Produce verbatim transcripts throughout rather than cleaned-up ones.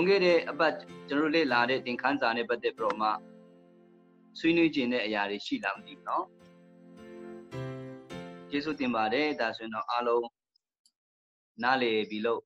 Lungere about generally lade in Kanzane but the Broma Swinujin Ayari Shilam no Jesu Timbare, that's no alo Nale below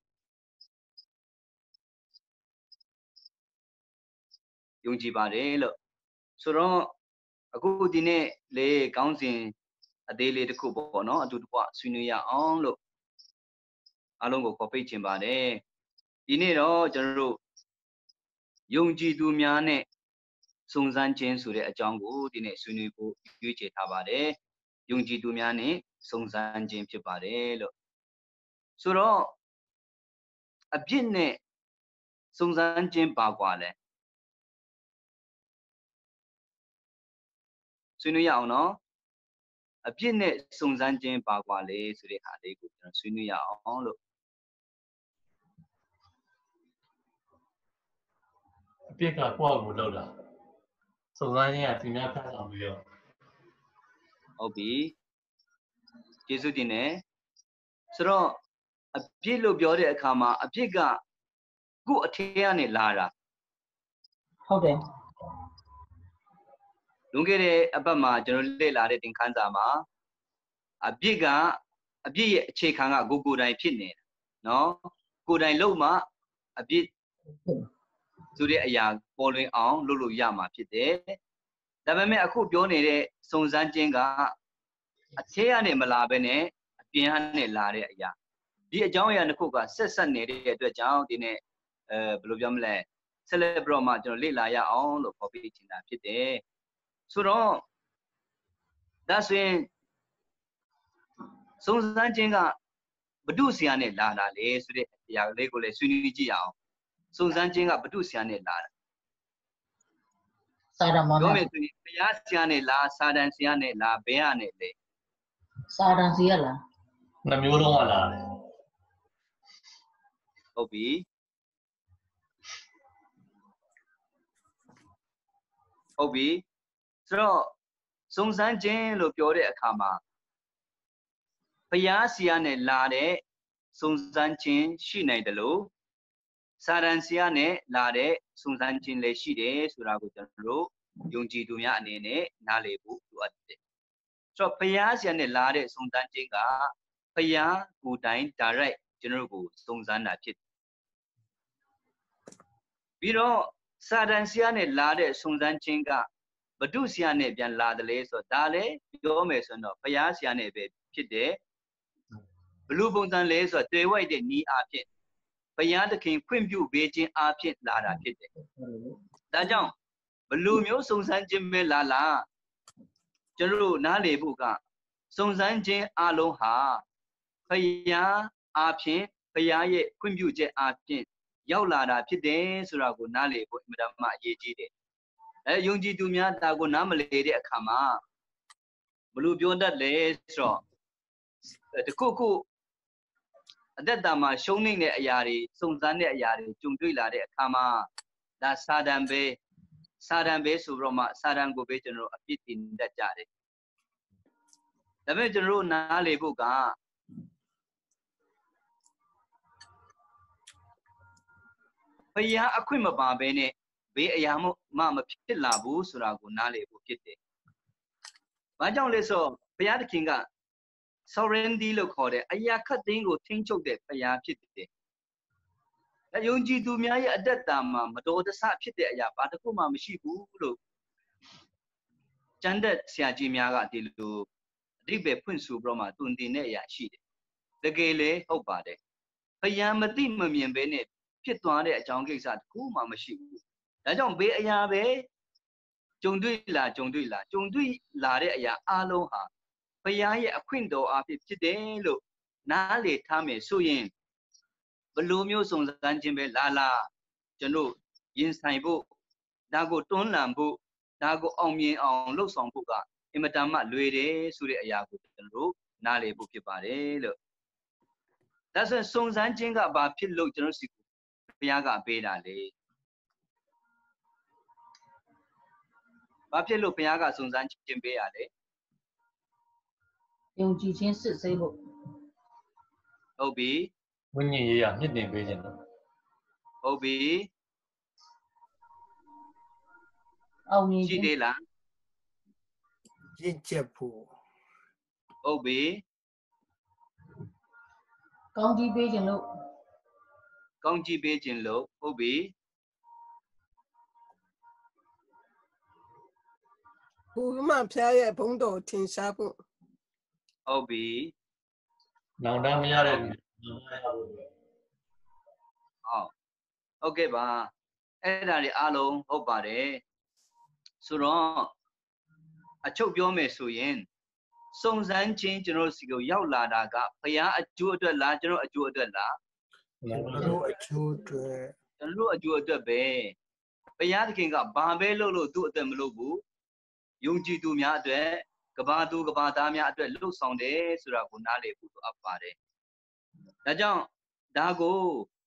Yunji Bare so a good dinner lay counting a daily the couple no to what Swinuya on look along go copy chimbare dinero general Yunji do miane Sungsan Chen Sure a jungle dinner Sunibu Yuji Tabare Yunji do miane Sungsan Chen Pipare so a binne Sungsan Chen Bagwale Sunuya no a binne Sungsan Chen Bagwale Sure Hade Sunuya on look Pick up what would load so then I think I pass on you. Obi Jesu dinner so a pillow beauty a kama a piga go a teane lara. Okay. Lungere Abama generally lade in Kanzama a biga a big chekanga go good I pinne no good I loma a bit to the young following on Lulu Yama pite. The meme a cool pionere Sonzan Jenga a teane malabene a piane lare ya. Be a joy and a cook says Sunday to a jound in a Bluviamle celebroma generally laya on the copy in that pite. So that's when Sonzan Jenga Badusiane Lada lays with the Yagole Suniji. Sonzan Jenga Badusiane Lada. Sadamana. Yasiane la, Sadansiane la, Beane. Sadansiala. Namurala. Obi. Obi. So, Sonzan Jen look your Akama. Payasiane lade, Sonzan Chin, she named the low. Sadansiane lade, Sonzan Chin le shide, Suragutan ro, Yunji Dumia nene, Nalebu to a day. So Payasiane lade, Sonzan Jinga, Paya, Budine, direct, General Sonzana Pit. We know Sadansiane lade, Sonzan Jinga, Badusiane Bian Ladale, so Dale, Yomeson of Payasiane Pide. Blue Bondan lays or they wait the knee apit. Payanda King Quimbu Beijing apit Lara Pit. Dajan Blue Mio Sonsan Jimbe Lala General Nale Buga Sonsan Jin Aloha Paya Apin Payaye Quimbu Jet Apin Yaulara Pide Surago Nale Madama Yeji. A Yunji Dumia Dago Namalade a Kama Blue Bionda lays so the cuckoo. That dama showing the ayari, Sonzane ayari, Jungdula de Kama, that Sadan Bay, Sadan Bay, Suroma, Sadan go general a bit in that jari. The major rule Nale Buga Paya Aquima Barbene, Be Ayamo, Mamma Pilabu, Surago Nale Bukite. Bajan Leso, Payat Kinga. Sovereignty look for it. Aya cut dingo think of the Paya Pit. A Yunji do me at that time, Mado the Sap Pit, Ya Patakuma Mishibu. Jandet Sia Jimiaga Dilu, Ribe Punsu Broma, Dundine Yashid. The Gale, Hobade. Paya Madimum and Bene, Pitwane at Jongis at Kuma Mishibu. I don't be a yabe. Jongduila, Jongduila, Jongdui Lare Ya Aloha. Paya a quinto of it today look. Nale Tame Suyin. Balumio Sons Danjimbe Lala. Janu, Yin Saibu. Dago Tonlambu. Dago Omi on Losong Buga. Imatama Luede, Suri Ayaku, Nale Bukipare. That's a Sons Anjinga about Pillow Generosiku. Piaga Beda Le. Bapillo Piaga Sons Anjimbe Ale. Yung Jin Sable. Obi. When you are hitting vision. Obi. အောင်မြင်ရှိခြင်းသေးလားရင့်ကျက်ဖို့ဟုတ်ပြီကောင်းကြီးပေးခြင်းလို့ကောင်းကြီးပေးခြင်းလို့ဟုတ်ပြီဘုရားဖျားရဲ့ဘုန်းတော်ထင်ရှားဖို့ဟုတ်ပြီနောင်တမရတဲ့နောင်တရဖို့ဟုတ်ဟုတ်ကဲ့ပါအဲ့ဒါတွေအားလုံးဟုတ်ပါတယ်ဆိုတော့အချုပ်ပြောမယ်ဆိုရင်စုံစမ်းခြင်းကျွန်တော်စီကိုရောက်လာတာကဘုရားအကျိုးအတွက်လားကျွန်တော်အကျိုးအတွက်လားကျွန်တော်အကျိုးတွေကျွန်တော်အကျိုးအတွက်ပဲဘုရားသခင်ကဘာပဲလုပ်လို့သူ့အတွက်မလုပ်ဘူးယုံကြည်သူများအတွက်ကဘာသူကဘာသားများအတွက်လှုပ်ဆောင်တယ်ဆိုတာကိုနားလည်ဖို့အပ်ပါတယ်ဒါကြောင့်ဒါကို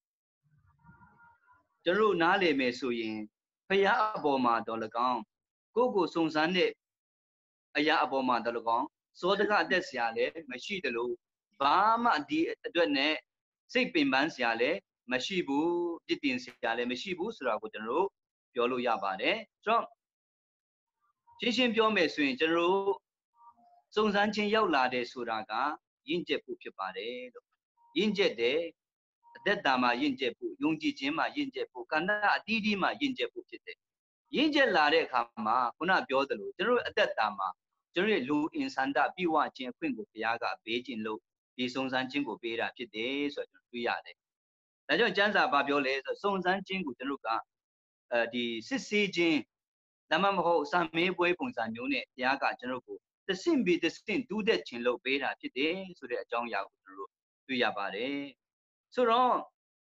ကျွန်တော်နားလည်မယ်ဆိုရင်ဘုရားအပေါ်မှာတော်၎င်းကိုယ့်ကိုစုံစမ်းတဲ့အရာအပေါ်မှာတော်၎င်းစောတကအသက်ဆရာလည်းမရှိတယ်လို့ဘာမှဒီအတွက်နဲ့စိတ်ပင်ပန်းဆရာလည်းမရှိဘူးပြစ်တင်ဆရာလည်းမရှိဘူးဆိုတာကိုကျွန်တော်တို့ပြောလို့ရပါတယ်ဆိုတော့ရှင်းရှင်းပြောမယ်ဆိုရင်ကျွန်တော်တို့စုံစမ်းခြင်းရောက်လာတယ်ဆိုတာကယဉ်ကျေးဖို့ဖြစ်ပါတယ်လို့ယဉ်ကျေးတယ်အသက်တာမှာယဉ်ကျေးဖို့ယုံကြည်ခြင်းမှာယဉ်ကျေးဖို့ကဏ္ဍအသီးသီးမှာယဉ်ကျေးဖို့ဖြစ်တယ်ယဉ်ကျေးလာတဲ့အခါမှာခုနပြောသလိုကျွန်တော်တို့အသက်တာမှာကျွန်တော်ရဲ့လူအင်ဆန္ဒပြည့်ဝခြင်းအခွင့်ကိုဘုရားကပေးခြင်းလို့ဒီစုံစမ်းခြင်းကိုပေးတာဖြစ်တယ်ဆိုတော့ကျွန်တော်တွေ့ရတယ်။ဒါကြောင့်ကျမ်းစာဘာပြောလဲဆိုစုံစမ်းခြင်းကိုကျွန်တော်ကအဲဒီစစ်ဆေးခြင်းဒါမှမဟုတ်စာမေးပွဲပုံစံမျိုးနဲ့ဘုရားကကျွန်တော်ကိုတဆင့်ပြီးတဆင့်တူးတဲ့ခြင်းလို့ပေးတာဖြစ်တယ်ဆိုတဲ့အကြောင်းအရာကိုကျွန်တော်တို့တွေ့ရပါတယ်။ဆိုတော့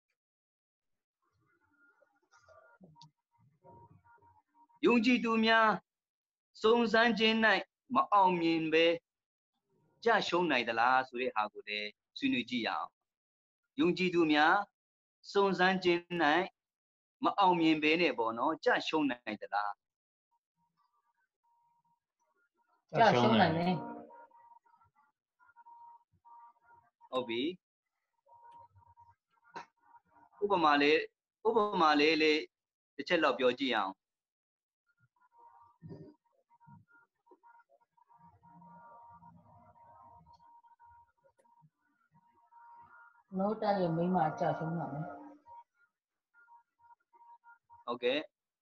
ယုံကြည်သူများစုံစမ်းခြင်း၌မအောင်မြင်ပဲကြရှုံးနိုင်သလားဆိုတဲ့ဟာကိုလည်းဆွေးနွေးကြည့်ရအောင်ယုံကြည်သူများစုံစမ်းခြင်း၌မအောင်မြင်ပဲနဲ့ပေါ့နော်ကြရှုံးနိုင်သလားကြရှုံးနိုင်တယ်ဟုတ်ပြီဥပမာလေးဥပမာလေးလေးတစ်ချက်လောက်ပြောကြည့်အောင်နိုးတက်ရဲ့မိန်းမကြရှုံးတာလေဟုတ်ကဲ့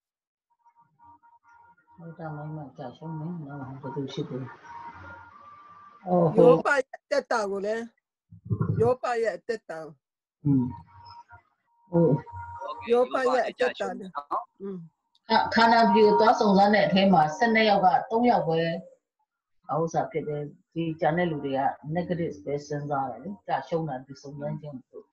နိုးတက်မိန်းမကြရှုံးနေတော့ဘယ်သူရှိဘူးအော်ဟိုယောပရဲ့အတက်တာကိုလည်းယောပရဲ့အတက်တာอืมဟိုယောပရဲ့အတက်တာလေอืมခန္ဓာပြူသွားစုံစမ်းတဲ့အထဲမှာ၁၂ယောက်က၃ယောက်ပဲအဥစ္စာဖြစ်တယ်ဒီကျန်တဲ့လူတွေက negative ပဲစဉ်းစားတယ်လေကြရှုံးတာဒီစုံစမ်းခြင်းကို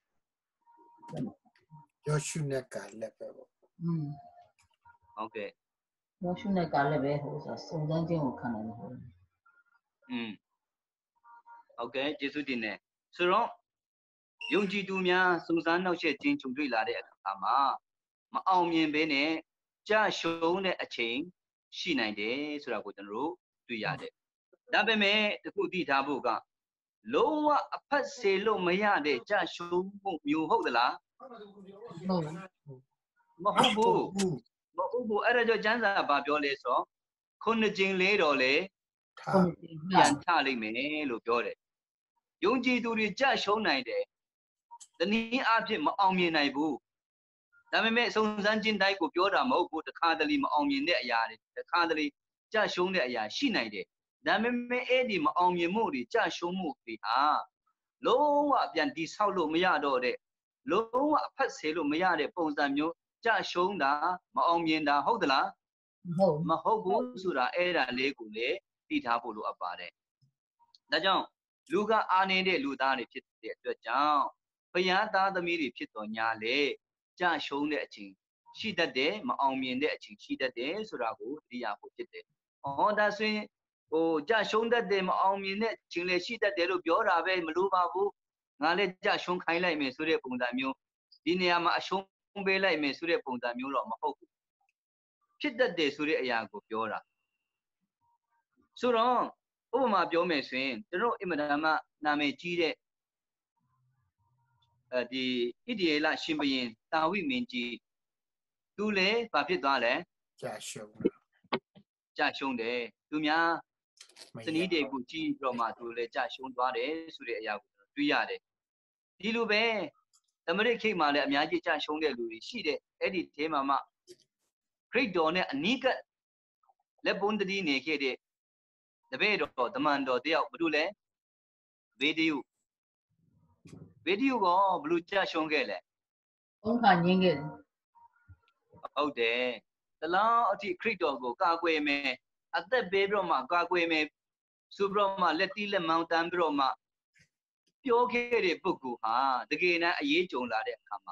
ယောရှုနဲ့ကလည်းပဲပေါ့อืมဟုတ်ကဲ့ယောရှုနဲ့ကလည်းပဲဟိုဆိုစုံစမ်းခြင်းကိုခံတယ်ဟုတ်อืมဟုတ်ကဲ့ကျေးဇူးတင်တယ်ဆိုတော့ယုံကြည်သူများစုံစမ်းနှောက်ယှက်ခြင်းခြုံတွေ့လာတဲ့အခါမှာမအောင်မြင်ဘဲနဲ့ကြရှုံးတဲ့အချိန်ရှိနိုင်တယ်ဆိုတာကိုကျွန်တော်တို့တွေ့ရတယ်ဒါပေမဲ့တခုသိထားဖို့ကလုံးဝအဖက်စေလို့မရတဲ့ကြရှုံးမှုမျိုးဟုတ်သလားဟုတ်မဟုတ်ဘူးမဟုတ်ဘူးအဲ့ဒါကြောင့်ကျမ်းစာဘာပြောလဲဆိုတော့ခုနှစ်ကြိမ်လေးတော်လေထားဟုတ်ပြန်ချလိုက်မယ်လို့ပြောတယ်ယုံကြည်သူတွေကြရှုံးနိုင်တယ်တနည်းအားဖြင့်မအောင်မြင်နိုင်ဘူးဒါပေမဲ့စုံစမ်းခြင်းတိုင်းကိုပြောတာမဟုတ်ဘူးတခါတလေမအောင်မြင်တဲ့အရာတွေတခါတလေကြရှုံးတဲ့အရာရှိနိုင်တယ်ဒါပေမဲ့အဲ့ဒီမအောင်မြင်မှုတွေကြရှုံးမှုတွေဟာလုံးဝပြန်တိဆောက်လို့မရတော့တဲ့လုံးဝအဖက်ဆေလို့မရတဲ့ပုံစံမျိုးကြရှုံးတာမအောင်မြင်တာဟုတ်သလားဟုတ်မဟုတ်ဘူးဆိုတာအဲ့ဒါလေးကိုလေသိထားဖို့လိုအပ်ပါတယ်ဒါကြောင့်လူကအားနေတဲ့လူသားတွေဖြစ်တဲ့အတွက်ကြောင့်ဘုရားသားသမီးတွေဖြစ်တော်ညာလေကြရှုံးတဲ့အချိန်ရှိတတ်တယ်မအောင်မြင်တဲ့အချိန်ရှိတတ်တယ်ဆိုတာကိုသိရဖို့ဖြစ်တယ်။ဩဒါဆိုရင်ဟိုကြရှုံးတတ်တယ်မအောင်မြင်တဲ့အချိန်လည်းရှိတတ်တယ်လို့ပြောတာပဲမလိုပါဘူး။ငါလည်းကြရှုံးခိုင်းလိုက်မယ်ဆိုတဲ့ပုံစံမျိုးဒီနေရာမှာအရှုံးပေးလိုက်မယ်ဆိုတဲ့ပုံစံမျိုးတော့မဟုတ်ဘူး။ဖြစ်တတ်တယ်ဆိုတဲ့အရာကိုပြောတာ။ဆိုတော့ဥပမာပြောမယ်ဆိုရင်ကျွန်တော်အင်မတန်မှနာမည်ကြီးတဲ့အဲဒီဣတိယေလရှင်ဘုရင်တာဝိမင်းကြီးသူလည်းဘာဖြစ်သွားလဲကြာရှုံးကြာရှုံးတယ်သူများစနီးတွေကိုကြည့်ပြီးတော့မှသူလည်းကြာရှုံးသွားတယ်ဆိုတဲ့အရာကိုတွေ့ရတယ်ဒီလိုပဲသမရိခိတ်မှာလည်းအများကြီးကြာရှုံးတဲ့လူတွေရှိတယ်အဲ့ဒီထဲမှာမှခရစ်တော်နဲ့အနိကလက်ပွန်းတတိနေခဲ့တဲ့တပည့်တော်တမန်တော်တယောက်ဘယ်လိုလဲဗေဒယုဗေဒယုကဘယ်လိုကြာရှုံးခဲ့လဲသုံးခါညင်းခဲ့တယ်ဟုတ်တယ်တလားအထိခရစ်တော်ကိုကာကွယ်မယ်အသက်ပေးပြီးတော့မှကာကွယ်မယ်ဆိုပြီးတော့မှလက်တီးလက်မောင်းတန်းပြီးတော့မှပြောခဲ့တဲ့ပုဂ္ဂိုလ်ဟာတကယ်တမ်းအရေးကြုံလာတဲ့အခါမှာ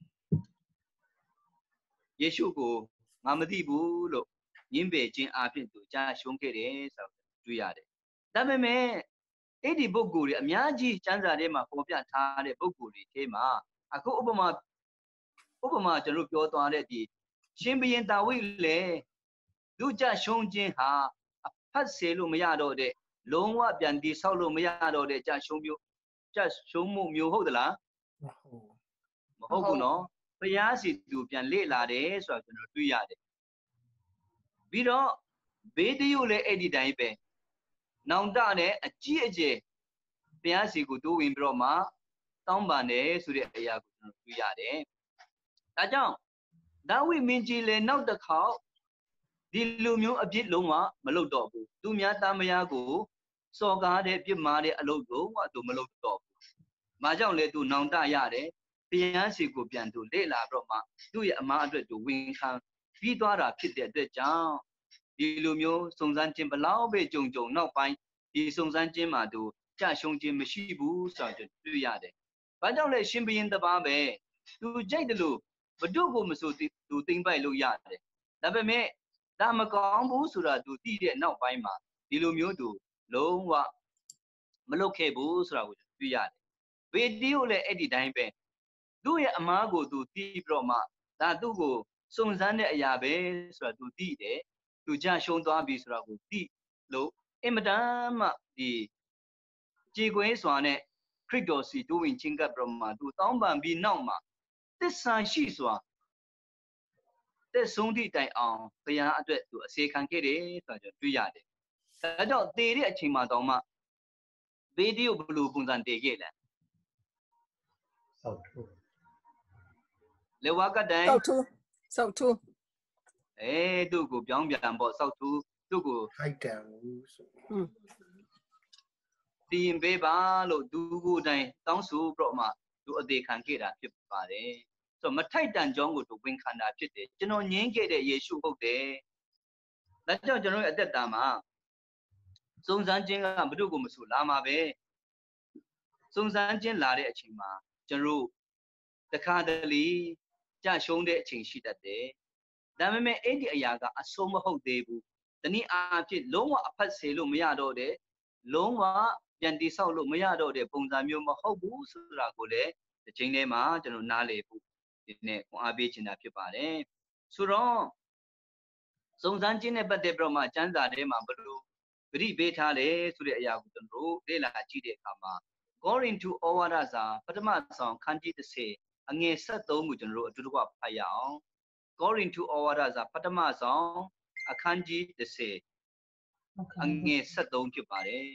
ယေရှုကိုငါမသိဘူးလို့ညင်းပယ်ခြင်းအဖြစ်သူကြာရှုံးခဲ့တယ်ဆိုတော့တွေ့ရတယ်ဒါပေမဲ့အဲ့ဒီပုဂ္ဂိုလ်တွေအများကြီးစံစာထဲမှာပေါ်ပြထားတဲ့ပုဂ္ဂိုလ်တွေထဲမှာအခုဥပမာဥပမာကျွန်တော်ပြောသွားတဲ့ဒီရှင်ဘုရင်ဒါဝိဒ်လည်းလူကြရှုံးခြင်းဟာအဖတ်စေလို့မရတော့တဲ့လုံးဝပြန်တည်ဆောက်လို့မရတော့တဲ့ကြရှုံးမျိုးကြရှုံးမှုမျိုးဟုတ်သလားမဟုတ်ဘူးနော်ဘုရားစီသူပြန်လေ့လာတယ်ဆိုတော့ကျွန်တော်တွေ့ရတယ်ပြီးတော့ဘေးတရုလည်းအဲ့ဒီတိုင်းပဲနောင်တနဲ့အကြီးအကျယ်ဘုရားစီကိုတိုးဝင်ပြီးတော့မှတောင်းပန်တယ်ဆိုတဲ့အရာကိုကျွန်တော်တွေ့ရတယ်ဒါကြောင့်ဒါဝိမင်းကြီးလည်းနောက်တစ်ခေါက်ဒီလူမျိုးအပြစ်လုံးဝမလုပ်တော့ဘူးသူများသားမယားကိုစော်ကားတဲ့ပြစ်မှားတဲ့အလုပ်လုံးဝသူမလုပ်တော့ဘူး။မာကြောင့်လဲသူနောင်တရတယ်ဘုရားစီကိုပြန်သူလေ့လာတော့မှသူ့ရဲ့အမှားအတွက်သူဝန်ခံပြီးသွားတာဖြစ်တဲ့အတွက်ကြောင့်ဒီလူမျိုးစုံစမ်းခြင်းဘလောက်ပဲကြုံကြုံနောက်ပိုင်းဒီစုံစမ်းခြင်းမှာသူကြရှုံးခြင်းမရှိဘူးဆိုတော့တွေ့ရတယ်။ဘာကြောင့်လဲရှင်ဘုရင်တပါးပဲသူကြိုက်တယ်လို့ဘဒုကိုမဆိုသူသိမ့်ပိုက်လို့ရတယ်ဒါပေမဲ့ဒါမကောင်းဘူးဆိုတာသူသိတဲ့နောက်ပိုင်းမှာဒီလိုမျိုးသူလုံးဝမလုပ်ခဲ့ဘူးဆိုတာကိုတွေ့ရတယ်ဗေဒီကိုလည်းအဲ့ဒီတိုင်းပဲသူ့ရဲ့အမားကိုသူသိပြီးတော့မှဒါသူ့ကိုစုံစမ်းတဲ့အရာပဲဆိုတာသူသိတယ်သူကြရှုံးသွားပြီဆိုတာကိုသိလို့အင်မတန်မှဒီကြည်ကွင်းစွာနဲ့ခရစ်တော်စီတိုးဝင်ချင်းကပ်ပြီးတော့မှသူတောင်းပန်ပြီးနောက်မှာသစ္စာရှိစွာတဲ့ဆုံးသည့်တိုင်အောင်ဘုရားအတွက်သူအစေခံခဲ့တယ်ဆိုတော့တွေ့ရတယ်။ဒါကြောင့်တည်တဲ့အချိန်မှာတောင်မှဗေဒီကိုဘယ်လိုပုံစံတည်ခဲ့လဲ။ဆောက်ထူလေဝါကတိုင်ဆောက်ထူဆောက်ထူအဲသူ့ကိုပြောင်းပြန်ပေါ့ဆောက်ထူသူ့ကိုဟိုက်တန်ဘူးဆိုဟွန်းတည်ရင်ပေးပါလို့သူကိုတိုင်တောင်းဆိုပြီးတော့မှသူအသေးခံခဲ့တာဖြစ်ပါတယ်။ဆိုတော့မထိုက်တန်ကြောင်းကိုသူဝင်ခံတာဖြစ်တယ်ကျွန်တော်ငြင်းခဲ့တဲ့ယေရှုဟုတ်တယ်။ဒါကြောင့်ကျွန်တော်ရဲ့အသက်တာမှာစုံစမ်းခြင်းကဘု து ကိုမဆိုလာမှာပဲစုံစမ်းခြင်းလာတဲ့အချိန်မှာကျွန်တော်တခါတလေကြရှုံးတဲ့အချိန်ရှိတတ်တယ်။ဒါပေမဲ့အဲ့ဒီအရာကအဆုံးမဟုတ်သေးဘူး။တနည်းအားဖြင့်လုံးဝအဖတ်စေလို့မရတော့တဲ့လုံးဝပြန်တိဆောက်လို့မရတော့တဲ့ပုံစံမျိုးမဟုတ်ဘူးဆိုတာကိုလည်းဒီချိန်ထဲမှာကျွန်တော်နားလည်ဖို့ဒီနေ့ခွန်အားပေးချင်တာဖြစ်ပါတယ်ဆိုတော့စုံစမ်းခြင်းနဲ့ပတ်သက်ပြီးတော့မှကျမ်းစာထဲမှာဘယ်လိုဂရိပေးထားလဲဆိုတဲ့အရာကိုကျွန်တော်တို့လေ့လာကြည့်တဲ့အခါမှာ According to ဩဝါဒစာပထမဆောင်ခန်းကြီးတစ်ဆယ်အငယ်ဆက်သုံးကိုကျွန်တော်တို့အတူတူဖတ်ရအောင် According to ဩဝါဒစာပထမဆောင်အခန်းကြီးတစ်ဆယ်အငယ်ဆက်သုံးဖြစ်ပါတယ်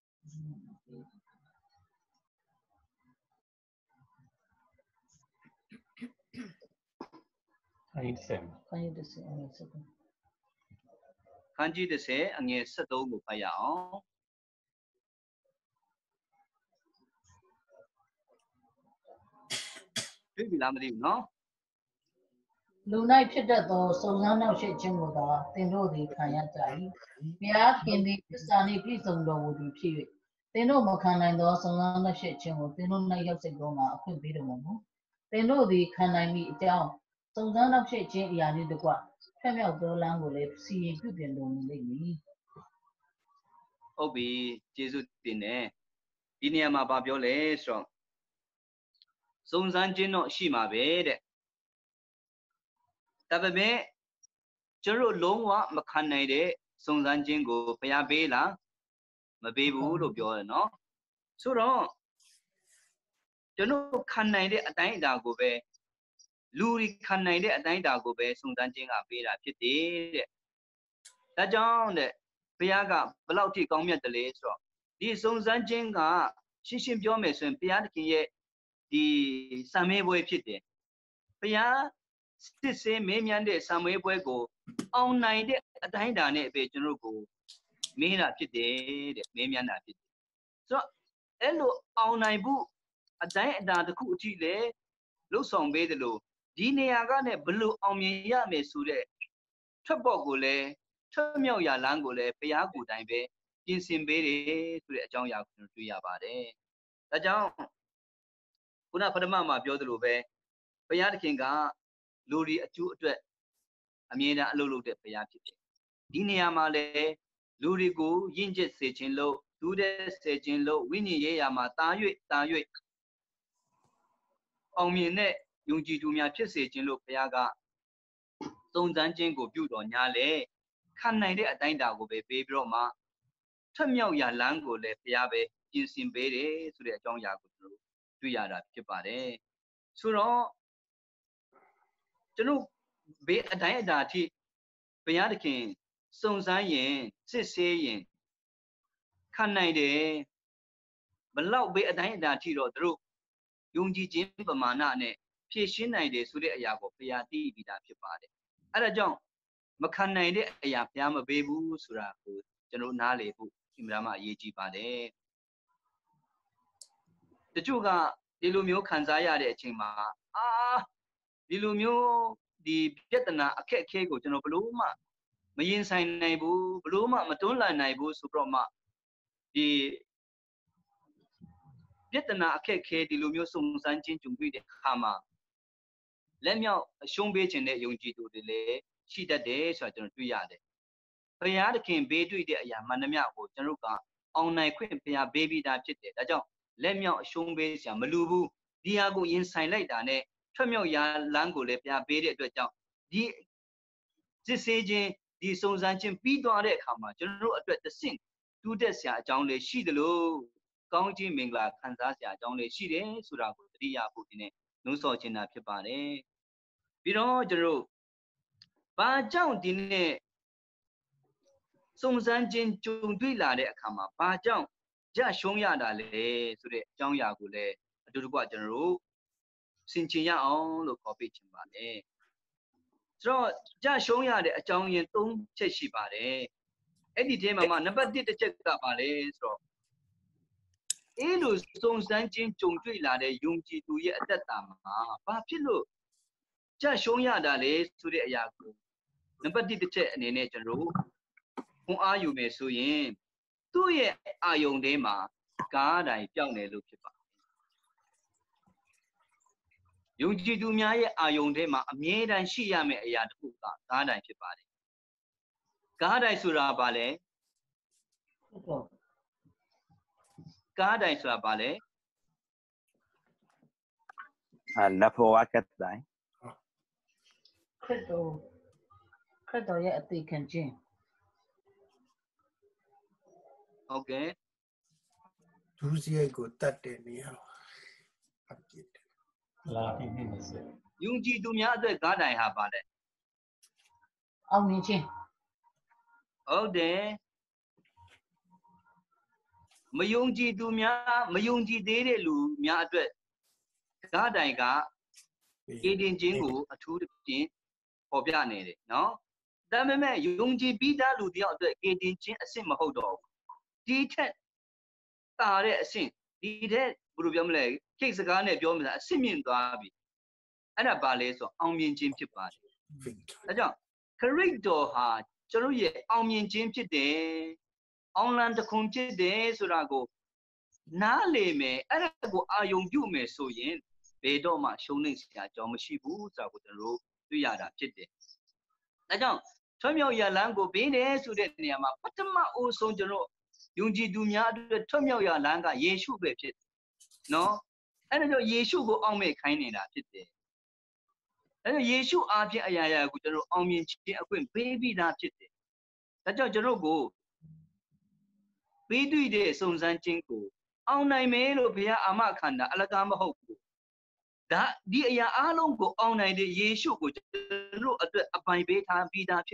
ခန်းကြီးတစ်ဆယ်ခန်းကြီးတစ်ဆယ်အငယ်ဆက်သုံးခန်းကြီးတစ်ဆယ်အငယ်ဆက်သုံးကိုဖတ်ရအောင်တွေ့ပြီလားမသိဘူးနော်လူ၌ဖြစ်တတ်သောစုံစမ်းနှောက်ယှက်ခြင်းကိုသာသင်တို့သည်ခံရကြ၏ဘုရားခင်သည်သစ္စာနှင့်ပြည့်စုံတော်မူသည်ဖြစ်၍သင်တို့မခံနိုင်သောစုံစမ်းနှောက်ယှက်ခြင်းကိုသင်တို့၌ရောက်စိတ်သောမှာအခွင့်ပေးတော်မူမူသင်တို့သည်ခံနိုင်မည့်အကြောင်းစုံစမ်းနှောက်ယှက်ခြင်းအရာနှင့်တကွဖြတ်မြောက်သောလမ်းကိုလည်းစီရင်ပြုပြင်တော်မူလိမ့်မည်ဟုတ်ပြီကျေးဇူးတင်တယ်ဒီနေရာမှာဗာပြောလဲဆိုတော့စုံစမ်းခြင်းတော့ရှိမှာပဲတဲ့ဒါပေမဲ့ကျွန်တော်လုံးဝမခံနိုင်တဲ့စုံစမ်းခြင်းကိုဘုရားပေးလားမပေးဘူးလို့ပြောတယ်နော်ဆိုတော့ကျွန်တော်ခံနိုင်တဲ့အတိုင်းအတာကိုပဲလူတွေခံနိုင်တဲ့အတိုင်းအတာကိုပဲစုံစမ်းခြင်းကပေးတာဖြစ်တယ်တဲ့ဒါကြောင့်တဲ့ဘုရားကဘလောက်ထိကောင်းမြတ်တယ်လဲဆိုတော့ဒီစုံစမ်းခြင်းကရှင်းရှင်းပြောမယ်ဆိုရင်ဘုရားသခင်ရဲ့ဒီစံမေးပွဲဖြစ်တယ်ဘုရားစစ်စင်းမင်းမြန်းတဲ့စံမေးပွဲကိုအောင်နိုင်တဲ့အတိုင်းအတာနဲ့ပဲကျွန်တော်ကိုမင်းတာဖြစ်တယ်တဲ့မင်းမြန်းတာဖြစ်တယ်ဆိုတော့အဲ့လိုအောင်နိုင်ဖို့အတိုင်းအတာတစ်ခုအထိလေလှုပ်ဆောင်ပေးတယ်လို့ဒီနေရာကနဲ့ဘလို့အောင်မြင်ရမယ်ဆိုတဲ့ထွက်ပေါ်ကိုလည်းထွက်မြောက်ရာလမ်းကိုလည်းဘုရားကိုယ်တိုင်ပဲပြင်ဆင်ပေးတယ်ဆိုတဲ့အကြောင်းအရာကိုကျွန်တော်တွေ့ရပါတယ်။ဒါကြောင့်ခုနပထမမှာပြောသလိုပဲဘုရားသခင်ကလူတွေအကျိုးအတွက်အမြဲတမ်းအလုပ်လုပ်တဲ့ဘုရားဖြစ်တယ်။ဒီနေရာမှာလည်းလူတွေကိုယဉ်ကျေးစေခြင်းလို့ဒုတဲ့စေခြင်းလို့ဝိညာဉ်ရေးရာမှာတာ၍တာ၍အောင်မြင်တဲ့ယုံကြည်သူများဖြစ်စေခြင်းလို့ဘုရားကသုံးစမ်းခြင်းကိုပြုတော်ညာလေခံနိုင်တဲ့အတိုင်းအတာကိုပဲပေးပြီးတော့မှထွက်မြောက်ရာလမ်းကိုလည်းဘုရားပဲပြင်ဆင်ပေးတယ်ဆိုတဲ့အကြောင်းအရာကိုကျွန်တော်တွေ့ရတာဖြစ်ပါတယ်ဆိုတော့ကျွန်တော်ဘေးအတိုင်းအတာအထိဘုရားသခင်စုံစမ်းရင်စစ်ဆေးရင်ခံနိုင်တယ်ဘလောက်ဘေးအတိုင်းအတာအထိတော့တို့ယုံကြည်ခြင်းပမာဏနဲ့ဖြည့်ရှင်းနိုင်တယ်ဆိုတဲ့အရာကိုဘုရားသိပြီးသားဖြစ်ပါတယ်အဲဒါကြောင့်မခံနိုင်တဲ့အရာဘုရားမပေးဘူးဆိုတာကိုကျွန်တော်နားလေဖို့အင်မတန်မှအရေးကြီးပါတယ်တချို့ကဒီလိုမျိုးခံစားရတဲ့အချိန်မှာအာဒီလိုမျိုးဒီပြဿနာအခက်အခဲကိုကျွန်တော်ဘလို့မှမရင်ဆိုင်နိုင်ဘူးဘလို့မှမတွန်းလှန်နိုင်ဘူးဆိုတော့မှဒီပြဿနာအခက်အခဲဒီလိုမျိုးစုံစမ်းခြင်းကြုံတွေ့တဲ့အခါမှာလက်မြောက်အရှုံးပေးခြင်းတဲ့ယုံကြည်သူတွေလည်းရှိတတ်တယ်ဆိုတာကျွန်တော်တွေ့ရတယ်။ဘုရားသခင်ဘေးတွေ့တဲ့အရာမှန်သမျှကိုကျွန်တော်ကအောင်နိုင်ခွင့်ဘုရားပေးပြီးသားဖြစ်တယ်။ဒါကြောင့်လက်မြောက်အရှုံးပေးစရာမလိုဘူး။ဒီဟာကိုရင်ဆိုင်လိုက်တာနဲ့ထွက်မြောက်ရာလမ်းကိုလည်းဘုရားပေးတဲ့အတွက်ကြောင့်ဒီစစ်ဆေးခြင်းဒီစုံစမ်းခြင်းပြီးသွားတဲ့အခါမှာကျွန်တော်တို့အတွက်တစ်ဆင့်တူးတက်စရာအကြောင်းလေးရှိတယ်လို့ကောင်းခြင်းမင်္ဂလာခံစားစရာအကြောင်းလေးရှိတယ်ဆိုတာကိုသတိရဖို့ဒီနေ့နှိုးဆော်ခြင်းတာဖြစ်ပါတယ်ပြီးတော့ကျွန်တော်ဘာကြောင့်ဒီနေ့စုံစမ်းခြင်းကြုံတွေ့လာတဲ့အခါမှာဘာကြောင့်ကြရှုံးရတာလဲဆိုတဲ့အကြောင်းအရာကိုလည်းအတူတကွကျွန်တော်တို့ဆင်ခြင်ရအောင်လို့ခေါ်ပြချင်ပါတယ်ဆိုတော့ကြရှုံးရတဲ့အကြောင်းရင်း၃ချက်ရှိပါတယ်အဲ့ဒီထဲမှာမှနံပါတ်၁တစ်ချက်ကပါလဲဆိုတော့အဲလိုစုံစမ်းခြင်းကြုံတွေ့လာတဲ့ယုံကြည်သူရဲ့အသက်တာမှာဘာဖြစ်လို့ကြရှုံးရတာလဲဆိုတဲ့အရာကိုနံပါတ်၁တစ်ချက်အနေနဲ့ကျွန်တော်တို့ခွန်အားယူမယ်ဆိုရင်သူ့ရဲ့အာယုံထဲမှာကားတိုင်ပြောင်းတယ်လို့ဖြစ်ပါတယ်ယုံကြည်သူများရဲ့အာယုံထဲမှာအမြဲတမ်းရှိရမယ့်အရာတစ်ခုကကားတိုင်ဖြစ်ပါတယ်ကားတိုင်ဆိုတာဘာလဲကားတိုင်ဆိုတာဘာလဲအာနဖောဝါကတ်တိုင်ခရစ်တော်ခရစ်တော်ရဲ့အသေးခံခြင်းဟုတ်ကဲ့ဒုစရိုက်ကိုတတ်တဲ့နေရာအပြစ်လာပြီးနေစေယုံကြည်သူများအတွက်ကားတိုင်ဟာပါလေအောင်မြင်ခြင်းဟုတ်တယ်မယုံကြည်သူများမယုံကြည်သေးတဲ့လူများအတွက်ကားတိုင်ကကေတင်ခြင်းကိုအထူးသဖြင့်ပေါ်ပြနေတယ်နော်ဒါပေမဲ့ယုံကြည်ပြီးသားလူတယောက်အတွက်ကေတင်ခြင်းအဆင့်မဟုတ်တော့ဘူးဒီထက်တာတဲ့အဆင့်ဒီထက်ဘယ်လိုပြောမလဲခိတ်စကားနဲ့ပြောမလားအဆင့်မြင့်သွားပြီအဲ့ဒါဘာလဲဆိုအောင်မြင်ခြင်းဖြစ်ပါတယ်ဒါကြောင့်ခရစ်တော်ဟာကျွန်တော်ရဲ့အောင်မြင်ခြင်းဖြစ်တယ်အောင်လံတခုံဖြစ်တယ်ဆိုတာကိုနားလေမယ်အဲ့ဒါကိုအာယုံပြုမယ်ဆိုရင်ဘယ်တော့မှရှုံးနေစရာအကြောင်းမရှိဘူးဆိုတာကိုကျွန်တော်တို့တွေ့ရတာဖြစ်တယ်ဒါကြောင့်ထွတ်မြောက်ရလန်းကိုပေးတယ်ဆိုတဲ့နေရာမှာပထမအဦးဆုံးကျွန်တော်ယုံကြည်သူများအတွက်ထွတ်မြောက်ရလန်းကယေရှုပဲဖြစ်တယ်နော်အဲ့ဒါကြောင့်ယေရှုကိုအောင်မဲ့ခိုင်းနေတာဖြစ်တယ်အဲ့တော့ယေရှုအားဖြင့်အရာရာကိုကျွန်တော်အောင်မြင်ခြင်းအခွင့်ပေးပြီးသားဖြစ်တယ်ဒါကြောင့်ကျွန်တော်ကိုပေးတွေ့တဲ့စုံစမ်းခြင်းကိုအောင်နိုင်မယ်လို့ဘုရားအာမခံတာအလကားမဟုတ်ဘူးဒါဒီအရာအားလုံးကိုအောင်နိုင်တဲ့ယေရှုကိုကျွန်တော်အတွက်အပိုင်ပေးထားပြီးသားဖြစ်လို့ဘ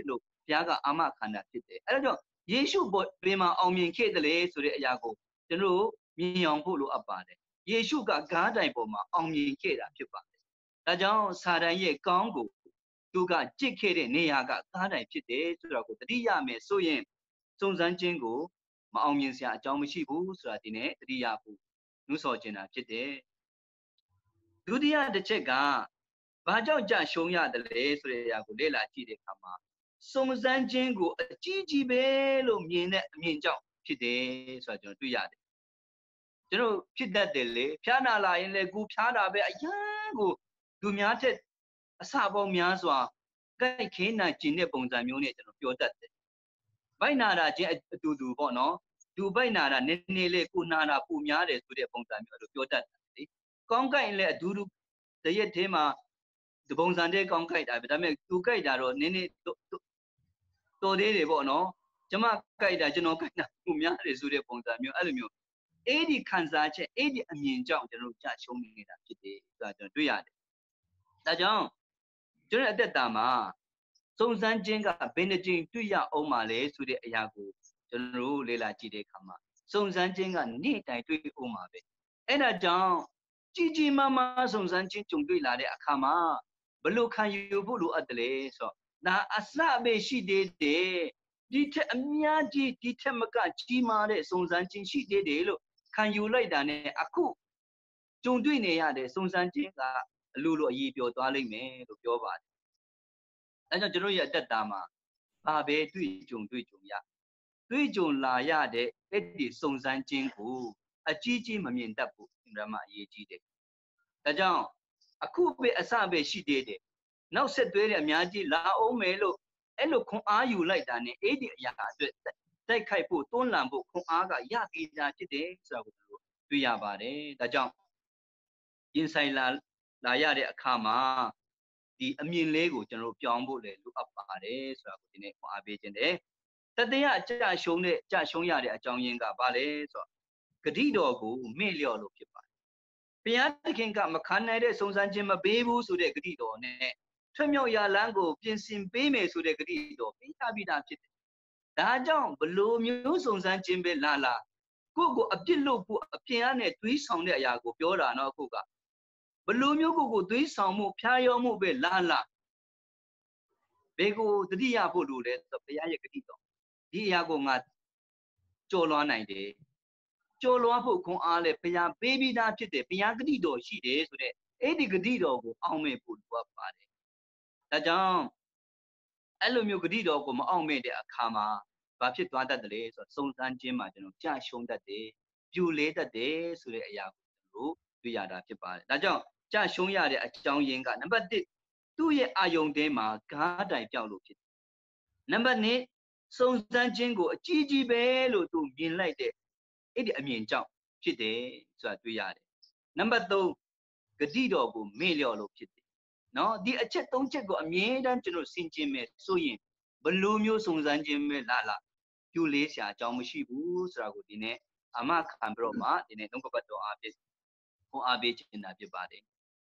ရားကအမခန္ဓာဖြစ်တယ်အဲ့ဒါကြောင့်ယေရှုဘေးမှာအောင်မြင်ခဲ့တယ်လေဆိုတဲ့အရာကိုကျွန်တော်မြင်အောင်ဖို့လိုအပ်ပါတယ်ယေရှုကဂါးတိုင်ပေါ်မှာအောင်မြင်ခဲ့တာဖြစ်ပါတယ်ဒါကြောင့်စာတန်ရဲ့ကောင်းကိုသူကကြစ်ခဲ့တဲ့နေရာကဂါးတိုင်ဖြစ်တယ်ဆိုတော့ကိုတတိယမယ်ဆိုရင်စုံစမ်းခြင်းကိုမအောင်မြင်စရာအကြောင်းမရှိဘူးဆိုတာဒီနဲ့တတိယဖို့နှုတ်ဆော်ခြင်းတာဖြစ်တယ်ဒုတိယတစ်ချက်ကဘာကြောင့်ကြာရှုံးရတယ်လဲဆိုတဲ့အရာကိုလေ့လာကြည့်တဲ့အခါမှာစုံစမ်းခြင်းကိုအကြီးကြီးပဲလို့မြင်တဲ့အမြင်ကြောင့်ဖြစ်တယ်ဆိုတာကျွန်တော်တွေ့ရတယ်ကျွန်တော်ဖြစ်တတ်တယ်လေဖျားနာလာရင်လေကိုဖျားတာပဲအရန်ကိုလူများထက်အစပေါင်းများစွာကြိုက်ခင်းနိုင်ခြင်းတဲ့ပုံစံမျိုးနဲ့ကျွန်တော်ပြောတတ်တယ်ဘိုက်နာတာချင်းအတူတူပေါ့နော်လူဘိုက်နာတာနည်းနည်းလေးကိုနာတာပူများတယ်ဆိုတဲ့ပုံစံမျိုးလို့ပြောတတ်တယ်လေကောင်းကြိုက်လည်းအတူတူတရက်သေးမှာဒီပုံစံတဲ့ကောင်းကြိုက်တာပဲဒါပေမဲ့သူကြိုက်တာတော့နည်းနည်းတော်သေးတယ်ပေါ့နော်ကျမကြိုက်တာကျွန်တော်ကြိုက်တာပူများတယ်ဆိုတဲ့ပုံစံမျိုးအဲ့လိုမျိုးအဲ့ဒီခံစားချက်အဲ့ဒီအမြင်ကြောင့်ကျွန်တော်ကြာရှုံးနေတာဖြစ်တယ်ဆိုတာကျွန်တော်တွေ့ရတယ်ဒါကြောင့်ကျွန်တော်အသက်တာမှာစုံစမ်းခြင်းကဘယ်နှကြိမ်တွေ့ရအောင်မလဲဆိုတဲ့အရာကိုကျွန်တော်တို့လေ့လာကြည့်တဲ့အခါမှာစုံစမ်းခြင်းကနေ့တိုင်းတွေ့အောင်ပါပဲအဲ့ဒါကြောင့်ကြီးကြီးမားမားစုံစမ်းခြင်းကြုံတွေ့လာတဲ့အခါမှာဘလို့ခံယူဖို့လိုအပ်တယ်လဲဆိုတော့ဒါအစပဲရှိသေးတယ်ဒီထက်အများကြီးဒီထက်မကကြီးမားတဲ့စုံစမ်းခြင်းရှိသေးတယ်လို့ခံယူလိုက်တာနဲ့အခုကြုံတွေ့နေရတဲ့စုံစမ်းခြင်းကအလိုလိုအရေးပြောသွားလိမ့်မယ်လို့ပြောပါတယ်အဲကြောင့်ကျွန်တော်ရဲ့အသက်တာမှာဘာပဲတွေ့ကြုံတွေ့ကြုံရတွေ့ကြုံလာရတဲ့အဲ့ဒီစုံစမ်းခြင်းကိုအကြီးကြီးမမြင်တတ်ဘူးအင်္ဂရမအရေးကြီးတယ်ဒါကြောင့်အခုပဲအစပဲရှိသေးတယ်နောက်ဆက်တွဲတဲ့အများကြီးလာအောင်မယ်လို့အဲ့လိုခွန်အားယူလိုက်တာနဲ့အဲ့ဒီအရာအတွက်တိုက်ခိုက်ဖို့တွန်းလှန်ဖို့ခွန်အားကရပြီးသားဖြစ်တယ်ဆိုတာကိုတို့တွေ့ရပါတယ်ဒါကြောင့်ရင်ဆိုင်လာလာရတဲ့အခါမှာဒီအမြင်လေးကိုကျွန်တော်ပြောင်းဖို့လည်းလိုအပ်ပါတယ်ဆိုတာကိုဒီနေ့ခွန်အားပေးခြင်းတယ်တတိယအကြရှုံးတဲ့ကြရှုံးရတဲ့အကြောင်းရင်းကဘာလဲဆိုတော့ဂတိတော်ကိုမေ့လျော့လို့ဖြစ်ပါတယ်ဘုရားသခင်ကမခံနိုင်တဲ့စုံစမ်းခြင်းမပေးဘူးဆိုတဲ့ဂတိတော်နဲ့ထွတ်မြောက်ရာလမ်းကိုပြင်ဆင်ပေးမယ်ဆိုတဲ့ဂတိတော်ပေးထားပြီးသားဖြစ်တယ်ဒါကြောင့်ဘလို့မျိုးစုံစမ်းခြင်းပဲလာလာကိုယ့်ကိုအပြစ်လို့ကိုအပြင်ကနေတွေးဆောင်တဲ့အရာကိုပြောတာနော်အခုကဘလို့မျိုးကိုကိုတွေးဆောင်မှုဖျားယောမှုပဲလာလာဘယ်ကိုတတိယဖို့လို့လဲဆိုဘုရားရဲ့ဂတိတော်ဒီအရာကိုငါကြော်လွှားနိုင်တယ်ကြော်လွှားဖို့ခွန်အားလဲဘုရားပေးပြီးသားဖြစ်တယ်ဘုရားဂတိတော်ရှိတယ်ဆိုတဲ့အဲ့ဒီဂတိတော်ကိုအောင်မဲ့ဖို့လိုအပ်ပါတယ်ဒါကြောင့်အဲ့လိုမျိုးဂတိတော်ကိုမအောင်မဲ့တဲ့အခါမှာဘာဖြစ်သွားတတ်တယ်လဲဆိုတော့စုံစမ်းခြင်းမှာကျွန်တော်ကြာရှုံးတတ်တယ်ပြိုလဲတတ်တယ်ဆိုတဲ့အရာကိုကျွန်တော်တွေ့ရတာဖြစ်ပါတယ်ဒါကြောင့်ကြာရှုံးရတဲ့အကြောင်းရင်းကနံပါတ်တစ်သူ့ရဲ့အာယုန်ထဲမှာဂါးတိုင်ပြောက်လို့ဖြစ်တယ်နံပါတ်နှစ်စုံစမ်းခြင်းကိုအကြီးကြီးပဲလို့သူမြင်လိုက်တဲ့အဲ့ဒီအမြင်ကြောင့်ဖြစ်တယ်ဆိုတာတွေ့ရတယ်နံပါတ်သုံးဂတိတော်ကိုမေ့လျော့လို့ဖြစ်တယ်နော်ဒီအချက်သုံးချက်ကိုအမြဲတမ်းကျွန်တော်ဆင်ခြင်မယ်ဆိုရင်ဘလိုမျိုးစုံစမ်းခြင်းပဲလာလာပြိုလေးစရာအကြောင်းမရှိဘူးဆိုတာကိုဒီနေ့အမခံပြီးတော့မှဒီနေ့နှုတ်ကပတ်တော်အားဖြင့်ဟောအားပေးခြင်းတာဖြစ်ပါတယ်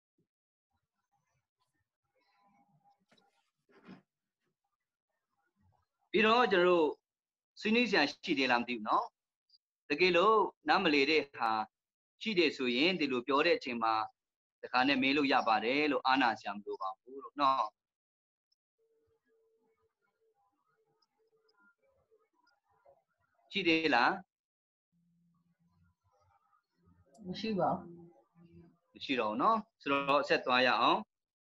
ပြီးတော့ကျွန်တော်တို့ဆွေးနွေးစရာရှိတယ်လားမသိဘူးနော်တကယ်လို့နားမလေတဲ့ဟာရှိတယ်ဆိုရင်ဒီလိုပြောတဲ့အချိန်မှာတခါနဲ့မေးလို့ရပါတယ်လို့အာနာဆရာမလို့ပါဘူးလို့နော်ရှိသေးလားမရှိပါဘူးမရှိတော့ဘူးနော်ဆိုတော့ဆက်သွားရအောင်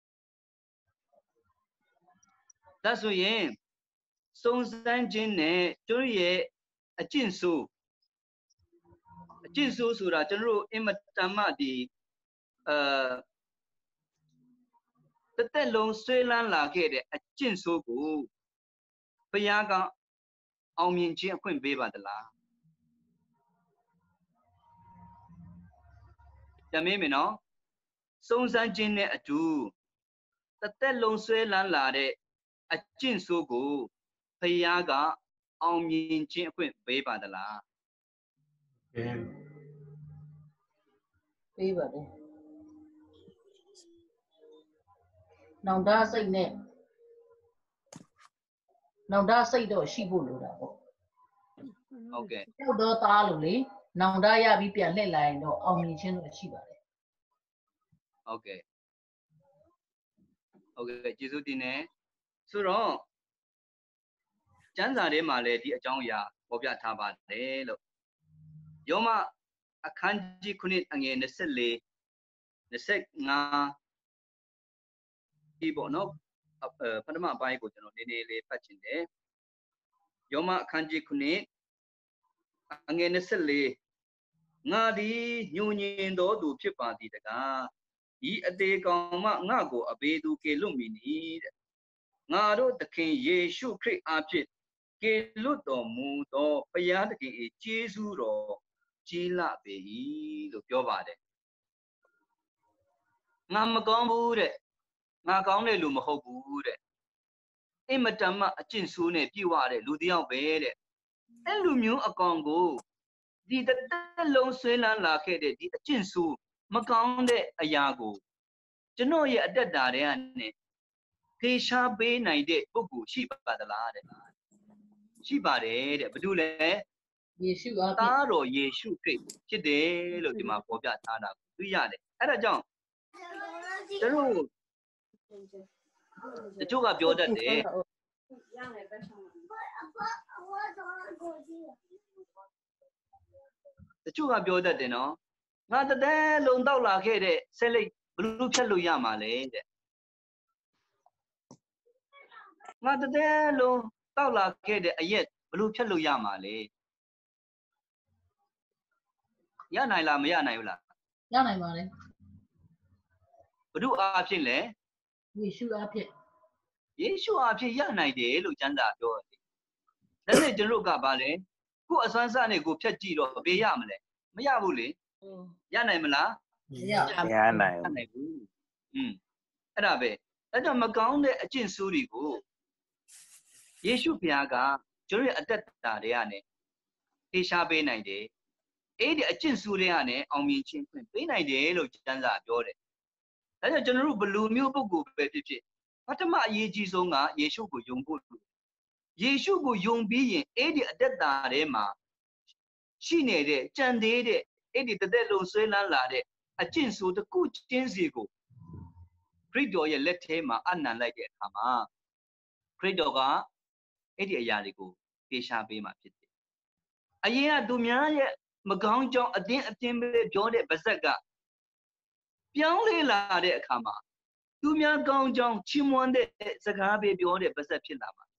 ဒါဆိုရင်စုံစမ်းခြင်းနဲ့ကျွန်တော်ရဲ့အကျင့်ဆိုးအကျင့်ဆိုးဆိုတာကျွန်တော်တို့အင်မတန်မှဒီအာတစ်သက်လုံးဆွေးလန်းလာခဲ့တဲ့အကျင့်ဆိုးကိုဘုရားကအောင်မြင်ခြင်းအခွင့်ပေးပါသလားကြမေးမယ်နော်စုံစမ်းခြင်းနဲ့အတူတစ်သက်လုံးဆွေးလန်းလာတဲ့အကျင့်ဆိုးကိုဘုရားကအောင်မြင်ခြင်းအခွင့်ပေးပါသလားပေးပါတယ်နောင်တစိတ်နဲ့နောင်တစိတ်တော့ရှိဖို့လိုတာပေါ့ဟုတ်ကဲ့ပြောက်တော့သားလို့လေနောင်တရပြီးပြန်လှည့်လာရင်တော့အောင်မြင်ခြင်းတော့ရှိပါတယ်ဟုတ်ကဲ့ဟုတ်ကဲ့ကျေးဇူးတင်တယ်ဆိုတော့ကျမ်းစာထဲမှာလည်းဒီအကြောင်းအရာပေါ်ပြထားပါတယ်လို့ယောမအခန်းကြီးခုနှစ်အငယ်ยี่สิบสี่ ยี่สิบห้าဒီပေါ့နော်ပထမအပိုင်းကိုကျွန်တော်နည်းနည်းလေးဖတ်ချင်တယ်ယောမအခန်းကြီးခုနှစ်အငယ်ยี่สิบสี่ငါသည်ညှို့ညင်တော်သူဖြစ်ပါသည်တကားဤအသေးကောင်မှငါကိုအဘေသူကေလွတ်မိနီတဲ့ငါတို့သခင်ယေရှုခရစ်အားဖြင့်ကေလွတ်တော်မူသောဘုရားသခင်၏ကျေးဇူးတော်ကြီးလှပေ၏လို့ပြောပါတယ်ငါမကောင်းဘူးတဲ့ငါကောင်းတဲ့လူမဟုတ်ဘူးတဲ့အင်မတန်မှအကျင့်ဆိုးနဲ့ပြည့်ဝတဲ့လူတစ်ယောက်ပဲတဲ့အဲ့လူမျိုးအကောင်ကိုဒီတက်လုံးဆွေးလန်းလာခဲ့တဲ့ဒီအကျင့်ဆိုးမကောင်းတဲ့အရာကိုကျွန်တော်ရဲ့အတက်တာတွေကနေဖေရှားပေးနိုင်တဲ့ပုဂ္ဂိုလ်ရှိပါသလားတဲ့ရှိပါတယ်တဲ့ဘာလို့လဲယေရှုအားဖြင့်သားတော်ယေရှုခရစ်ဖြစ်တယ်လို့ဒီမှာပေါ်ပြထားတာကိုတွေ့ရတယ်အဲ့ဒါကြောင့်ကျွန်တော်တချို့ကပြောတတ်တယ်တချို့ကပြောတတ်တယ်နော်ငါတည်းလုံတောက်လာခဲ့တဲ့ဆက်လက်ဘလို့ဖြတ်လို့ရမှာလဲတဲ့ငါတည်းလုံတောက်လာခဲ့တဲ့အရက်ဘလို့ဖြတ်လို့ရမှာလဲရနိုင်လားမရနိုင်ဘူးလားရနိုင်ပါတယ်ဘု து အားဖြင့်လဲယေရှုအားဖြင့်ယေရှုအားဖြင့်ရနိုင်တယ်လို့ကျမ်းစာပြောတယ်ဒါနဲ့ကျွန်တော်ကဗာလဲကိုယ်အစွမ်းစားနဲ့ကိုဖြတ်ကြည့်တော့ဘေးရမလဲမရဘူးလေရနိုင်မလားမရရနိုင်ရနိုင်ဘူးอืมအဲ့ဒါပဲအဲ့တော့မကောင်းတဲ့အကျင့်ဆိုးတွေကိုယေရှုဘုရားကကျွန်တော်ရဲ့အသက်တာတွေကနေထေရှားပေးနိုင်တယ်အဲ့ဒီအကျင့်ဆိုးတွေကနေအောင်မြင်ခြင်းဖွင့်ပေးနိုင်တယ်လို့ကျမ်းစာပြောတယ်ဒါကြောင့်ကျွန်တော်တို့ဘလူမျိုးပုဂ္ဂိုလ်ပဲဖြစ်ဖြစ်ပထမအရေးကြီးဆုံးကယေရှုကိုယုံဖို့ယေရှုကိုယုံပြီးရင်အဲ့ဒီအသက်တာထဲမှာရှိနေတဲ့ကြံသေးတဲ့အဲ့ဒီတစ်သက်လုံးဆွဲလန်းလာတဲ့အကျင့်ဆိုးတစ်ခုချင်းစီကိုခရစ်တော်ရဲ့လက်ထဲမှာအနံလိုက်တဲ့အခါမှာခရစ်တော်ကအဲ့ဒီအရာတွေကိုပြေရှားပေးမှာဖြစ်တယ်အရင်ကသူများရဲ့မကောင်းကြောင်းအတင်းအပြင်းပဲပြောတဲ့ဗဇက်ကပြောင်းလဲလာတဲ့အခါမှာသူများကောင်းကြောင်းချီးမွမ်းတဲ့စကားပဲပြောတဲ့ဗဇက်ဖြစ်လာမှာ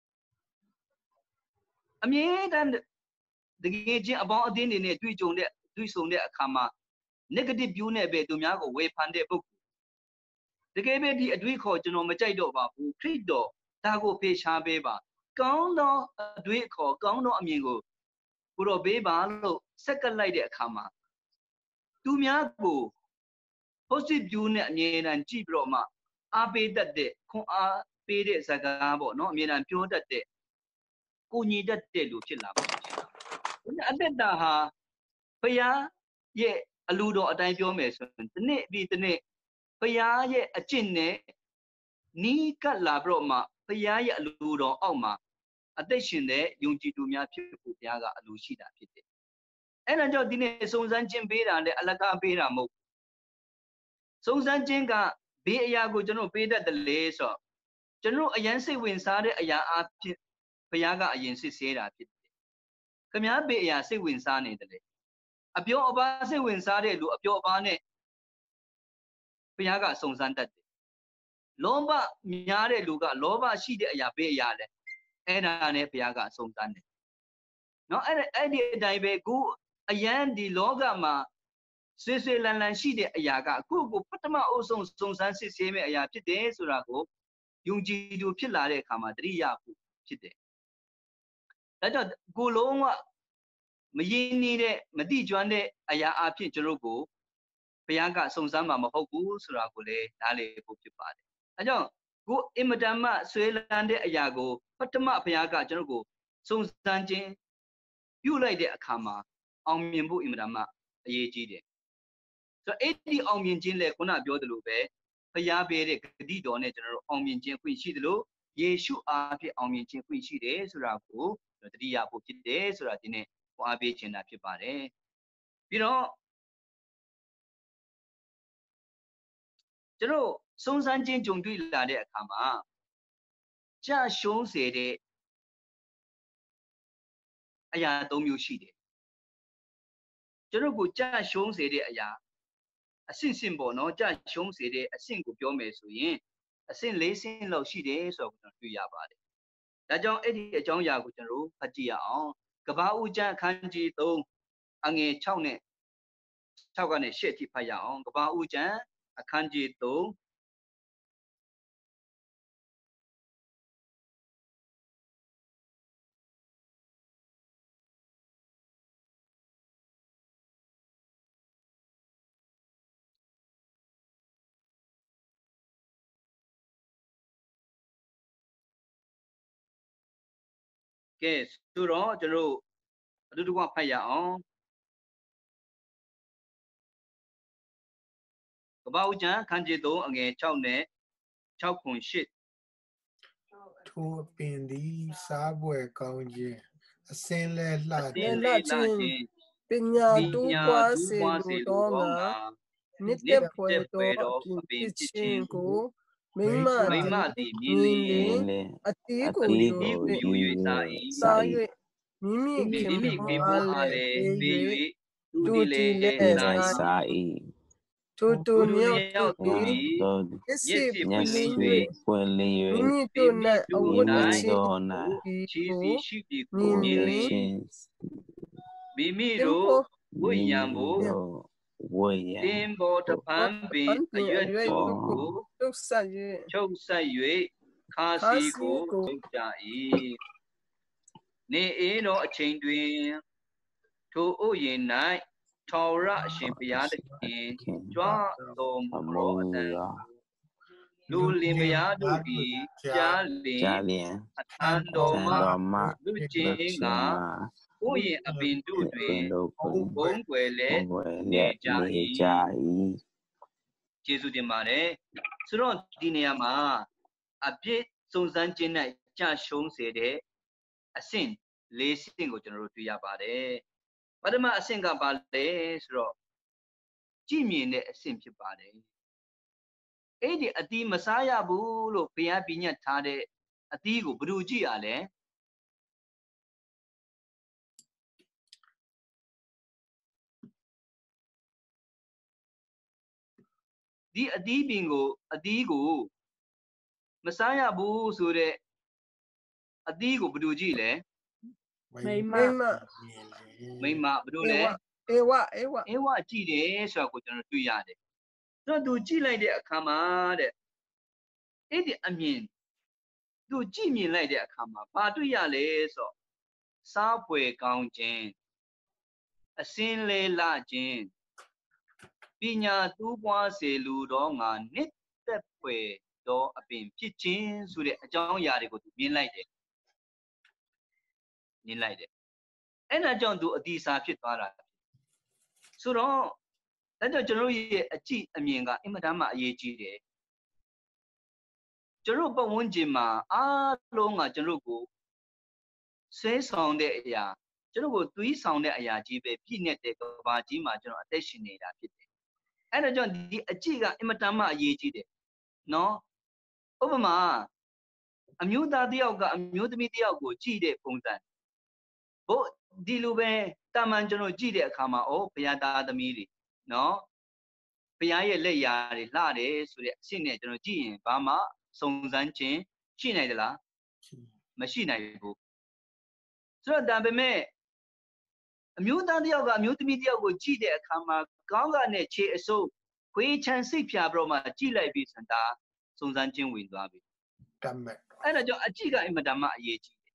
အမြဲတမ်းတကယ်ချင်းအပေါင်းအသင်းတွေနဲ့တွေ့ကြုံတဲ့တွေ့ဆုံတဲ့အခါမှာ negative view နဲ့ပဲသူများကိုဝေဖန်တဲ့ပုဂ္ဂိုလ်တကယ်ပဲဒီအတွေးခေါ်ကျွန်တော်မကြိုက်တော့ပါဘူးခရစ်တော်ဒါကိုဖေရှားပေးပါကောင်းသောအတွေးခေါ်ကောင်းသောအမြင်ကိုကိုတော့ပေးပါလို့ဆက်ကပ်လိုက်တဲ့အခါမှာသူများကို positive view နဲ့အမြဲတမ်းကြည့်ပြီးတော့မှအားပေးတတ်တဲ့ခွန်အားပေးတဲ့စကားပေါ့နော်အမြဲတမ်းပြောတတ်တဲ့ကိုညီတတ်တဲ့လူဖြစ်လာပါဖြစ်လာအသက်တာဟာဘုရားရဲ့အလူတော်အတိုင်းပြောမယ်ဆိုရင်ဒီနေ့ပြီးဒီနေ့ဘုရားရဲ့အကျင့်နဲ့နီးကပ်လာပြီးတော့မှဘုရားရဲ့အလူတော်အောက်မှာအသက်ရှင်တဲ့ယုံကြည်သူများဖြစ်ဖို့ဘုရားကအလူရှိတာဖြစ်တယ်အဲ့ဒါကြောင့်ဒီနေ့စုံစမ်းခြင်းပေးတာနဲ့အလကားပေးတာမဟုတ်စုံစမ်းခြင်းကဘေးအရာကိုကျွန်တော်ပေးတတ်တယ်လေဆိုတော့ကျွန်တော်အရင်စိတ်ဝင်စားတဲ့အရာအဖြစ်ဘုရားကအရင်စစ်ဆေးတာဖြစ်တယ်ခမားဘေးအရာစိတ်ဝင်စားနေတယ်လေအပြောအပါစိတ်ဝင်စားတဲ့လူအပြောအပါနဲ့ဘုရားကစုံစမ်းတတ်တယ်လောဘများတဲ့လူကလောဘရှိတဲ့အရာဘေးအရာလဲအဲ့ဒါနဲ့ဘုရားကစုံစမ်းတယ်နော်အဲ့အဲ့ဒီအတိုင်းပဲကိုအရန်ဒီလောကမှာဆွေးဆွေးလန်းလန်းရှိတဲ့အရာကအခုကိုပထမအုပ်ဆုံးစုံစမ်းစစ်ဆေးမဲ့အရာဖြစ်တယ်ဆိုတာကိုယုံကြည်သူဖြစ်လာတဲ့အခါမှာတတိယဖို့ဖြစ်တယ်ဒါကြောင့်ကိုလုံးကမရင်းနေတဲ့မတိကျွမ်းတဲ့အရာအဖြစ်ကျွန်တော်ကိုဘုရားကစုံစမ်းမှာမဟုတ်ဘူးဆိုတာကိုလည်းနားလည်ဖို့ဖြစ်ပါတယ်အဲကြောင့်ကိုအင်မတန်မှဆွေးလန်းတဲ့အရာကိုပထမဘုရားကကျွန်တော်ကိုစုံစမ်းခြင်းပြုလိုက်တဲ့အခါမှာအောင်မြင်ဖို့အင်မတန်မှအရေးကြီးတယ်ဆိုတော့အဲ့ဒီအောင်မြင်ခြင်းလဲခုနပြောသလိုပဲဘုရားပေးတဲ့ဂတိတော်နဲ့ကျွန်တော်တို့အောင်မြင်ခြင်းခွင့်ရှိသလိုယေရှုအားဖြင့်အောင်မြင်ခြင်းခွင့်ရှိတယ်ဆိုတာကိုတတိယဖို့ဖြစ်တယ်ဆိုတာဒီနေ့ဟောအားပေးခြင်းတာဖြစ်ပါတယ်ပြီးတော့ကျွန်တော်စုံစမ်းခြင်းကြုံတွေ့လာတဲ့အခါမှာကြာရှုံးစေတဲ့အရာသုံးမျိုးရှိတယ်ကျွန်တော်ကိုကြာရှုံးစေတဲ့အရာအဆင့်ဆင့်ပေါ့နော်ကြာရှုံးစေတဲ့အဆင့်ကိုပြောမယ်ဆိုရင်အဆင့်လေးဆင့်လောက်ရှိတယ်ဆိုတော့ကျွန်တော်တွေ့ရပါတယ်ဒါကြောင့်အဲ့ဒီအကြောင်းအရာကိုကျွန်တော်ဖတ်ကြည့်ရအောင်ကဘာဦးကျမ်းအခန်းကြီးသုံးအငယ်၆နဲ့၆ကနေ၈အထိဖတ်ရအောင်ကဘာဦးကျမ်းအခန်းကြီးသုံးကဲဆိုတော့ကျွန်တော်အတူတူကဖတ်ရအောင်ကဘာဦးကျမ်းအခန်းကြီးသုံးအငယ်၆နဲ့၆ခွန်၈ထိုအပင်သည်စားပွဲကောင်းခြင်းအစင်းလဲလှအစခြင်းင်းလေးလာခြင်းပညာပတိုးညာပွားတူးစေပွားစေလိုလိုသောသောငါငါနှစ်နှစ်သက်ဖွယ်သက်ဖွယ်သောသောအပင်အပင်ဖြစ်ဖြစ်ခြင်းခြင်းကိုမိမမိမသည်သည်မြင်လျင်လင်အတီးအကိုတီးယူဒီကိုကိုယူယူ၍ စား၏၍စားစား၍မိမိမိခင်မိပွခင်ားပွားအားလည်းလည်းပေးပေး၍၍သူသူသည်သည်လည်းလည်းစားစားစား၏၏ထိုသူသူနှစ်နှစ်ယောယောက်က်တို့တို့သည်သည်သောမျက်မျက်စိစိပွပွင့်င့်လလင်းင်း၍၍ပွင့်လင်းမိ၍မိတို့၌ အဝမိတ်မိတစ်တို့ချ၌င်းသော၌ချီးကိုစီရှိသည်မြကိုင်မြင်လလျှင်ျှင်ချင်းမိမိသင်တို့ဖို့ဝိညာဉ်ကိုတို့ဝိညာဉ်တင်းပေါ်တပန်းပင်အရွက်အရွက်တို့တို့ကိုတုတ်ဆက်၍ချုပ်ဆက်၍ခါခါစီစီကိုကိုထုတ်ကြ၏နေအေးသောအချိန်တွင်ထိုဥယျာဉ်၌ထာဝရအရှင်ဘုရားသခင်ခင်ကြွတော်မူအမုသောအန်းတန်သောလူလင်မယားတို့သည် ကြားလျင်ကြာလျင်အထံတော်သံမှတော်မှလူကျလွင်တ်ကခြင်းမှာဥယျာဉ်အပင်တို့တွပင်င်တို့ကိုဘုံကွယ်လျက်ဘုံွယ်လနေျက်ကြနေကြ၏၏ကျေးဇူးတင်ပါတယ်ဆိုတော့ဒီနေရာမှာအပြစ်စုံစမ်းခြင်း၌ကြာရှုံးစေတဲ့အဆင့်လေးဆင့်ကိုကျွန်တော်တို့တွေ့ရပါတယ်ပထမအဆင့်ကဘာလဲဆိုတော့ကြည်မြင်တဲ့အဆင့်ဖြစ်ပါတယ်အဲ့ဒီအတီးမစားရဘူးလို့ဘုရားပြညတ်ထားတဲ့အတီးကိုဘယ်လိုကြည့်ရလဲဒီအတီးပင်ကိုအတီးကိုမစားရဘူးဆိုတဲ့အတီးကိုဘယ်လိုကြည့်လဲမိမမိမဘယ်လိုလဲအေဝအေဝအေဝကြည့်တယ်ဆိုတာကိုကျွန်တော်တွေ့ရတယ်ဆိုတော့သူကြည့်လိုက်တဲ့အခါမှာတဲ့အဲ့ဒီအမြင်သူကြည့်မြင်လိုက်တဲ့အခါမှာဘာတွေ့ရလဲဆိုတော့စားဖွယ်ကောင်းခြင်းအစင်းလဲလာခြင်းပညာတူးပွားစေလိုတော့ငါနှစ်သက်ဖွယ်သောအပင်ဖြစ်ခြင်းဆိုတဲ့အကြောင်းအရာတွေကိုသူမြင်လိုက်တယ်မြင်လိုက်တယ်အဲ့ဒါကြောင့်သူအတီးစားဖြစ်သွားတာဆိုတော့ဒါကြောင့်ကျွန်တော်ရဲ့အကြည့်အမြင်ကအင်မတန်မှအရေးကြီးတယ်ကျွန်တော်ပတ်ဝန်းကျင်မှာအားလုံးကကျွန်တော်ကိုဆွဲဆောင်တဲ့အရာကျွန်တော်ကိုသွေးဆောင်တဲ့အရာကြီးပဲပြည့်နေတဲ့ကဘာကြီးမှာကျွန်တော်အသက်ရှင်နေတာဖြစ်တယ်အဲ့ဒါကြောင့်ဒီအကြည့်ကအင်မတန်မှအရေးကြီးတယ်နော်ဥပမာအမျိုးသားတယောက်ကအမျိုးသမီးတယောက်ကိုကြည့်တဲ့ပုံစံဘို့ဒီလိုပဲတာမန်ကျွန်တော်ကြည့်တဲ့အခါမှာအိုးဘုရားသားသမီးတွေနော်ဘုရားရဲ့လက်ရာတွေလှတယ်ဆိုတဲ့အရှင်းနဲ့ကျွန်တော်ကြည့်ရင်ဘာမှစုံစမ်းခြင်းရှိနိုင်သလားမရှိနိုင်ဘူးဆိုတော့ဒါပေမဲ့အမျိုးသားတယောက်ကအမျိုးသမီးတယောက်ကိုကြည့်တဲ့အခါမှာကောင်းကနဲ့ခြေအစုပ်ခွေးချမ်းစိတ်ဖြာပြီးတော့မှကြည့်လိုက်ပြီးစံတာစုံစမ်းခြင်းဝင်သွားပြီတတ်မဲ့အဲ့ဒါကြောင့်အကြည့်ကအင်မတန်မှအရေးကြီးတယ်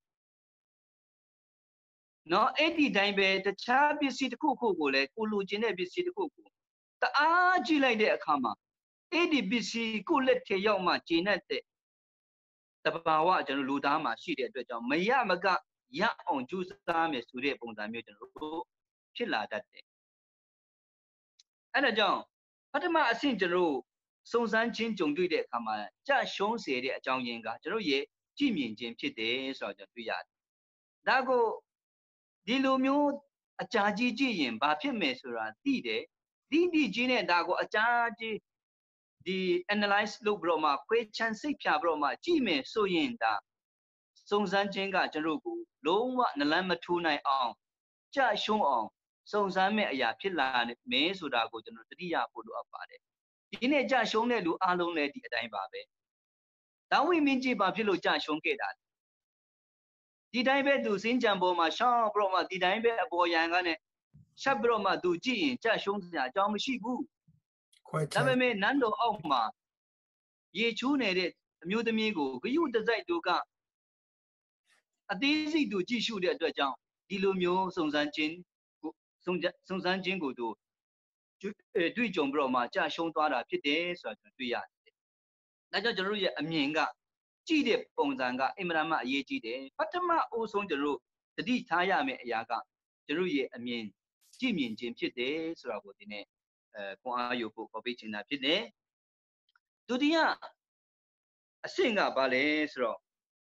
နော်အဲ့ဒီတိုင်းပဲတခြားပစ္စည်းတစ်ခုခုကိုလည်းကိုလိုချင်တဲ့ပစ္စည်းတစ်ခုကိုတအားကြည့်လိုက်တဲ့အခါမှာအဲ့ဒီပစ္စည်းကိုလက်ထဲရောက်မှကျင့်တဲ့တဘာဝကျွန်တော်လူသားမှာရှိတဲ့အတွက်ကြောင့်မရမကရအောင်ကြိုးစားမယ်ဆိုတဲ့ပုံစံမျိုးကျွန်တော်တို့ဖြစ်လာတတ်တယ်အဲ့ဒါကြောင့်ပထမအဆင့်ကျွန်တော်စုံစမ်းခြင်းကြုံတွေ့တဲ့အခါမှာကြာရှုံးစေတဲ့အကြောင်းရင်းကကျွန်တော်ရဲ့ကြည့်မြင်ခြင်းဖြစ်တယ်ဆိုတော့တွေ့ရတယ်ဒါကိုဒီလိုမျိုးအကြာကြီးကြည့်ရင်ဘာဖြစ်မယ်ဆိုတာသိတယ်ဒီဒီကြီးနဲ့ဒါကိုအကြာကြီးဒီ analyze လုပ်ပြီးတော့မှခွဲခြမ်းစိတ်ဖြာပြီးတော့မှကြည့်မယ်ဆိုရင်ဒါစုံစမ်းခြင်းကကျွန်တော်ကိုလုံးဝနလန်းမထိုးနိုင်အောင်ကြရှုံးအောင်စုံစမ်းမဲ့အရာဖြစ်လာမယ်ဆိုတာကိုကျွန်တော်တတိယဖို့လိုအပ်ပါတယ်ဒီနေ့ကြရှုံးတဲ့လူအလုံးလည်းဒီအတိုင်းပါပဲဒါဝိမင်းကြီးဘာဖြစ်လို့ကြရှုံးခဲ့တာဒီတိုင်းပဲသူစင်ကြံပေါ်မှာရှောင်းပြီးတော့မှဒီတိုင်းပဲအပေါ်ရန်ကနဲ့ရှက်ပြီးတော့မှသူကြည့်ရင်ကြရှုံးစရာအကြောင်းမရှိဘူးဒါပေမဲ့နန်းတော်အောက်မှာရေချိုးနေတဲ့အမျိုးသမီးကိုဂယုတစိုက်သူကအသေးစိတ်သူကြည့်ရှုတဲ့အတွက်ကြောင့်ဒီလိုမျိုးစုံစမ်းခြင်းကိုစုံစုံစမ်းခြင်းကိုသူတွေ့ကြုံပြီးတော့မှကြရှုံးသွားတာဖြစ်တယ်ဆိုတာကျွန်တော်တွေ့ရတယ်။ဒါကြောင့်ကျွန်တော်တို့ရဲ့အမြင်ကကြည့်တဲ့ပုံစံကအင်မတန်မှအရေးကြီးတယ်။ပထမအဦးဆုံးကျွန်တော်တို့တတိထားရမယ့်အရာကကျွန်တော်ရဲ့အမြင်ကြည့်မြင်ခြင်းဖြစ်တယ်ဆိုတာကိုဒီနေ့အဲခွန်အားယူဖို့ပေါ်ပေးချင်တာဖြစ်တယ်။ဒုတိယအဆင့်ကဘာလဲဆိုတော့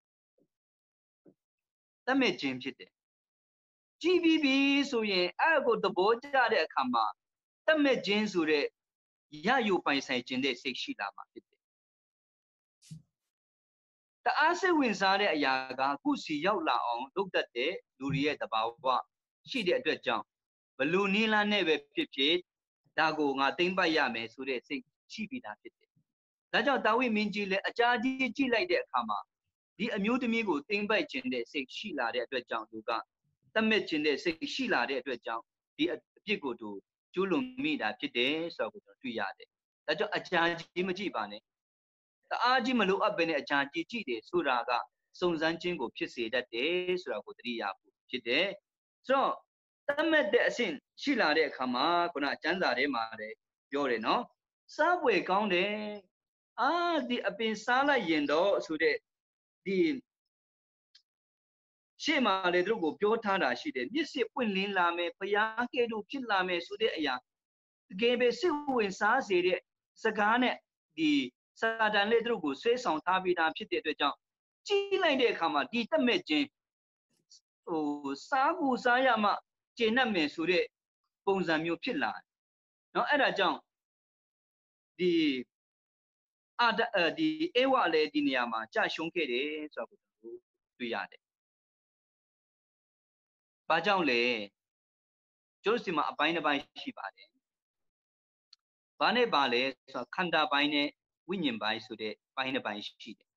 တတ်မဲ့ခြင်းဖြစ်တယ်ကြည်ပြီးပြီဆိုရင်အဲ့ကိုသဘောကျတဲ့အခါမှာတတ်မဲ့ခြင်းဆိုတဲ့ရယူပိုင်ဆိုင်ခြင်းတဲ့စိတ်ရှိလာမှာဖြစ်တယ်တအားစိတ်ဝင်စားတဲ့အရာကခုစီရောက်လာအောင်လုပ်တတ်တဲ့လူတွေရဲ့တဘာဝရှိတဲ့အတွက်ကြောင့်ဘလူနီလာနဲ့ပဲဖြစ်ဖြစ်ဒါကိုငါသိမ့်ပတ်ရမယ်ဆိုတဲ့စိတ်ရှိပြီးသားဖြစ်တယ်ဒါကြောင့်တာဝိမင်းကြီးလည်းအကြာကြီးကြည့်လိုက်တဲ့အခါမှာဒီအမျိုးသမီးကိုသိမ့်ပိုက်ခြင်းတဲ့စိတ်ရှိလာတဲ့အတွက်ကြောင့်သူကတတ်မဲ့ခြင်းတဲ့စိတ်ရှိလာတဲ့အတွက်ကြောင့်ဒီအပြစ်ကိုသူကျူးလွန်မိတာဖြစ်တယ်ဆိုတော့ကျွန်တော်တွေ့ရတယ်။ဒါကြောင့်အကြာကြီးမကြည့်ပါနဲ့။တအားကြီးမလို့အပ်ပဲနဲ့အကြာကြီးကြည့်တယ်ဆိုတာကစုံစမ်းခြင်းကိုဖြစ်စေတတ်တယ်ဆိုတာကိုသတိရဖို့ဖြစ်တယ်။ဆိုတော့တတ်မဲ့တဲ့အဆင့်ရှိလာတဲ့အခါမှာခုနအကျမ်းစာထဲမှာလည်းပြောတယ်နော်။စားပွေကောင်းတယ်။အာဒီအပင်စားလိုက်ရင်တော့ဆိုတဲ့ဒီရှေ့မှာလေသူတို့ကိုပြောထားတာရှိတယ်မျက်စိပွင့်လင်းလာမယ်ဘုရားကဲ့သို့ဖြစ်လာမယ်ဆိုတဲ့အရာတကယ်ပဲစိတ်ဝင်စားစေတဲ့စကားနဲ့ဒီစာတန်လေးသူတို့ကိုဆွဲဆောင်ထားပြီးသားဖြစ်တဲ့အတွက်ကြောင့်ကြည့်လိုက်တဲ့အခါမှာဒီတတ်မဲ့ခြင်းဟိုစားကိုစားရမှကျင့်တတ်မယ်ဆိုတဲ့ပုံစံမျိုးဖြစ်လာတယ်เนาะအဲ့ဒါကြောင့်ဒီအာဒီအေဝလည်းဒီနေရာမှာကြာရှုံးခဲ့တယ်ဆိုတော့တွေ့ရတယ်။ဘာကြောင့်လဲကျိုးစီမှာအပိုင်းတစ်ပိုင်းရှိပါတယ်။ဘာနဲ့ပါလဲဆိုတော့ခန္ဓာပိုင်းနဲ့ဝိညာဉ်ပိုင်းဆိုတဲ့ပိုင်းတစ်ပိုင်းရှိတယ်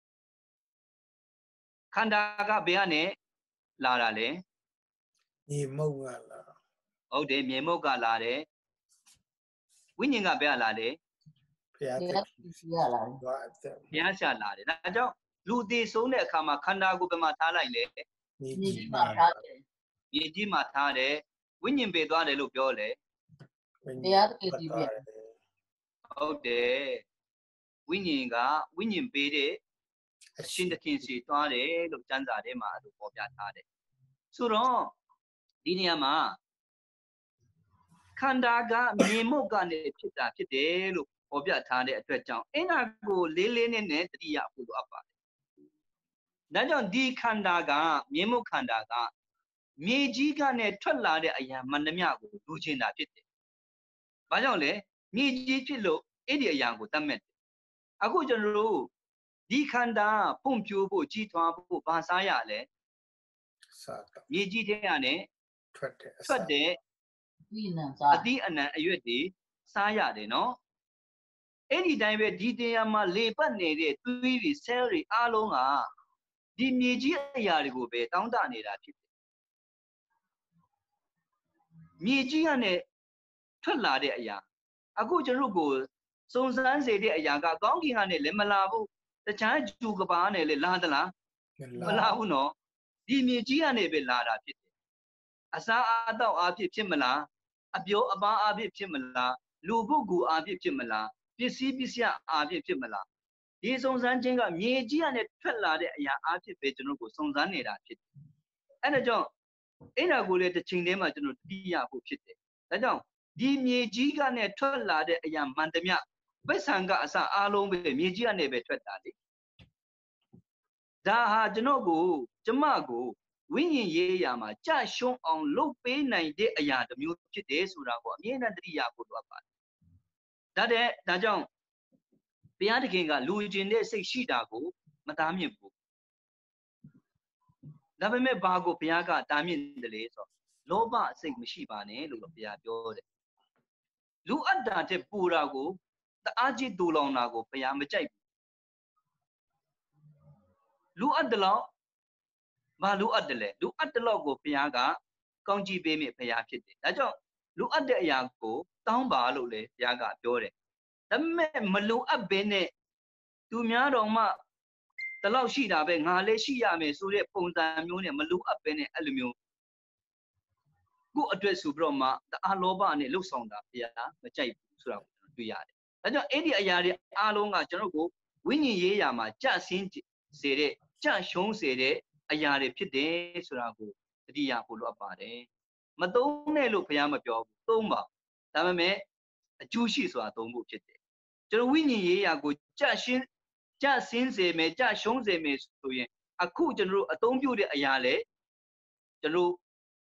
။ခန္ဓာကဘယ်ကနေလာတာလဲ။မြေမုတ်ကလာ။ဟုတ်တယ်မြေမုတ်ကလာတယ်။ဝိညာဉ်ကဘယ်ကလာလဲ။ဘုရားသခင်ရှိရလာတယ်။ဘုရားရှာလာတယ်။ဒါကြောင့်လူတည်ဆုံးတဲ့အခါမှာခန္ဓာကိုယ်ဘယ်မှာထားလိုက်လဲ။မြေကြီးမှာထားတယ်။မြေကြီးမှာထားတယ်။ဝိညာဉ်ပေသွားတယ်လို့ပြောလေ။ဘုရားသခင်ကြည့်ပြ။ဟုတ်တယ်။ဝိညာဉ်ကဝိညာဉ်ပေးတဲ့အရှင်သခင်စီသွားတယ်လို့ကျမ်းစာထဲမှာအဲ့လိုပေါ်ပြထားတယ်။ဆိုတော့ဒီနေရာမှာခန္ဓာကမြေမုတ်ကနေဖြစ်တာဖြစ်တယ်လို့ပေါ်ပြထားတဲ့အတွက်ကြောင့်အင်္ဂါကိုလေးလေးနဲ့နဲ့တတိယဖို့လိုအပ်ပါတယ်။ဒါကြောင့်ဒီခန္ဓာကမြေမုတ်ခန္ဓာကမြေကြီးကနေထွက်လာတဲ့အရာမှန်သမျှကိုလူချင်းတာဖြစ်တယ်။ဘာကြောင့်လဲမြေကြီးဖြစ်လို့အဲ့ဒီအရာကိုတတ်မဲ့တယ်။အခုကျွန်တော်တို့ဒီခန္ဓာဖွံ့ဖြိုးဖို့ကြီးထွားဖို့ဘာစားရလဲ။စားတော့မြေကြီးထဲကနေထွက်တယ်ထွက်တယ်ဒီနံစားအတိအနံအရွက်တွေစားရတယ်နော်။အဲ့ဒီတိုင်းပဲဒီတရားမှာလေပတ်နေတဲ့သွေးတွေ cell တွေအားလုံးကဒီမြေကြီးအရာတွေကိုပဲတောင်းတနေတာဖြစ်တယ်။မြေကြီးကနေထွက်လာတဲ့အရာအခုကျွန်တော်ကိုစုံစမ်းစေတဲ့အရာကကောင်းကင်ကနေလည်းမလာဘူးတခြားဂျူကဘာနဲ့လည်းလာသလားမလာဘူးနော်ဒီမြေကြီးကနေပဲလာတာဖြစ်တယ်။အစားအသောက်အဖြစ်ဖြစ်မလားအပြောအပန်းအဖြစ်ဖြစ်မလားလူပုဂ္ဂိုလ်အဖြစ်ဖြစ်မလားပစ္စည်းပစ္စယအဖြစ်ဖြစ်မလားဒီစုံစမ်းခြင်းကမြေကြီးကနေထွက်လာတဲ့အရာအဖြစ်ပဲကျွန်တော်ကိုစုံစမ်းနေတာဖြစ်တယ်။အဲဒါကြောင့်အဲ့ဒါကိုလည်းတစ်ချိန်တည်းမှာကျွန်တော်သိရဖို့ဖြစ်တယ်။ဒါကြောင့်ဒီမြေကြီးကနေထွက်လာတဲ့အရာမှန်သမျှပစ္ဆံကအစအားလုံးပဲမြေကြီးကနေပဲထွက်တာလေဒါဟာကျွန်တော်ကိုကျမကိုဝိညာဉ်ရေးရာမှာကြာရှုံးအောင်လုပ်ပေးနိုင်တဲ့အရာတစ်မျိုးဖြစ်တယ်ဆိုတာကိုအမြဲတမ်းသတိရဖို့လိုအပ်ပါတယ်ဒါတဲ့ဒါကြောင့်ဘုရားသခင်ကလူကျင်တဲ့စိတ်ရှိတာကိုမတားမြစ်ဘူးဒါပေမဲ့ဘာကိုဘုရားကတားမြစ်တယ်လဲဆိုလောဘစိတ်မရှိပါနဲ့လို့ဘုရားပြောတယ်လူအတ္တတဲ့ပူတာကိုတအားကြီးတူလောင်တာကိုဘုရားမကြိုက်ဘူးလူအတ္တလောက်ဘာလူအတ္တလဲလူအတ္တလောက်ကိုဘုရားကကောင်းကြီးပေးမိဘုရားဖြစ်တယ်ဒါကြောင့်လူအပ်တဲ့အရာကိုတောင်းပါလို့လေဘုရားကပြောတယ်ဒါပေမဲ့မလူအပ်ဘဲနဲ့သူများတော်မှတလောက်ရှိတာပဲငါလည်းရှိရမယ်ဆိုတဲ့ပုံစံမျိုးနဲ့မလူအပ်ဘဲနဲ့အဲ့လိုမျိုးကိုယ့်အတွက်ဆိုပြီးတော့မှတအားလောဘနဲ့လှုပ်ဆောင်တာဘုရားမကြိုက်ဘူးဆိုတာကိုတွေ့ရတယ်ဒါကြောင့်အဲ့ဒီအရာတွေအားလုံးကကျွန်တော်ကိုဝိညာဉ်ရေးရာမှာကြဆင်းစေတဲ့ကြရှုံးစေတဲ့အရာတွေဖြစ်တယ်ဆိုတာကိုတတိယဖို့လိုအပ်ပါတယ်မသုံးနဲ့လို့ဘုရားမပြောဘူးသုံးပါဒါပေမဲ့အကျိုးရှိဆိုတာသုံးဖို့ဖြစ်တယ်ကျွန်တော်ဝိညာဉ်ရေးရာကိုကြရှင်းကြဆင်းစေမယ်ကြရှုံးစေမယ်ဆိုရင်အခုကျွန်တော်တို့အသုံးပြုတဲ့အရာလေကျွန်တော်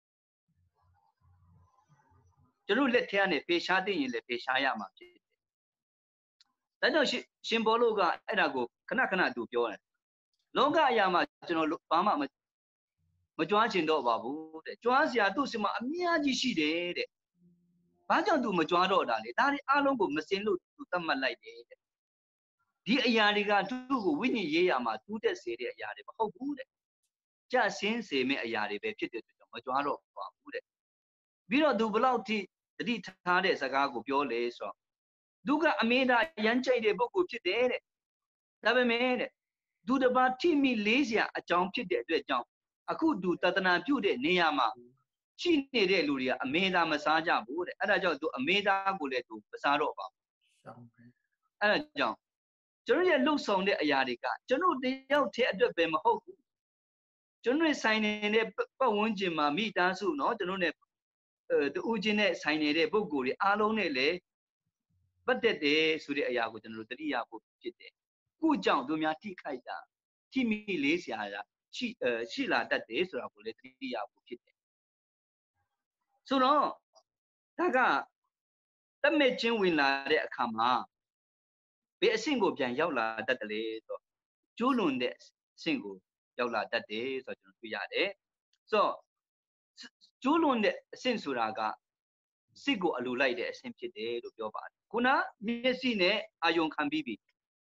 ကျွန်တော်လက်ထဲကနေဖေရှားသိရင်လည်းဖေရှားရမှာဖြစ်တယ်ဒါကြောင့်ရှင်ဘောလို့ကအဲ့ဒါကိုခဏခဏသူပြောတယ်လောကအရာမှာကျွန်တော်ဘာမှမမကြွားချင်တော့ပါဘူးတဲ့ကြွားစရာသူ့စီမှာအများကြီးရှိတယ်တဲ့ဘာကြောင့်သူမကြွားတော့တာလဲဒါတွေအားလုံးကိုမစင်လို့သူသတ်မှတ်လိုက်တယ်တဲ့ဒီအရာတွေကသူ့ကိုဝိညာဉ်ရေးရာမှာတူးတက်စေတဲ့အရာတွေမဟုတ်ဘူးတဲ့ကြဆင်းစေမယ့်အရာတွေပဲဖြစ်တဲ့အတွက်ကြောင့်မကြွားတော့ပါဘူးတဲ့ပြီးတော့သူဘလောက်ထိတတိထားတဲ့စကားကိုပြောလေဆိုတော့သူကအမေသာရမ်းကြိုက်တဲ့ပုဂ္ဂိုလ်ဖြစ်တယ်တဲ့ဒါပေမဲ့တဲ့သူတစ်ပါးထိမိလေးစရာအကြောင်းဖြစ်တဲ့အတွက်ကြောင့်အခုသူတသနာပြုတဲ့နေရာမှာရှိနေတဲ့လူတွေကအမေသာမစားကြဘူးတဲ့အဲ့ဒါကြောင့်သူအမေသာကိုလည်းသူမစားတော့ပါဘူးအဲ့ဒါကြောင့်ကျွန်တော်ရဲ့လှုပ်ဆောင်တဲ့အရာတွေကကျွန်တော်တယောက်တည်းအတွက်ပဲမဟုတ်ဘူးကျွန်တော်ဆိုင်နေတဲ့ပတ်ဝန်းကျင်မှာမိသားစုเนาะကျွန်တော်နဲ့တူချင်းနဲ့ဆိုင်နေတဲ့ပုဂ္ဂိုလ်တွေအားလုံးနဲ့လည်းပတ်သက်တယ်ဆိုတဲ့အရာကိုကျွန်တော်တို့တတိယဖို့ဖြစ်တယ်ခုကြောင့်သူများထိခိုက်တာထိမိလေးစရာရှိရှိလာတတ်တယ်ဆိုတာကိုလည်းတတိယဖို့ဖြစ်တယ်ဆိုတော့ဒါကတတ်မဲ့ချင်းဝင်လာတဲ့အခါမှာဘယ်အဆင့်ကိုပြန်ရောက်လာတတ်တယ်လဲဆိုတော့ကျိုးလွန်တဲ့အဆင့်ကိုရောက်လာတတ်တယ်ဆိုတော့ကျွန်တော်တွေ့ရတယ်ဆိုတော့ကျိုးလွန်တဲ့အဆင့်ဆိုတာကစိတ်ကိုအလိုလိုက်တဲ့အဆင့်ဖြစ်တယ်လို့ပြောပါတယ်ခုနမျက်စိနဲ့အာယုံခံပြီးပြီ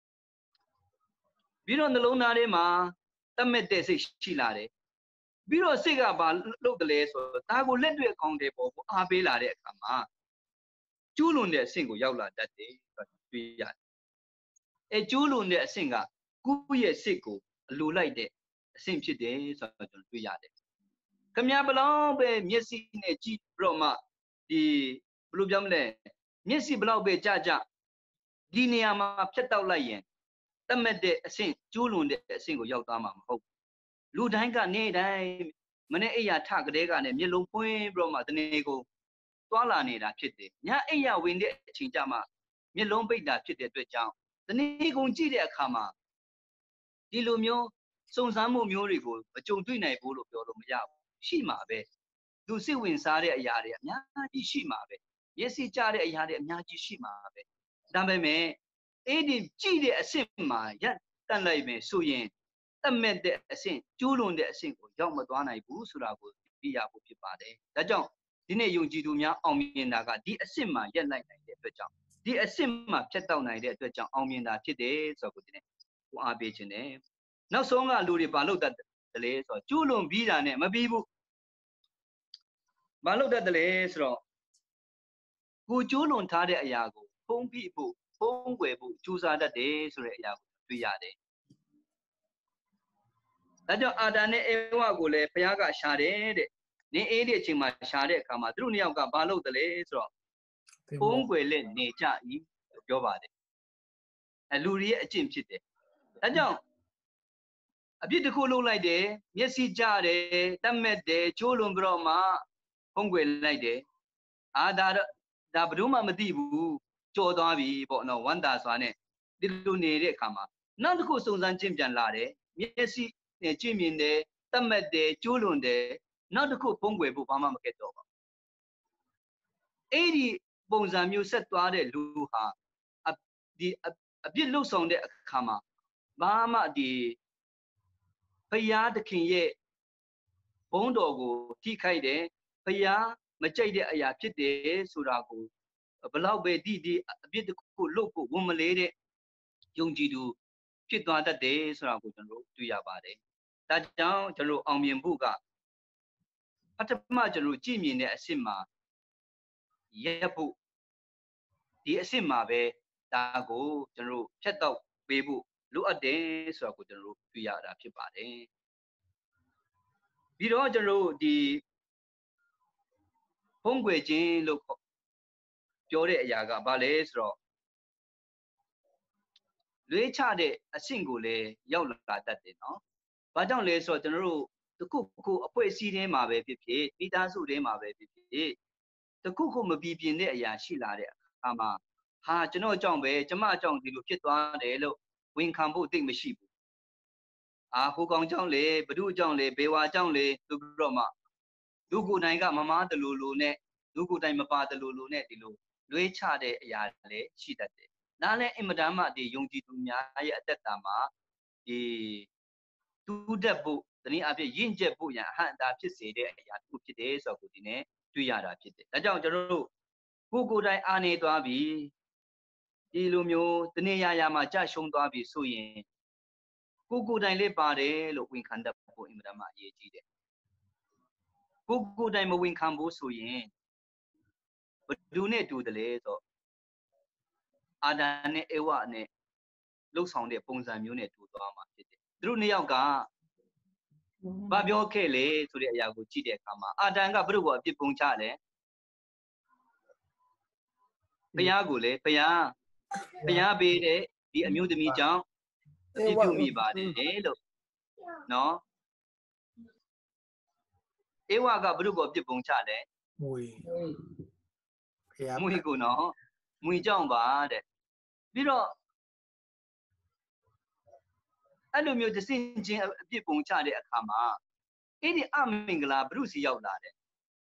ပြီးတော့နှလုံးသားထဲမှာတတ်မဲ့တဲ့စိတ်ရှိလာတယ်ပြီးတော့စိတ်ကဘာလုပ်တယ်လဲဆိုတော့ဒါကိုလက်တွေ့အကောင့်တွေပေါ်ကိုအားပေးလာတဲ့အခါမှာကျိုးလွန်တဲ့အဆင့်ကိုရောက်လာတတ်တယ်ဆိုတော့တွေ့ရတယ်အဲကျိုးလွန်တဲ့အဆင့်ကကိုယ့်ရဲ့စိတ်ကိုအလိုလိုက်တဲ့အဆင့်ဖြစ်တယ်ဆိုတော့ကျွန်တော်တွေ့ရတယ်ခမဘလောက်ပဲမျက်စိနဲ့ကြည့်ပြီးတော့မှဒီဘယ်လိုပြောမလဲမျက်စိဘလောက်ပဲကြကြဒီနေရာမှာဖြတ်တောက်လိုက်ရင်တတ်မဲ့တဲ့အဆင့်ကျိုးလွန်တဲ့အဆင့်ကိုရောက်သွားမှာမဟုတ်လူတိုင်းကနေတိုင်းမနေ့အိယာထကလေးကနဲ့မျက်လုံးပွင့်ပြီးတော့မှတနေ့ကိုသွားလာနေတာဖြစ်တယ်ညအိယာဝင်တဲ့အချိန်ကြမှာမျက်လုံးပိတ်တာဖြစ်တဲ့အတွက်ကြောင့်တနေ့ကုန်ကြည့်တဲ့အခါမှာဒီလိုမျိုးစုံစမ်းမှုမျိုးတွေကိုမကြုံတွေ့နိုင်ဘူးလို့ပြောလို့မရဘူးရှိမှာပဲသူစိတ်ဝင်စားတဲ့အရာတွေအများကြီးရှိမှာပဲမျက်စိကျတဲ့အရာတွေအများကြီးရှိမှာပဲဒါပေမဲ့အဲ့ဒီကြည့်တဲ့အဆင့်မှာရပ်တန့်လိုက်မယ်ဆိုရင်တတ်မဲ့တဲ့အဆင့်ကျိုးလွန်တဲ့အဆင့်ကိုရောက်မသွားနိုင်ဘူးဆိုတာကိုသိရဖို့ဖြစ်ပါတယ်ဒါကြောင့်ဒီနေ့ယုံကြည်သူများအောင်မြင်တာကဒီအဆင့်မှာရပ်လိုက်နိုင်တဲ့အတွက်ကြောင့်ဒီအဆင့်မှာဖြတ်တောက်နိုင်တဲ့အတွက်ကြောင့်အောင်မြင်တာဖြစ်တယ်ဆိုတော့ကိုဒီနေ့ကိုအားပေးခြင်းနဲ့နောက်ဆုံးကလူတွေဘာလို့တတ်တယ်လဲဆိုတော့ကျိုးလွန်ပြီးတာနဲ့မပြီးဘူးဘာလို့တတ်တယ်လဲဆိုတော့ကိုကျိုးလွန်ထားတဲ့အရာကိုဖုံးပြီးဖို့ဖုံးကွယ်ဖို့ကြိုးစားတတ်တယ်ဆိုတဲ့အရာကိုတွေ့ရတယ်ဒါကြောင့်အာဒါနဲ့အေဝါကိုလည်းဘုရားကရှာတယ်တဲ့နင်းအေးတဲ့အချိန်မှာရှာတဲ့အခါမှာသူတို့နှစ်ယောက်ကဘာလုပ်တယ်လဲဆိုတော့ဖုံးကွယ်လက်နေကြ၏လို့ပြောပါတယ်အလူတွေရဲ့အကျင့်ဖြစ်တယ်ဒါကြောင့်အပြစ်တစ်ခုလုပ်လိုက်တယ်မျက်စိကျတယ်တတ်မဲ့တယ်ချိုးလွန်ပြီးတော့မှဖုံးကွယ်လိုက်တယ်အာဒါဒါဘယ်သူမှမသိဘူးကြော်သွားပြီပေါ့နော်ဝမ်းသာစွာနဲ့ဒီလိုနေတဲ့အခါမှာနောက်တစ်ခုစုံစမ်းခြင်းပြန်လာတယ်မျက်စိကြည့်မြင်တယ်တတ်မှတ်တယ်ကျိုးလွန်တယ်နောက်တစ်ခုဖုံးကွယ်ဖို့ဘာမှမကက်တော့ပါအဲ့ဒီပုံစံမျိုးဆက်သွားတဲ့လူဟာဒီအပြစ်လှုပ်ဆောင်တဲ့အခါမှာဘာမှဒီဖယားသခင်ရဲ့ဘုန်းတော်ကိုထိခိုက်တယ်ဖယားမကြိုက်တဲ့အရာဖြစ်တယ်ဆိုတာကိုဘလောက်ပဲဒီဒီအပြစ်တစ်ခုလှုပ်ဖို့ဝန်မလေးတဲ့ယုံကြည်သူဖြစ်သွားတတ်တယ်ဆိုတာကိုကျွန်တော်တို့တွေ့ရပါတယ်ဒါကြောင့်ကျွန်တော်အောင်မြင်ဖို့ကပထမကျွန်တော်ကြည့်မြင်တဲ့အစစ်မှာရက်ဖို့ဒီအစစ်မှာပဲဒါကိုကျွန်တော်ဖြတ်တော့ပေးဖို့လိုအပ်တယ်ဆိုတာကိုကျွန်တော်တို့တွေ့ရတာဖြစ်ပါတယ်ပြီးတော့ကျွန်တော်ဒီဖုံးကွယ်ခြင်းလို့ပြောတဲ့အရာကဘာလဲဆိုတော့လွေးချတဲ့အဆင့်ကိုလည်းရောက်လာတတ်တယ်နော်ဘာကြောင့်လဲဆိုတော့ကျွန်တော်တို့တခုခုအဖွဲ့အစည်းထဲမှာပဲဖြစ်ဖြစ်မိသားစုထဲမှာပဲဖြစ်ဖြစ်တခုခုမပြီးပြင်းတဲ့အရာရှိလာတဲ့အခါမှာဟာကျွန်တော်အကြောင်းပဲကျမအကြောင်းဒီလိုဖြစ်သွားတယ်လို့ဝန်ခံဖို့သိမရှိဘူးအာဟိုကောင်ကြောင့်လေဘဒုအကြောင်းလေဘေဝါကြောင့်လေဆိုပြီးတော့မှလူကိုယ်တိုင်ကမမားတလူလူနဲ့လူကိုယ်တိုင်မပါတလူလူနဲ့ဒီလိုလွေးချတဲ့အရာလည်းရှိတတ်တယ်နားလဲအင်မတန်မှဒီယုံကြည်သူများရဲ့အသက်တာမှာဒီတူးတက်ဖို့တနည်းအားဖြင့်ရင့်ကျက်ဖို့ရန်အဟန့်အတားဖြစ်စေတဲ့အရာတစ်ခုဖြစ်တယ်ဆိုတော့ကိုဒီနေ့တွေ့ရတာဖြစ်တယ်ဒါကြောင့်ကျွန်တော်တို့ကိုယ်ကိုယ်တိုင်အားနေသွားပြီဒီလိုမျိုးတနေ့ရရမှာကြရှုံးသွားပြီဆိုရင်ကိုယ်ကိုယ်တိုင်လေးပါတယ်လို့ဝန်ခံတတ်ဖို့အင်မတန်မှအရေးကြီးတယ်ကိုယ်ကိုယ်တိုင်မဝန်ခံဘူးဆိုရင်ဘယ်သူနဲ့တူတယ်လဲဆိုအာဒန်နဲ့အေဝနဲ့လှုပ်ဆောင်တဲ့ပုံစံမျိုးနဲ့တူသွားမှာဖြစ်တယ်သူတို့နှစ်ယောက်ကဘာပြောခဲ့လဲဆိုတဲ့အရာကိုကြည့်တဲ့အခါမှာအာဒန်ကဘုရားကိုအပြစ်ပုံချတယ်ဘုရားကိုလေဘုရားဘုရားပေးတဲ့ဒီအမျိုးသမီးကြောင့်ပြည့်ပြုမိပါတယ်လို့နော်အေဝကဘုရားကိုအပြစ်ပုံချတယ်မွေဘုရားမွေကိုနော်မွေကြောင့်ပါတဲ့ပြီးတော့အဲ့လိုမျိုးတစင်ချင်းအပြစ်ပုံချတဲ့အခါမှာအဲ့ဒီအမင်္ဂလာဘုရုစီရောက်လာတယ်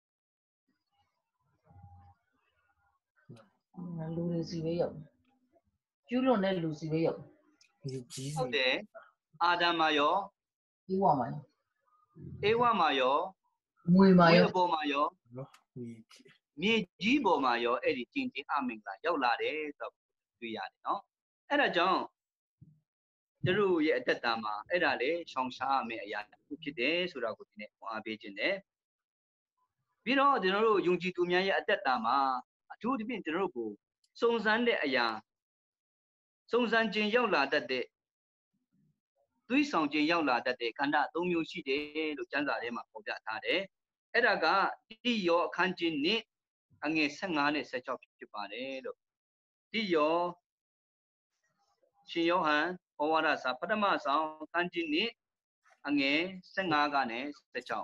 လူတွေစီပဲရောက်ကျူးလွန်တဲ့လူစီပဲရောက်ဒီကြီးဟုတ်တယ်အာဒမ်မာရောအေဝမာရောအေဝမာရောမွေမာရောပေါ်မာရောမြေကြီးပေါ်မှာရောအဲ့ဒီကျင်ချင်းအမင်္ဂလာရောက်လာတယ်ဆိုတော့တွေ့ရတယ်နော်အဲ့ဒါကြောင့်တို့ရဲ့အသက်တာမှာအဲ့ဒါလေရှောင်ရှားရမယ့်အရာတစ်ခုဖြစ်တယ်ဆိုတာကိုဒီနေ့ဟောအားပေးခြင်းတယ်ပြီးတော့ကျွန်တော်တို့ယုံကြည်သူများရဲ့အသက်တာမှာအထူးသဖြင့်ကျွန်တော်တို့ကိုစုံစမ်းတဲ့အရာစုံစမ်းခြင်းရောက်လာတတ်တဲ့သွေးဆောင်ခြင်းရောက်လာတတ်တဲ့ခန္ဓာ၃မျိုးရှိတယ်လို့ကျမ်းစာထဲမှာဖော်ပြထားတယ်အဲ့ဒါကတိယောအခန်းကြီးနှစ်အငယ်၁၅နဲ့၁၆ဖြစ်ပါတယ်လို့တိယောရှင်ယောဟန်ဩဝါဒစာပထမဆောင်အခန်းကြီးနှစ်အငယ်၁၅ကနေ၁၆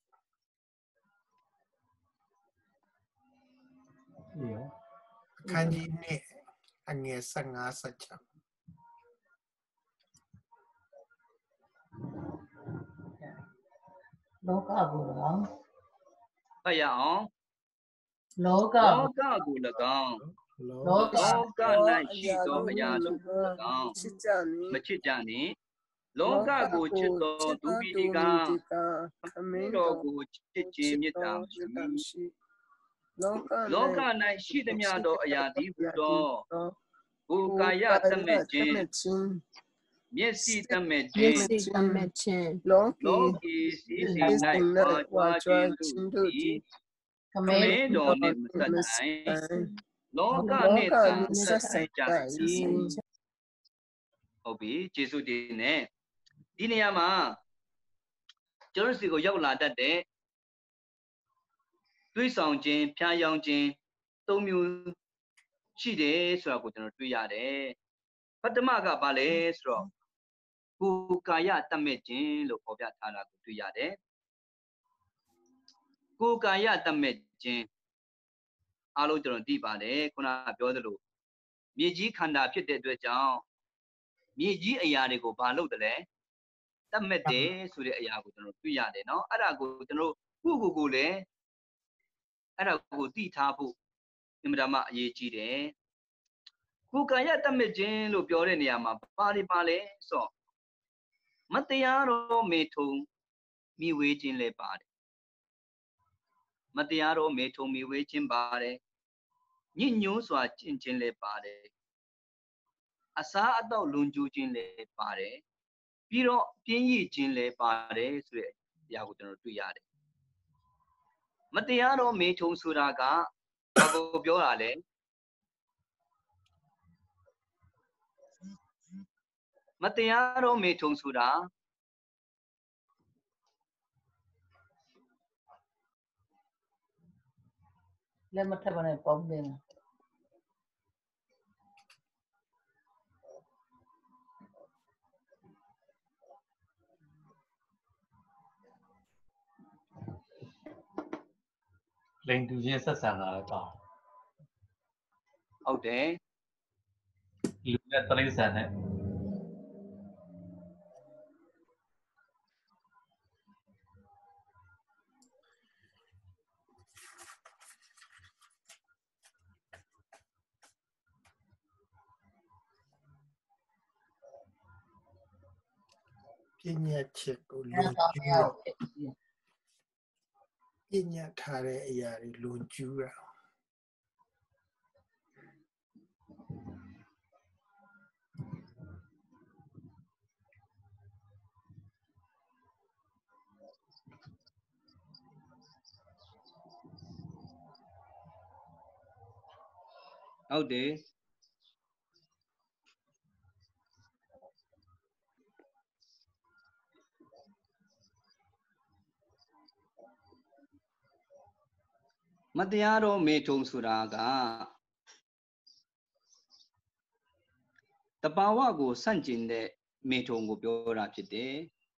အခန်းကြီးနှစ်အငယ်၁၅ ၁၆လောကကို၎င်းဖတ်ရအောင်လောကလောကကို၎င်းလောက၌ရှိသောအရာတို့ကို၎င်းမချစ်ကြနှင့်လောကကိုချစ်သောသူပြည်ဒီကခမင်းတော်ကိုချစ်ခြင်းမေတ္တာရှိလောက၌ရှိသမျှသောအရာသည်ဟူသောကိုယ်ကာယသမဲ့ခြင်းမျက်စိသမဲ့ခြင်းလောကီစီစီ၌ဝါကြွားခြင်းတို့သည်ခမင်းတော်နှင့်မဆက်နိုင်လောကနှင့်ဆက်ဆိုင်ကြသည်ဟုတ်ပြီကျေးဇူးတင်နဲ့ဒီနေရာမှာကျွန်တော်စီကိုရောက်လာတတ်တဲ့တွေးဆောင်ခြင်းဖျားယောင်းခြင်းသုံးမျိုးရှိတယ်ဆိုတာကိုကျွန်တော်တွေ့ရတယ်ပထမကဘာလဲဆိုတော့ကိုယ်ကာယတတ်မဲ့ခြင်းလို့ဖော်ပြထားတာကိုတွေ့ရတယ်ကိုယ်ကာယတတ်မဲ့ခြင်းအားလုံးကျွန်တော်သိပါတယ်ခုနကပြောသလိုမြေကြီးခန္ဓာဖြစ်တဲ့အတွက်ကြောင့်မြေကြီးအရာတွေကိုဘာလုပ်တယ်လဲတတ်မဲ့တယ်ဆိုတဲ့အရာကိုကျွန်တော်တွေ့ရတယ်နော်အဲ့ဒါကိုကျွန်တော်ကိုကိုကိုလည်းအဲ့ဒါကိုသိထားဖို့အင်မတန်မှအရေးကြီးတယ်ကိုကံရတတ်မဲ့ခြင်းလို့ပြောတဲ့နေရာမှာပါလိပါလေဆိုမတရားတော့မေထုံမိဝေးခြင်းလည်းပါတယ်မတရားတော့မေထုံမိဝေးခြင်းပါတယ်ညဉ့်ညွန်းစွာကျင့်ခြင်းလည်းပါတယ်အစားအသောက်လွန်ကျူးခြင်းလည်းပါတယ်ပြီးတော့ပြင်းရည်ခြင်းလည်းပါတယ်ဆိုတဲ့အရာကိုကျွန်တော်တွေ့ရတယ်မတရားတော့မေထုံဆိုတာကဘာကိုပြောတာလဲမတရားတော့မေထုံဆိုတာလက်မထပ်ပါနဲ့ပေါင်းတယ်လိန်တူချင်းဆက်ဆံတာလည်းပါဟုတ်တယ်လူနဲ့တိရစ္ဆာန်နဲ့ပညာချက်ကိုလွန်ကျူးပညာထားတဲ့အရာတွေလွန်ကျူးတာဟုတ်တယ်မတရားတော့မေထုံဆိုတာကတဘာဝကိုဆန့်ကျင်တဲ့မေထုံကိုပြောတာဖြစ်တယ်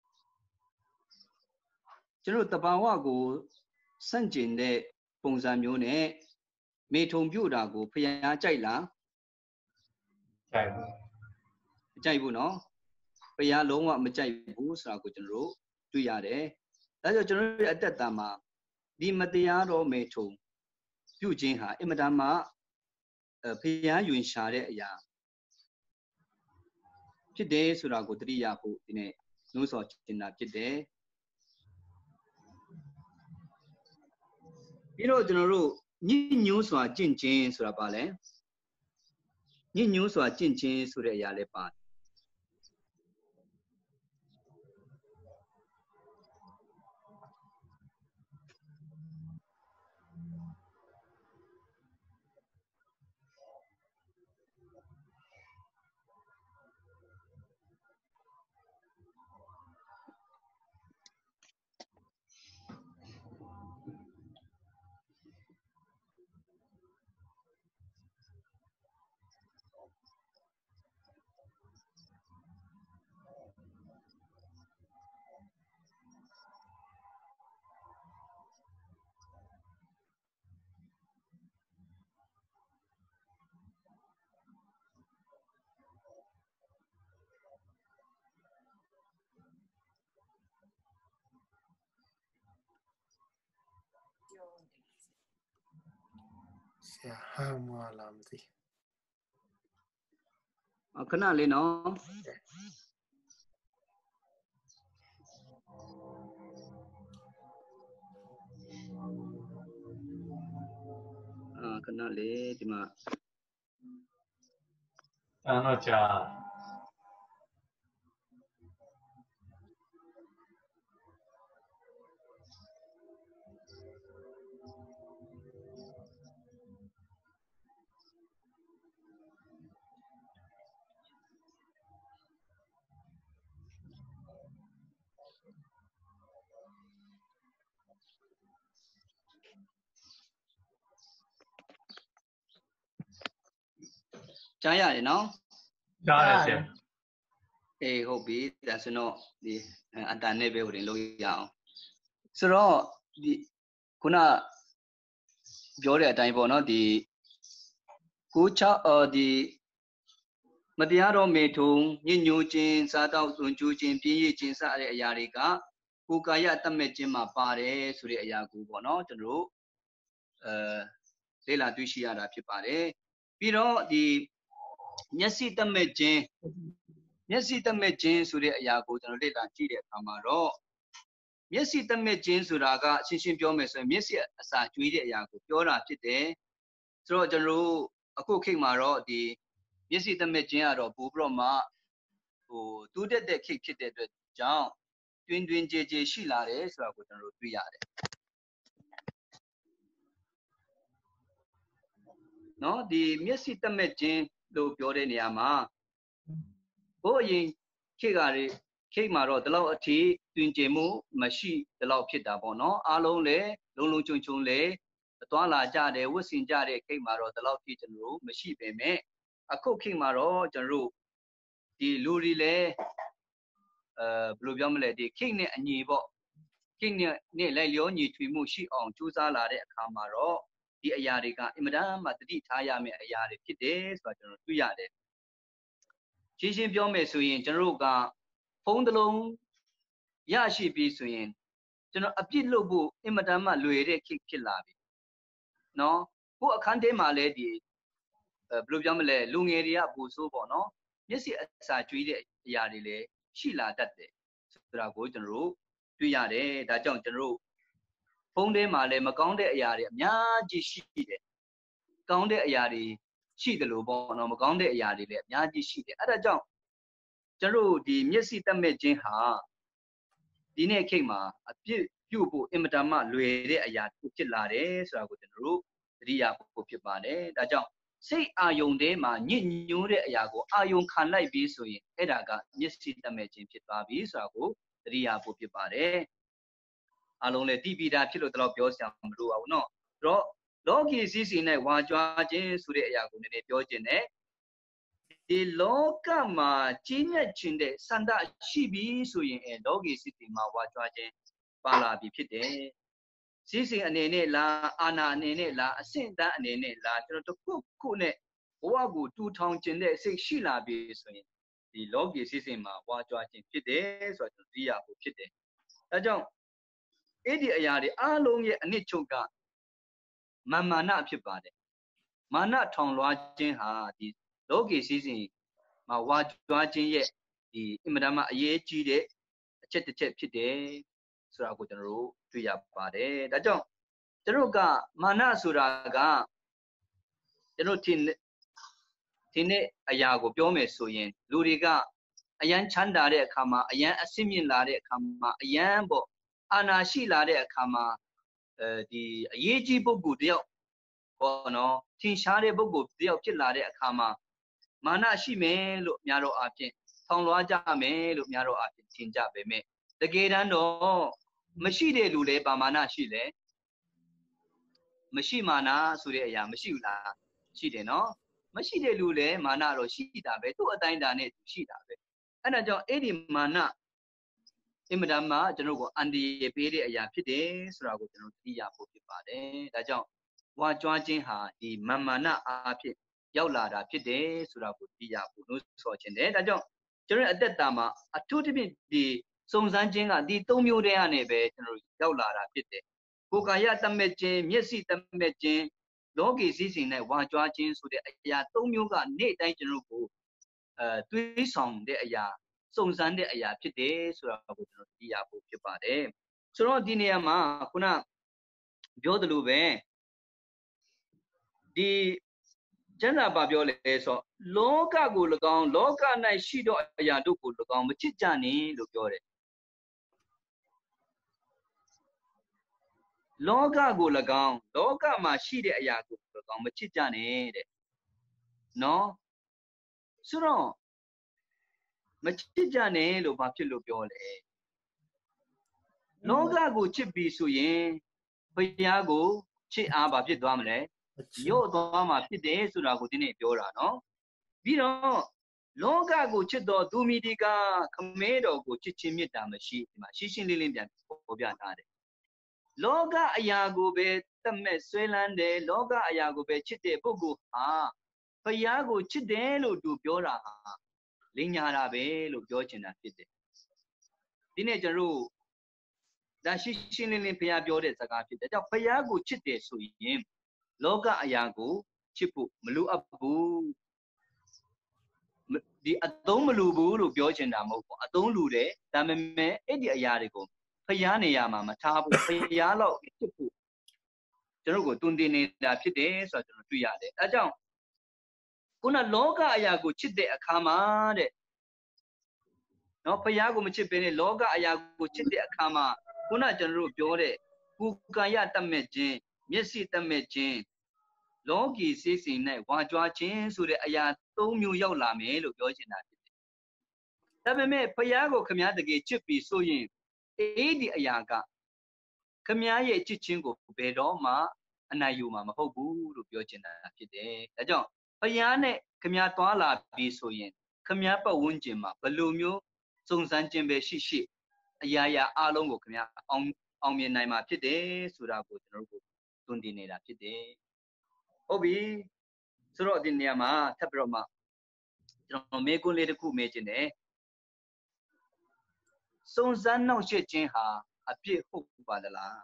ကျွန်တော်တဘာဝကိုဆန့်ကျင်တဲ့ပုံစံမျိုးနဲ့မေထုံပြတာကိုဖျားကြိုက်လားကြိုက်ဘူးမကြိုက်ဘူးနော်ဖျားလုံးဝမကြိုက်ဘူးဆိုတာကိုကျွန်တော်တို့တွေ့ရတယ်ဒါကြောင့်ကျွန်တော်တို့အသက်တာမှာဒီမတရားတော့မေထုံပြုခြင်းဟာအင်မတန်မှဖျားယွင်ရှာတဲ့အရာဖြစ်တယ်ဆိုတာကိုသတိရဖို့ဒီနေ့နှိုးဆော်တင်တာဖြစ်တယ်ပြီးတော့ကျွန်တော်တို့ညဉ့်ညွန်းစွာကျင့်ခြင်းဆိုတာပါလဲညဉ့်ညွန်းစွာကျင့်ခြင်းဆိုတဲ့အရာလည်းပါတယ်ဆရာဟမ်းမလာမသိခဏလေးနော်အာခဏလေးဒီမှာအဲ့တော့ကြာကြားရတယ်နော်ကြားရဆရာအေးဟုတ်ပြီဒါဆိုတော့ဒီအတန်နဲ့ပဲဟိုတင်လုပ်ရအောင်ဆိုတော့ဒီခုနပြောတဲ့အတိုင်းပေါ့နော်ဒီကိုချောအော်ဒီ Matiaro meto, Ninu Jin, Sata Sunju Jin, Pi Jin Sa Yarika, Kukaya Tamejima Pare, Suri Ayaku Bono, the Ru, uh, Dela Dushia Pipare. Piro the Yasi Tamejin, Yasi Tamejin, Suri Ayaku, and Dela Chile Camaro. Yasi Tamejin Suraga, Shishin Piomes, and Messi Asa Julia Yaku, Pura Pite, through the Ru, a cooking maro, the Yesi Tamejin or Bubroma. Who do that the kick it at John, Twin Twin J J Sheila, so I would not be at it. No, the Messita Medjin, do Pureniama. Going Kigari, Kigmaro, the law tea, Twin Jemu, Mashi, the law Pita Bono, Alone, Lulu Chun Le, the Tuala Jade, was in Jade, Kigmaro, the law kitchen room, Mashi Beme, a cooking maro, Jaru, the Lurile. Blue Yamle, the king and Nivo, King near Leoni to Mushi on Chuzala Camaro, the Ayarica, Madame, the Tayame Ayari Kides, but two yard. Chishin Piome Suin, Jeruga, Fondalong, Yashi be Suin, General Abdil Lobu, Imadama Luere Kilabi. No, who a Kandema lady, Blue Yamle, Lung area, Busu Bono, yes, as I treated Yarile, Sheila that day. Go general, two yard, that young general. Fonde Male, Maconde Ayari, Yaji sheet. Conde Ayari, she the Lubon, or Maconde Ayari, Yaji sheet. At a jump. General, the Mesita Majin Ha. Dine Kima, a few pupil imitama, Luede Ayat, Putilare, so I would general, Ria Pupibane, that jump. Say Ayon de ma, New Ayago, Ayon can like be so in Edaga, Mesita Majin Pitbabi, so I go. Ria Pupibare alone the T V that Pilo drop yourself blue out no. Draw dog is in a one judging Suryagun in a Piogene. The Lokama China Chinde Sanda Shibi Suyin and dog is sitting my watch Pala Bipite. Sisi and Nene la Anna Nene la Senda Nene la to cook Kune Wagu two town Chinde six Sheila be swing. The log is in my watch watching Pite, so to Ria Pite. Ajong Edi Ayari, Along ye and Nichoga Mamana Pipade. Mana Tong Lodging ha, the dog is in my watch watching ye, the Imadama ye chide, a chet the chet Pite, so I couldn't rule to your body. Ajong Teruga Mana Suraga, the routine Tine Ayago Biome Suyin, Luriga, a yan Chandare Kama, a yan Assimian Lade Kama, a yambo, Anashi Lade Kama, the Yeji Bogu Dio, or no, Tin Shade Bogu Dio Kilade Kama, Mana Shime, look Yaro Akin, Tongwaja me, look Yaro Akin, Tinjabe me. The Gate no, Mashide Lule, Bamana Shile, Mashimana, Surya, Mashula, Shide no. Mashide Lule, Mana or Shida, to a dine down it, Shida. And I don't any mana Imadama, General, and the Pede Ayapide, Surago, Tia Pupade, that John, what joining her, the Mamana Api, Yaula, Pide, Surago, Tia Punu, Sochen, that John. During at that time, a two to be the Sonsanjing, the Tomio de Anebe, Yaula, Pide. Kukaya Tamejin, Yesi Tamejin. Dog is in a one judging so the Aya Tomuga, Nate Angeluko, uh, three song the Aya, songs and the Aya today, so I would not be able to pay. So, Diniama, Kuna Biodalube, the General Babiole, so Loka Gulagon, Loka Naishido Ayaduku, Lugon, Chijani, Lugore. Loga Gulagon, Loga Mashide Ayaku, Machijane. No, so Machijane, Lopapilo Biole. Loga go chip be suye, Payago, Chi Abapi Domine, Yo Doma Pide, Suragudine Biora, no? Vino, Loga go chido, Dumidiga, Comedo go chichimita machi, Machishin Lilian, Obianade. Loga Ayago be Tame Swelande, Loga Ayago be Chite Bogu, ah, ဖယားကိုချစ်တယ်လို့သူပြောတာလင်းညာတာပဲလို့ပြောချင်တာဖြစ်တယ်ဒီနေ့ကျွန်တော်တို့ဒါရှင်းရှင်းလင်းလင်းဖယားပြောတဲ့စကားဖြစ်တယ်ကြောင့်ဖယားကိုချစ်တယ်ဆိုရင်လောကအရာကိုချစ်ဖို့မလိုအပ်ဘူးဒီအသုံးမလိုဘူးလို့ပြောချင်တာမဟုတ်ဘူးအသုံးလိုတယ်ဒါပေမဲ့အဲ့ဒီအရာတွေကိုဖယားနေရာမှာမထားဘူးဖယားတော့ချစ်ဖို့ကျွန်တော်ကိုတွင်တင်နေတာဖြစ်တယ်ဆိုတော့ကျွန်တော်တွေ့ရတယ်အဲကြောင့်ခုနလောကအရာကိုချစ်တဲ့အခါမှာတဲ့နော်ဖယားကိုမချစ်ဘဲနဲ့လောကအရာကိုချစ်တဲ့အခါမှာခုနကျွန်တော်တို့ပြောတဲ့ကိုယ်ကာယတတ်မဲ့ခြင်းမျက်စိတတ်မဲ့ခြင်းလောကီစိတ်စဉ်နဲ့ဝါကြွားခြင်းဆိုတဲ့အရာသုံးမျိုးရောက်လာမယ်လို့ပြောချင်တာဖြစ်တယ်။ဒါပေမဲ့ဖယားကိုခမည်းတကယ်ချစ်ပြီးဆိုရင်အေးဒီအရာကခမည်းရဲ့ချစ်ခြင်းကိုဘယ်တော့မှအနိုင်ယူမှာမဟုတ်ဘူးလို့ပြောချင်တာဖြစ်တယ်။ဒါကြောင့်ဖယားနဲ့ခမည်းသွားလာပြီးဆိုရင်ခမည်းပတ်ဝန်းကျင်မှာဘယ်လိုမျိုးစုံစမ်းခြင်းပဲရှိရှိအရာရာအလုံးကိုခမည်းအောင်အောင်မြင်နိုင်မှာဖြစ်တယ်ဆိုတာကိုကျွန်တော်တို့တွင်တင်နေတာဖြစ်တယ်။ဟုတ်ပြီဆိုတော့ဒီနေရာမှာထပ်ပြီးတော့မှကျွန်တော်မေးခွန်းလေးတစ်ခုမေးချင်တယ်စုံစမ်းနှောက်ယှက်ခြင်းဟာအပြစ်ဟုတ်ပါသလား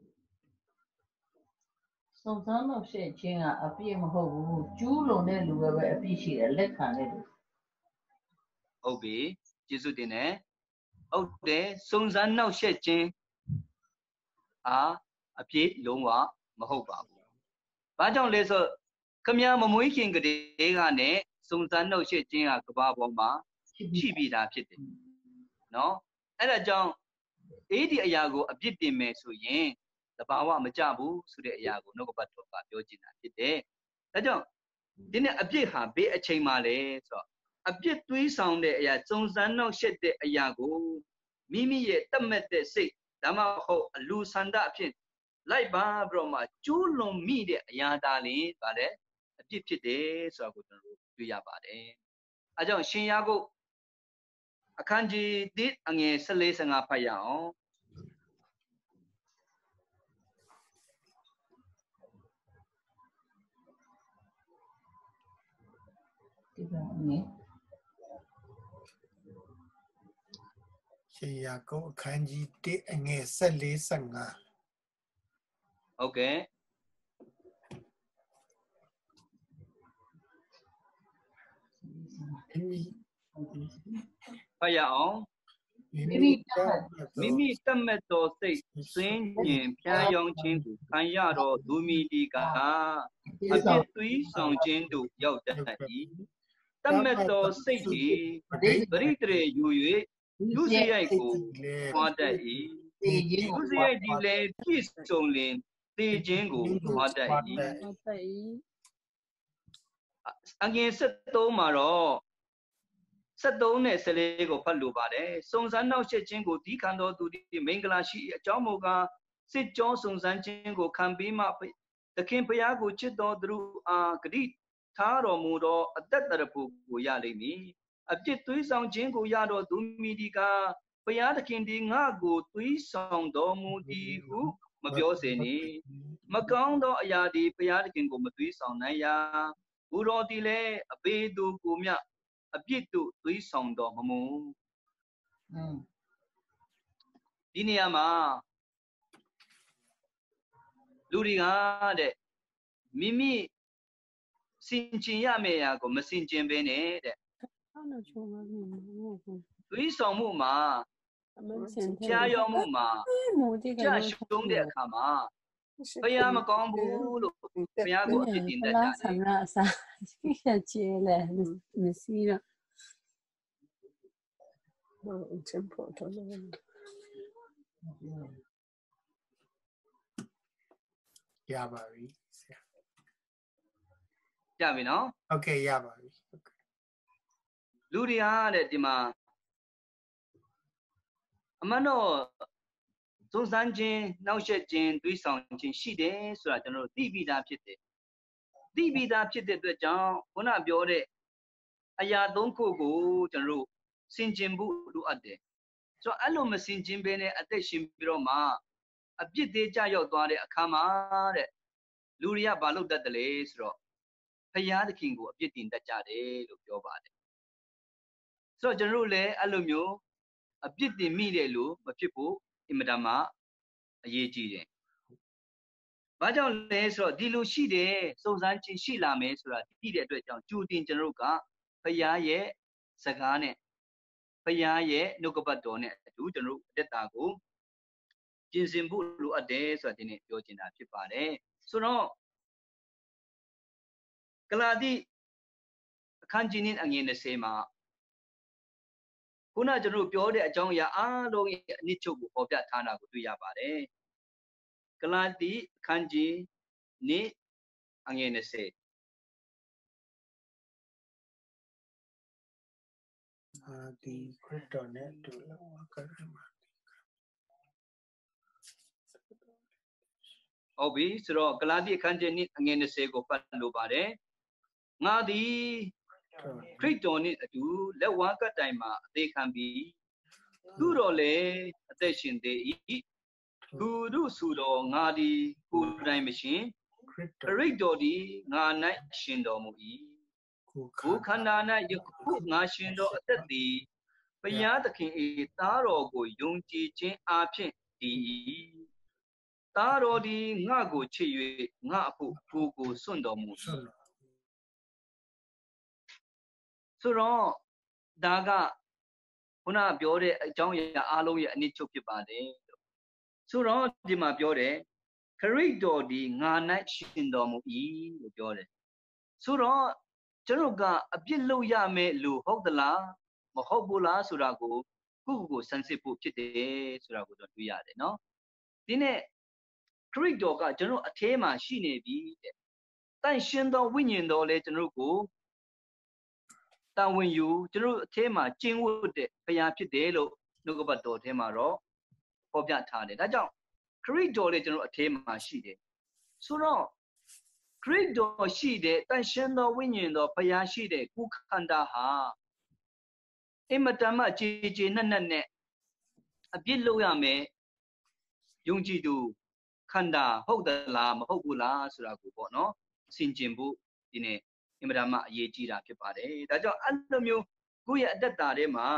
စုံစမ်းနှောက်ယှက်ခြင်းကအပြစ်မဟုတ်ဘူးကျူးလွန်တဲ့လူပဲပဲအပြစ်ရှိတယ်လက်ခံတဲ့လူဟုတ်ပြီကျေးဇူးတင်တယ်ဟုတ်တယ်စုံစမ်းနှောက်ယှက်ခြင်းအာအပြစ်လုံးဝမဟုတ်ပါဘူးဘာကြောင့်လဲဆိုခမည်းမမွေးခင်ကတည်းကနဲ့စုံစမ်းနှုတ်ရှက်ခြင်းကကဘာပေါ်မှာရှိပြီးသားဖြစ်တယ်နော်အဲ့ဒါကြောင့်အေးဒီအရာကိုအပြစ်တင်မယ်ဆိုရင်တဘာဝမကြဘူးဆိုတဲ့အရာကိုနှုတ်ကပတ်တော်ကပြောချင်တာဖြစ်တယ်ဒါကြောင့်ဒီနေ့အပြစ်ဟာဘေးအချိန်မှလဲဆိုတော့အပြစ်သွေးဆောင်တဲ့အရာစုံစမ်းနှုတ်ရှက်တဲ့အရာကိုမိမိရဲ့တတ်မဲ့တဲ့စိတ်ဒါမှမဟုတ်အလူဆန္ဒအဖြစ်လိုက်ပါပြီးတော့မှကျူးလွန်မိတဲ့အရာဒါလေးဗါတဲ့အပြစ်ဖြစ်တယ်ဆိုတာကိုကျွန်တော်တို့တွေ့ရပါတယ်အဲကြောင့်ရှင်ယာကုပ်အခန်းကြီးတစ်အငယ်၁၄ ၁၅ဖတ်ရအောင်ဒီကနေ့ရှင်ယာကုပ်အခန်းကြီးတစ်အငယ်၁၄ ၁၅ဟုတ်ကဲ့ဖတ်ရအောင်မိမိမိမိတတ်မဲ့တော်စိတ်စွင်းကျင်ဖြားယောင်းခြင်းကိုခံရတော့ဒူမီဒီကအပြစ်သွေးဆောင်ခြင်းတို့ရောက်တတ်၏တတ်မဲ့တော်စိတ်ဒီပရိတရေယူ၍လူစရိုက်ကိုပွားတတ်၏လူစရိုက်ဒီလည်းပြည့်စုံလင်တေခြင်းကိုပွားတတ်၏အငယ်၁၃မှာတော့၁၃နဲ့၁၄ကိုဖတ်လိုပါတယ်စုံစမ်းနှောက်ယှက်ခြင်းကိုဒီခံတော်သူသည်မင်္ဂလာရှိအကြောင်းမူကားစစ်ကြောစုံစမ်းခြင်းကိုခံပြီးမှသခင်ဘုရားကိုချစ်တော်သူအားဂတိထားတော်မူသောအသက်တရဖူကိုရလိမ့်မည်အပြစ်သွေးဆောင်ခြင်းကိုရတော်သူမိဒီကဘုရားသခင်ဒီငါကိုသွေးဆောင်တော်မူသည်ဟုမပြောစေနှင့်မကောင်းသောအရာဒီဘုရားသခင်ကိုမသွေးဆောင်နိုင်ရာဘူတော်ဒီလည်းအဘေးသူကိုမြအပြစ်တို့သွေးဆောင်တော်မမူဒီနေရာမှာလူတွေကတဲ့မိမိစင်ကျင်ရမယ့်အရာကိုမစင်ကျင်ဘဲနဲ့တဲ့သွေးဆောင်မှုမှာကြားရောမှုမှာကြာရှုံးတဲ့အခါမှာဘုရားမကောင်းဘူးလို့ဘုရားကိုအပြစ်တင်တတ်ကြတယ်ဆရာဆရာကျဲလေမရှိတော့ဘာအချင်းပေါ်တော့ရပါပြီဆရာရပြီနော်โอเคရပါပြီလူတွေဟာတဲ့ဒီမှာအမှန်တော့စုံစမ်းခြင်းနှောက်ယှက်ခြင်းတွေးဆောင်ခြင်းရှိတယ်ဆိုတာကျွန်တော်တို့သိပြီးသားဖြစ်တယ်သိပြီးသားဖြစ်တဲ့အတွက်ကြောင့်ခုနပြောတဲ့အရာသုံးခုကိုကျွန်တော်တို့စင်ကျင်ဖို့လိုအပ်တယ်ဆိုတော့အဲ့လိုမစင်ကျင်ဘဲနဲ့အသက်ရှင်ပြီးတော့မှအပြစ်သေးကြရောက်သွားတဲ့အခါမှာတဲ့လူတွေကဘာလုပ်တတ်တယ်လဲဆိုတော့ဖယားသခင်ကိုအပြစ်တင်တတ်ကြတယ်လို့ပြောပါတယ်ဆိုတော့ကျွန်တော်တို့လည်းအဲ့လိုမျိုးအပြစ်တင်မိတယ်လို့မဖြစ်ဖို့အင်မတန်မှအရေးကြီးတယ်။ဘာကြောင့်လဲဆိုတော့ဒီလိုရှိတယ်စုံစမ်းခြင်းရှိလာမယ်ဆိုတာသိတဲ့အတွက်ကြောင့်ကြိုတင်ကျွန်တော်တို့ကဖယားရဲ့စကားနဲ့ဖယားရဲ့နှုတ်ကပတ်တော်နဲ့အတူကျွန်တော်တို့အသက်တာကိုပြင်ဆင်ဖို့လိုအပ်တယ်ဆိုတာဒီနေ့ပြောချင်တာဖြစ်ပါတယ်။ဆိုတော့ဂလာတိအခန်းကြီးအငယ်၂၀မှာခုနကျွန်တော်ပြောတဲ့အကြောင်းအရာအားလုံးရဲ့အနစ်ချုပ်ကိုပေါ်ပြထားတာကိုတွေ့ရပါတယ်။ဂလာတိအခန်းကြီးနေ့အငယ်၂၀အာဒီခရစ်တော်နဲ့တူလောကရမှာဟုတ်ပြီဆိုတော့ဂလာတိအခန်းကြီးနေ့အငယ်၂၀ကိုပတ်လို့ပါတယ်။ငါသည်ခရစ်တော်နှင့်အတူလက်ဝါးကတိုင်မှာအသေးခံပြီးသူတော်လည်းအသက်ရှင်သေး၏သူတို့ဆိုတော်ငါသည်ကိုယ်တိုင်မရှင်ခရစ်တော်သည်ငါ၌ရှင်တော်မူ၏ကိုခန္ဓာ၌ယခုငါရှင်တော်အသက်သည်ဘုရားသခင်၏သားတော်ကိုယုံကြည်ခြင်းအပြင်တည်၏သားတော်သည်ငါကိုချစ်၍ငါအဖို့ကိုယ်ကိုစွန့်တော်မူ၏ဆိုတော့ဒါကခုနပြောတဲ့အကြောင်းအရာအားလုံးရဲ့အနစ်ချုပ်ဖြစ်ပါတယ်ဆိုတော့ဒီမှာပြောတယ်ခရစ်တော်ဒီငါ၌ရှင်တော်မူ၏လို့ပြောတယ်ဆိုတော့ကျွန်တော်ကအပြစ်လုပ်ရမယ်လို့ဟုတ်သလားမဟုတ်ဘူးလားဆိုတာကိုကိုယ့်ကိုယ်ကိုစမ်းစစ်ဖို့ဖြစ်တယ်ဆိုတာကိုတော့တွေ့ရတယ်နော်ဒီနေ့ခရစ်တော်ကကျွန်တော်အထဲမှာရှိနေပြီတဲ့တန်ရှင်သောဝိညာဉ်တော်လည်းကျွန်တော်ကိုတာဝန်ယူကျွန်တော်အထဲမှာကျင့်ဝတ်တဲ့ဘုရားဖြစ်တယ်လို့နှုတ်ကပတ်တော်ထဲမှာတော့ဖော်ပြထားတယ်ဒါကြောင့်ခရစ်တော်လည်းကျွန်တော်အထဲမှာရှိတယ်ဆိုတော့ခရစ်တော်ရှိတဲ့တန်ရှင်သောဝိညာဉ်တော်ဘုရားရှိတဲ့ကိုယ်ခန္ဓာဟာအင်မတန်မှကြည်ကြည်နက်နက်နဲ့အပြစ်လုပ်ရမယ်ယုံကြည်သူခန္ဓာဟုတ်သလားမဟုတ်ဘူးလားဆိုတာကိုပေါ့နော်ဆင်ခြင်ဖို့ဒီနေ့အင်မတန်မှအရေးကြီးတာဖြစ်ပါတယ်ဒါကြောင့်အဲ့လိုမျိုးကိုယ့်ရဲ့အတ္တထဲမှာ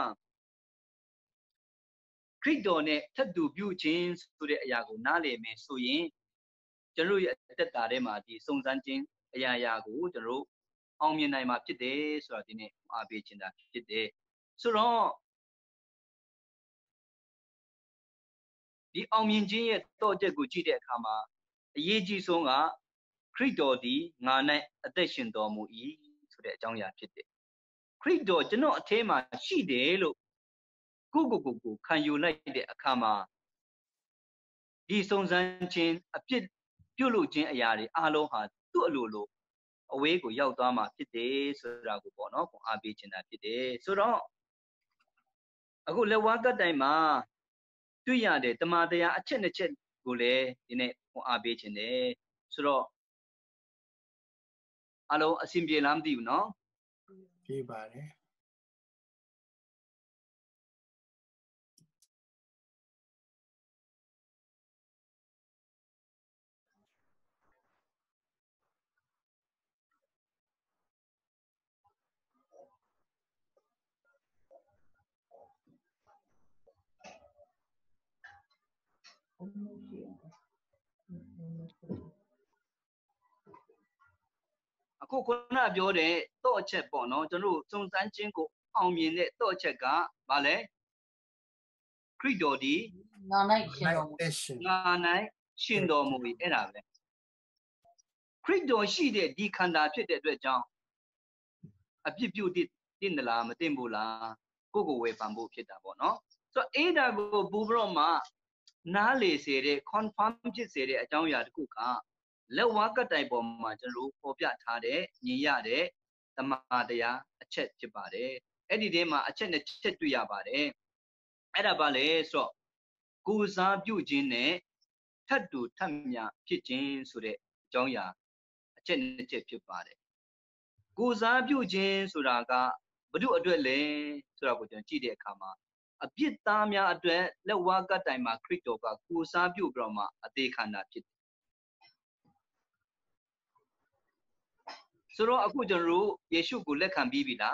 ခရစ်တော်နဲ့ထပ်တူပြုခြင်းဆိုတဲ့အရာကိုနားလည်မယ်ဆိုရင်ကျွန်တော်ရဲ့အတ္တထဲမှာဒီစုံစမ်းခြင်းအရာရာကိုကျွန်တော်အောင်မြင်နိုင်မှာဖြစ်တယ်ဆိုတာဒီနေ့အားပေးခြင်းတာဖြစ်တယ်ဆိုတော့ဒီအောင်မြင်ခြင်းရဲ့တော့ချက်ကိုကြည့်တဲ့အခါမှာအရေးကြီးဆုံးကခရစ်တော်ဒီငါ၌အသက်ရှင်တော်မူ၏ဆိုတဲ့အကြောင်းအရာဖြစ်တယ်ခရစ်တော်ကျွန်တော်အထဲမှာရှိတယ်လို့ကိုကိုကိုကိုခံယူလိုက်တဲ့အခါမှာဒီစုံစမ်းခြင်းအပြစ်ပြုတ်လို့ခြင်းအရာတွေအားလုံးဟာသူ့အလိုလိုအဝေးကိုရောက်သွားမှာဖြစ်တယ်ဆိုတာကိုပေါ့နော်ကိုအားပေးခြင်းတာဖြစ်တယ်ဆိုတော့အခုလက်ဝါးကတိုင်မှာတွေ့ရတဲ့တမန်တရားအချက်နှစ်ချက်ကိုလည်းဒီနေ့ကိုအားပေးခြင်းတယ်ဆိုတော့အလုံးအစဉ်ပြေလားမသိဘူးနော်ပြေပါတယ်အခုခုနပြောတဲ့တော့အချက်ပေါ့နော်ကျွန်တော်စုံစမ်းခြင်းကိုအောင်မြင်တဲ့တော့အချက်ကဘာလဲခရစ်တော်ဒီငါ၌ရှင်တော်မူငါ၌ရှင်တော်မူ၏အဲ့ဒါပဲခရစ်တော်ရှိတဲ့ဒီခန္ဓာဖြစ်တဲ့အတွက်ကြောင့်အပြစ်ပြုတ်တင်တယ်လားမတင်ဘူးလားကိုကိုဝေဖန်ဖို့ဖြစ်တာပေါ့နော်ဆိုတော့အဲ့ဒါကိုဘူဘရော့မှာနားလေစေတဲ့ confirm ဖြစ်စေတဲ့အကြောင်းအရာတစ်ခုကလက်ဝါးကတိုင်ပေါ်မှာကျွန်တော်ပေါ်ပြထားတဲ့ညီရတဲ့တမန်တရားအချက်ဖြစ်ပါတယ်အဲ့ဒီထဲမှာအချက်နဲ့ချက်တွေ့ရပါတယ်အဲ့ဒါဘာလဲဆိုတော့ကိုစားပြုခြင်းနဲ့ထပ်တူထပ်မြဖြစ်ခြင်းဆိုတဲ့အကြောင်းအရာအချက်နဲ့ချက်ဖြစ်ပါတယ်ကိုစားပြုခြင်းဆိုတာကဘု து အတွက်လဲဆိုတာကိုကျွန်တော်ကြည့်တဲ့အခါမှာအပြစ်သားများအတွက်လက်ဝါးကတိုင်မှာခရစ်တော်ကကိုစားပြုပြီးတော့မှအသေးခံတာဖြစ်တယ်ဆိုဆိုတော့အခုကျွန်တော်တို့ယေရှုကိုလက်ခံပြီးပြီလား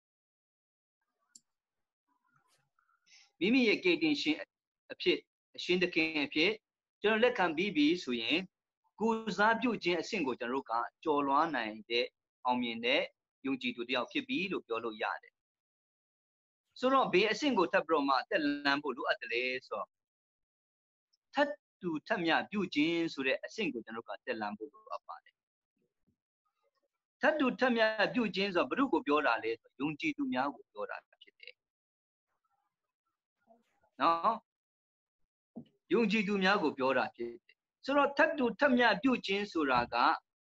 မိမိရဲ့ကယ်တင်ရှင်အဖြစ်အရှင်သခင်အဖြစ်ကျွန်တော်လက်ခံပြီးပြီဆိုရင်ကိုစားပြုခြင်းအဆင့်ကိုကျွန်တော်တို့ကကြော်လွှားနိုင်တဲ့အောင်မြင်တဲ့ယုံကြည်သူတယောက်ဖြစ်ပြီလို့ပြောလို့ရတယ်ဆိုတော့ဘေးအဆင့်ကိုထပ်ပြီးတော့မှတက်လန်းဖို့လိုအပ်တယ်လေဆိုတော့ထပ်တူထပ်မြပြုခြင်းဆိုတဲ့အဆင့်ကိုကျွန်တော်တို့ကတက်လန်းဖို့လိုအပ်ပါတယ်ထပ်တူထပ်မြပြုခြင်းဆိုတော့ဘုရုကိုပြောတာလေဆိုယုံကြည်သူများကိုပြောတာဖြစ်တယ်နော်ယုံကြည်သူများကိုပြောတာဖြစ်တယ်ဆိုတော့ထပ်တူထပ်မြပြုခြင်းဆိုတာက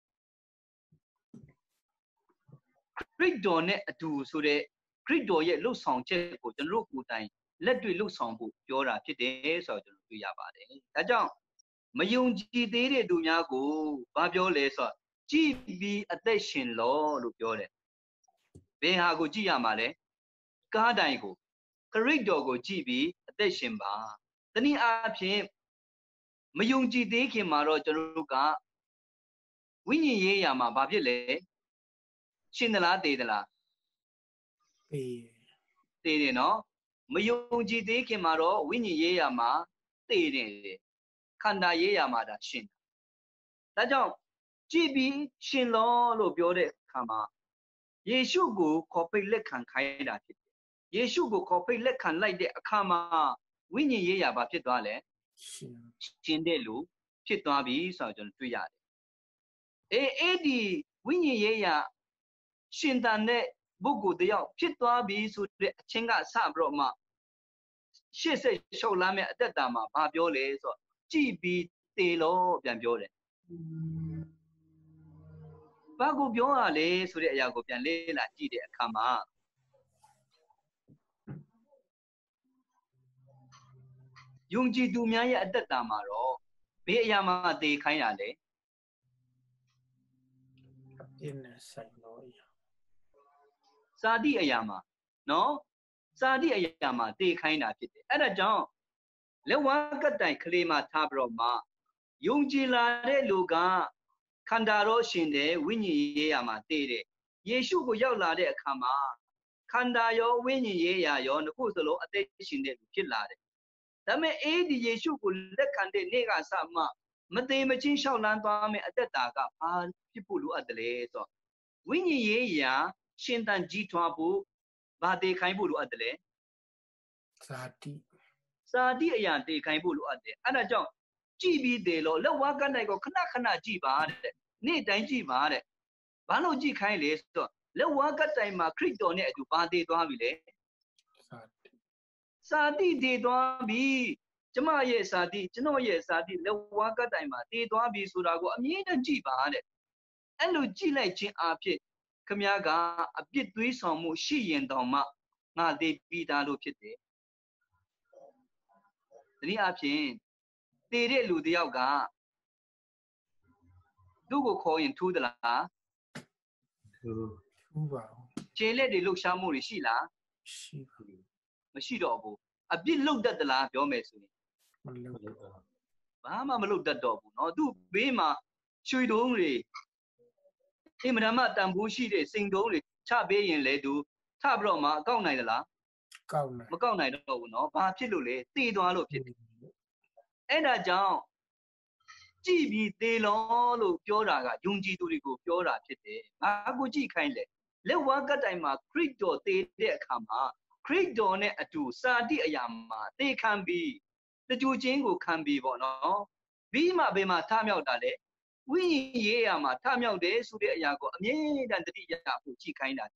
ခရစ်တော်နဲ့အတူဆိုတဲ့ခရစ်တော်ရဲ့လှုပ်ဆောင်ချက်ကိုကျွန်တော်တို့ကိုယ်တိုင်လက်တွေ့လှုပ်ဆောင်ဖို့ပြောတာဖြစ်တယ်ဆိုတော့ကျွန်တော်တွေ့ရပါတယ်ဒါကြောင့်မယုံကြည်သေးတဲ့သူများကိုဘာပြောလဲဆိုတော့ကြည်ပြီးအသက်ရှင်လောလို့ပြောတယ်ဘယ်ဟာကိုကြည်ရမှာလဲကားတိုင်ကိုခရစ်တော်ကိုကြည်ပြီးအသက်ရှင်ပါတနည်းအားဖြင့်မယုံကြည်သေးခင်မှာတော့ကျွန်တော်တို့ကဝိညာဉ်ရေးရာမှာဘာဖြစ်လဲရှင်သလားတေးသလားတေးတေးတယ်နော်မယုံကြည်သေးခင်မှာတော့ဝိညာဉ်ရေးရာမှာတေးတယ်ခန္ဓာရေးရာမှာဒါရှင်ဒါကြောင့်ကြည်ပြီးရှင်လောလို့ပြောတဲ့အခါမှာယေရှုကိုခေါ်ပိတ်လက်ခံခိုင်းတာဖြစ်တယ်ယေရှုကိုခေါ်ပိတ်လက်ခံလိုက်တဲ့အခါမှာဝိညာဉ်ရေးရာဘာဖြစ်သွားလဲရှင်ရှင်တဲ့လူဖြစ်သွားပြီဆိုတော့ကျွန်တော်တွေ့ရတယ်အေးအဲ့ဒီဝိညာဉ်ရေးရာရှင်တန်တဲ့ပုဂ္ဂိုလ်တယောက်ဖြစ်သွားပြီဆိုတဲ့အချင်းကစပြီးတော့မှရှေ့ဆက်ရှုပ်လာမဲ့အသက်တာမှာဘာပြောလဲဆိုတော့ကြည်ပြီးတေလို့ပြန်ပြောတယ်ဘာကိုပြောရလဲဆိုတဲ့အရာကိုပြန်လေ့လာကြည့်တဲ့အခါမှာယုံကြည်သူများရဲ့အသက်တာမှာတော့ဘယ်အရာမှတေခိုင်းရလဲအပြည့်နဲ့ဆိုင်တော့အရာစာတိအရာမှာနော်စာတိအရာမှာတေခိုင်းတာဖြစ်တယ်အဲ့ဒါကြောင့်လက်ဝါးကတိုင်ကလေးမှာထားပြီးတော့မှယုံကြည်လာတဲ့လူကခန္ဓာတော်ရှင်တဲ့ဝိညာဉ်ရေးရာမှာတေတယ်ယေရှုကိုရောက်လာတဲ့အခါမှာခန္ဓာရောဝိညာဉ်ရေးရာရောနှစ်ခုစလုံးအသက်ရှင်တဲ့လူဖြစ်လာတယ်ဒါပေမဲ့အေးဒီယေရှုကိုလက်ခံတဲ့နေ့ကစမှမသေးမချင်းလျှောက်လန်းသွားမယ်အသက်တာကဘာဖြစ်ဖို့လိုအပ်တယ်လဲဆိုတော့ဝိညာဉ်ရေးရာရှင်တန်ကြီးထွားဖို့ဘာတေခိုင်းဖို့လိုအပ်တယ်လဲဇာတိဇာတိအရာတေခိုင်းဖို့လိုအပ်တယ်အဲ့ဒါကြောင့်ကြည်ပြီးတယ်လို့လက်ဝါးကနိုင်ကိုခဏခဏကြည်ပါတဲ့နေ့တိုင်းကြည်ပါတဲ့ဘာလို့ကြည်ခိုင်းလဲဆိုတော့လက်ဝါးကတိုင်မှာခရစ်တော်နဲ့အတူဘာတေသွားပြီလဲဇာတိတေသွားပြီကျမရဲ့ဇာတိကျွန်တော်ရဲ့ဇာတိလက်ဝါးကတိုင်မှာတေသွားပြီဆိုတာကိုအမြဲတမ်းကြည်ပါတဲ့အဲ့လိုကြည်လိုက်ခြင်းအဖြစ်ခမည်းကအပြစ်သွေးဆောင်မှုရှိရင်တောင်မှငါသေးပြီးသားလို့ဖြစ်တယ်တနည်းအားဖြင့်တည်တဲ့လူတယောက်ကသူ့ကိုခေါ်ရင်ထူးသလားထူးထူးပါခြေလက်တွေလှုပ်ရှားမှုတွေရှိလားရှိပါမရှိတော့ဘူးအပြစ်လှုပ်တတ်သလားပြောမယ်ဆိုရင်မလှုပ်တော့ဘာမှမလှုပ်တတ်တော့ဘူးเนาะသူ့ဘေးမှာရွှေတုံးတွေအင်မတန်မှတန်ဖိုးရှိတဲ့စိန်တုံးတွေချပေးရင်လေသူထပြီးတော့မှအကောက်နိုင်သလားကောက်နိုင်မကောက်နိုင်တော့ဘူးเนาะဘာဖြစ်လို့လဲတည်သွားလို့ဖြစ်တယ်အဲ့ဒါကြောင့်ကြည်ပြီးသေလောလို့ပြောတာကယုံကြည်သူတွေကိုပြောတာဖြစ်တယ်။ဘာကိုကြည်ခိုင်းလဲလက်ဝါးကတိုင်မှာခရစ်တော်သေတဲ့အခါမှာခရစ်တော်နဲ့အတူစာတိအရာမှာသေခံပြီးတကြိုချင်းကိုခံပြီးပေါ့နော်။ပြီးမှဘယ်မှာထမြောက်တာလဲဝိညာဉ်ရေးရာမှာထမြောက်တယ်ဆိုတဲ့အရာကိုအမြဲတမ်းတတိယဖို့ကြည်ခိုင်းတာ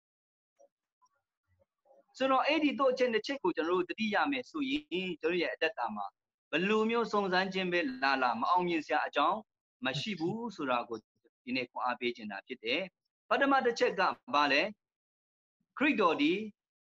။ဆိုတော့အဲ့ဒီတော့ချက်တစ်ချက်ကိုကျွန်တော်တို့တတိယမယ်ဆိုရင်ကျွန်တော်ရဲ့အတ္တတာမှာဘယ်လိုမျိုးစုံစမ်းခြင်းပဲလာလာမအောင်မြင်စရာအကြောင်းမရှိဘူးဆိုတာကိုဒီနေ့ခွန်အားပေးခြင်းတာဖြစ်တယ်ပထမတစ်ချက်ကဘာလဲခရစ်တော်ဒီ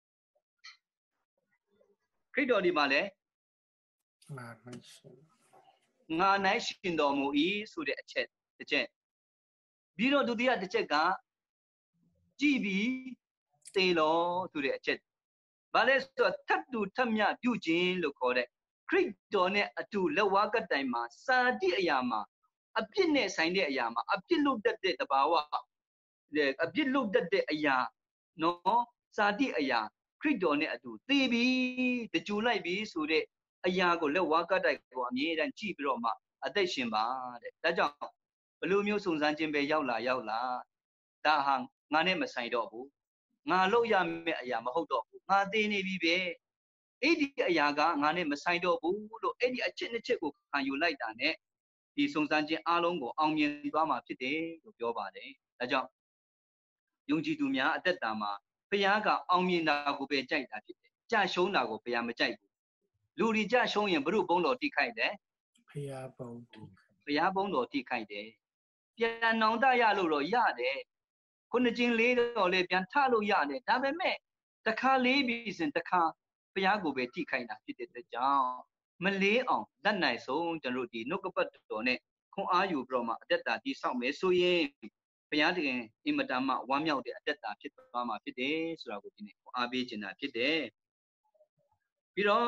ခရစ်တော်ဒီဘာလဲငါနိုင်ရှင်ငါနိုင်ရှင်တော်မူ၏ဆိုတဲ့အချက်တစ်ချက်ပြီးတော့ဒုတိယတစ်ချက်ကကြည်ပြီးသေတော်ဆိုတဲ့အချက်ဘာလဲဆိုတော့ထပ်တူထပ်မြပြုခြင်းလို့ခေါ်တဲ့ခရစ်တော်နဲ့အတူလက်ဝါးကတိုင်မှာစာတိအရာမှာအပြစ်နဲ့ဆိုင်တဲ့အရာမှာအပြစ်လုပ်တတ်တဲ့တဘာဝ a bit looked at the aya no sadi aya crit on it to tibi the July be so de aya go let waka like go me and cheap roma a day shimba that job Blumio Sunsan Jimbe Yaula Yaula da hang ngane masai dobu nga lo ya me aya maဟုတ်တော့ဘူးငါသိနေပြီပဲအဲ့ဒီအရာကငါနဲ့မဆိုင်တော့ဘူးလို့အဲ့ဒီအချက်နှစ်ချက်ကိုခံယူလိုက်တာနဲ့ဒီစုံစမ်းခြင်းအားလုံးကိုအောင်မြင်သွားမှာဖြစ်တယ်လို့ပြောပါတယ်ဒါကြောင့်ယုံကြည်သူများအသက်တာမှာဘုရားကအောင်မြင်တာကိုပဲကြိုက်တာဖြစ်တယ်ကြရှုံးတာကိုဘုရားမကြိုက်ဘူးလူတွေကြရှုံးရင်ဘုရုပ်ဘုံတော်တိခိုက်တယ်ဘုရားဘုံဘုရားဘုံတော်တိခိုက်တယ်ပြန်နောင်တရလို့တော့ရတယ်ခုနှစ်ချင်းလေးတော့လေပြန်ထလို့ရတယ်ဒါပေမဲ့တခါလေးပြီးစဉ်တခါဘုရားကိုပဲထိခိုက်တာဖြစ်တဲ့အတွက်ကြောင့်မလေးအောင်လက်နိုင်ဆုံးကျွန်တော်တို့ဒီနှုတ်ကပတ်တော်နဲ့ခွန်အားယူပြီးတော့မှအသက်တာတည်ဆောက်မယ်ဆိုရင်ဘုရားတခင်အင်မတန်မှဝမ်းမြောက်တဲ့အသက်တာဖြစ်သွားမှာဖြစ်တယ်ဆိုတာကိုဒီနေ့ခွန်အားပေးခြင်းတာဖြစ်တယ်ပြီးတော့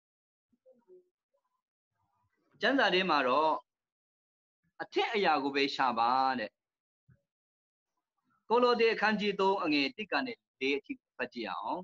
ကျမ်းစာထဲမှာတော့အထက်အရာကိုပဲရှာပါတဲ့ကိုလိုတဲ့အခန်းကြီးသုံးအငယ်တစ်ကနေလေးအထိဖတ်ကြည့်အောင်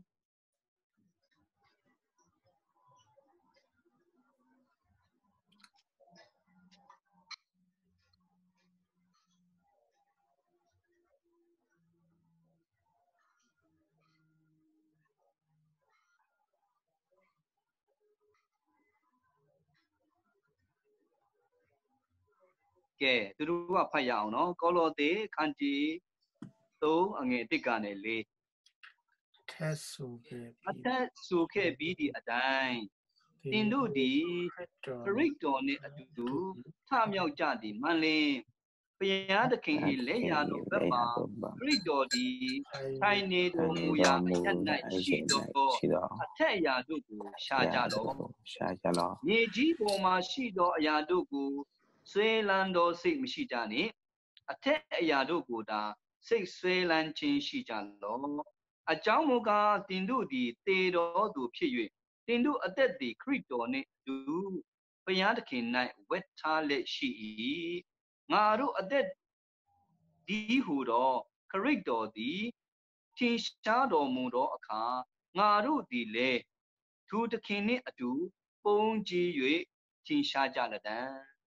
ကဲသူတို့ကဖတ်ရအောင်နော်ကောလောသဲခန်းကြီးသုံးအငယ်တစ်ကနေလေးထက်ဆိုခဲ့အထက်ဆိုခဲ့ပြီးဒီအတိုင်းတင်တို့ဒီခရစ်တော်နဲ့အတူတူထမြောက်ကြသည်မှန်လင်းဘုရားသခင်၏လက်ရာတော်ဘက်မှာခရစ်တော်ဒီထိုင်နေတော်မူရာအထက်၌ရှိတော်အထက်အရာတို့ကိုရှာကြလောရှာကြလောမြေကြီးပေါ်မှာရှိသောအရာတို့ကိုဆွဲလန်းသောစိတ်မရှိကြနှင့်အထက်အရာတို့ကိုသာစိတ်ဆွဲလန်းခြင်းရှိကြလောအကြောင်းမူကားတင်တို့သည်တေတော်သူဖြစ်၍တင်တို့အသက်သည်ခရစ်တော်နှင့်တူဘုရားသခင်၌ဝတ်ထားလက်ရှိ၏ငါတို့အသက်ဒီဟုသောခရစ်တော်သည်ထင်ရှားတော်မူသောအခါငါတို့သည်လည်းသူသခင်နှင့်အတူပုံကြည်၍ထင်ရှားကြလတံ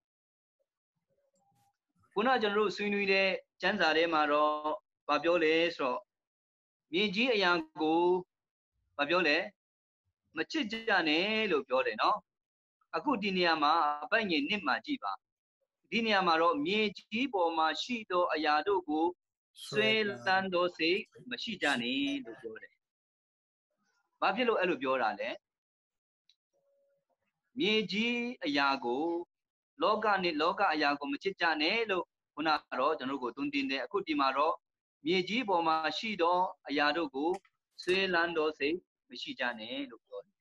ခုနကျွန်တော်တို့ဆွေးနွေးတဲ့ကျမ်းစာထဲမှာတော့ဗာပြောလဲဆိုတော့မြေကြီးအရာကိုဗာပြောလဲမချစ်ကြနဲ့လို့ပြောတယ်နော်အခုဒီနေရာမှာအပိုင်ငယ်နှစ်မှာကြည့်ပါဒီနေရာမှာတော့မြေကြီးပေါ်မှာရှိသောအရာတို့ကိုဆွဲလန်းသောစိတ်မရှိကြနဲ့လို့ပြောတယ်ဘာဖြစ်လို့အဲ့လိုပြောတာလဲမြေကြီးအရာကိုလောကနဲ့လောကအရာကိုမချစ်ကြနဲ့လို့ခုနကတော့ကျွန်တော်တို့ကိုတွင်တင်တယ်အခုဒီမှာတော့မြေကြီးပေါ်မှာရှိသောအရာတို့ကိုဆွဲလန်းသောစိတ်မရှိကြနဲ့လို့ပြောတယ်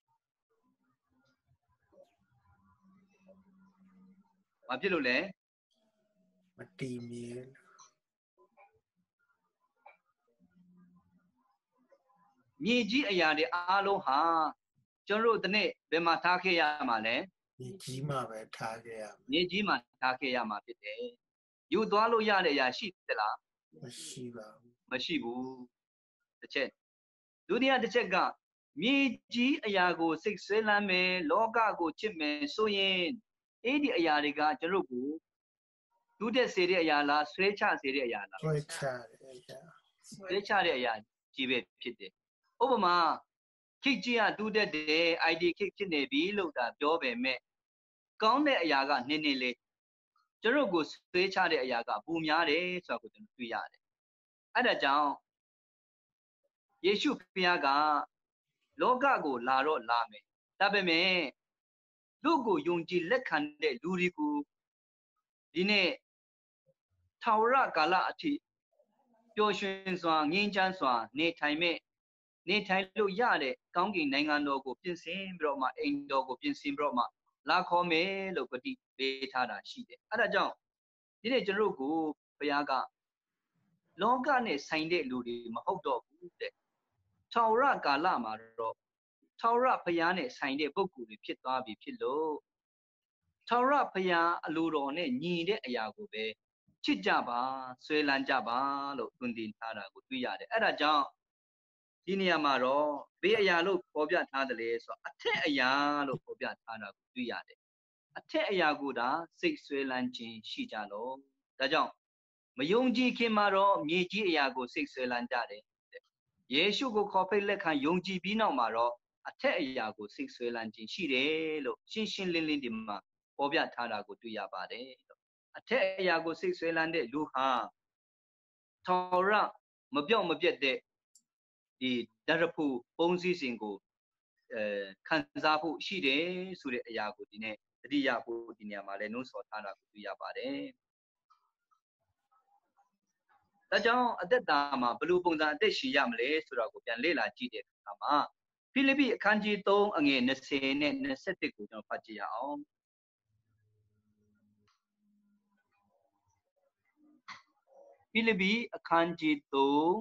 ဘာဖြစ်လို့လဲမတည်မြဲမြေကြီးအရာတွေအားလုံးဟာကျွန်တော်တို့ဒီနေ့ဘယ်မှာထားခဲ့ရမှာလဲမြေကြီးမှာပဲထားခဲ့ရမှာမြေကြီးမှာထားခဲ့ရမှာဖြစ်တယ်ယူသွားလို့ရတဲ့အရာရှိသလားမရှိပါဘူးမရှိဘူးတစ်ချက်ဒုတိယတစ်ချက်ကမြေကြီးအရာကိုစိတ်ဆွဲလန်းမယ်လောကကိုချစ်မယ်ဆိုရင်အဲ့ဒီအရာတွေကကျွန်တော်ကိုဒုတက်စေတဲ့အရာလားဆွဲချစေတဲ့အရာလားဆွဲချတဲ့အရာဆွဲချတဲ့အရာကြီးပဲဖြစ်တယ်ဥပမာခိတ်ကြီးကဒုတက်တယ် အိုင်ဒီ ခိတ်ဖြစ်နေပြီလို့သာပြောပေမဲ့ကောင်းတဲ့အရာကနည်းနည်းလေးကျွန်တော်ကိုဆွဲချတဲ့အရာကပူများတယ်ဆိုတာကိုကျွန်တော်တွေ့ရတယ်အဲ့ဒါကြောင့်ယေရှုဘုရားကလောကကိုလာတော့လာမယ်ဒါပေမဲ့လူကိုယုံကြည်လက်ခံတဲ့လူတွေကိုဒီနေ့ထာဝရကာလအထိပျော်ရွှင်စွာငြိမ်းချမ်းစွာနေထိုင်မဲ့နေထိုင်လို့ရတဲ့ကောင်းကင်နိုင်ငံတော်ကိုပြင်ဆင်ပြီးတော့မှအိမ်တော်ကိုပြင်ဆင်ပြီးတော့မှလာခေါ်မယ်လို့ဂတိပေးထားတာရှိတယ်အဲ့ဒါကြောင့်ဒီနေ့ကျွန်တော်တို့ကိုဘုရားကလောကနဲ့ဆိုင်တဲ့လူတွေမဟုတ်တော့ဘူးတဲ့ထာဝရကာလမှာတော့ထာဝရဘုရားနဲ့ဆိုင်တဲ့ပုဂ္ဂိုလ်တွေဖြစ်သွားပြီဖြစ်လို့ထာဝရဘုရားအလိုတော်နဲ့ညီတဲ့အရာကိုပဲချချစ်ကြပါဆွဲလန်းကြပါလို့တွင်တင်ထားတာကိုတွေ့ရတယ်အဲ့ဒါကြောင့်ဒီနေရာမှာတော့ဘေးအရာလို့ပေါ်ပြထားတယ်လေဆိုတော့အထက်အရာလို့ပေါ်ပြထားတာကိုတွေ့ရတယ်အထက်အရာကိုဒါစိတ်ဆွဲလန်းခြင်းရှိကြလို့ဒါကြောင့်မယုံကြည်ခင်မှာတော့မြေကြီးအရာကိုစိတ်ဆွဲလန်းကြတယ်ယေရှုကိုခေါ်ဖိတ်လက်ခံယုံကြည်ပြီးနောက်မှာတော့အထက်အရာကိုစိတ်ဆွဲလန်းခြင်းရှိတယ်လို့ရှင်းရှင်းလင်းလင်းဒီမှာပေါ်ပြထားတာကိုတွေ့ရပါတယ်အထက်အရာကိုစိတ်ဆွဲလန်းတဲ့လူဟာထောရမပြောင်းမပြတ်တဲ့ဒီဓာတ်ဖို့ပုံစည်းစဉ်ကိုအဲခံစားဖို့ရှိတယ်ဆိုတဲ့အရာကိုဒီနေ့တတိယဖို့ဒီနေရာမှာလည်းနှိုးဆော်ထားတာကိုတွေ့ရပါတယ်ဒါကြောင့်အသက်တာမှာဘယ်လိုပုံစံအသက်ရှင်ရမလဲဆိုတာကိုပြန်လေ့လာကြည့်တဲ့အခါမှာဖိလိပ္ပိအခန်းကြီးသုံးအငယ်၂၀နဲ့၂၁ကိုကျွန်တော်ဖတ်ကြည့်ရအောင်ဖိလိပ္ပိအခန်းကြီးသုံး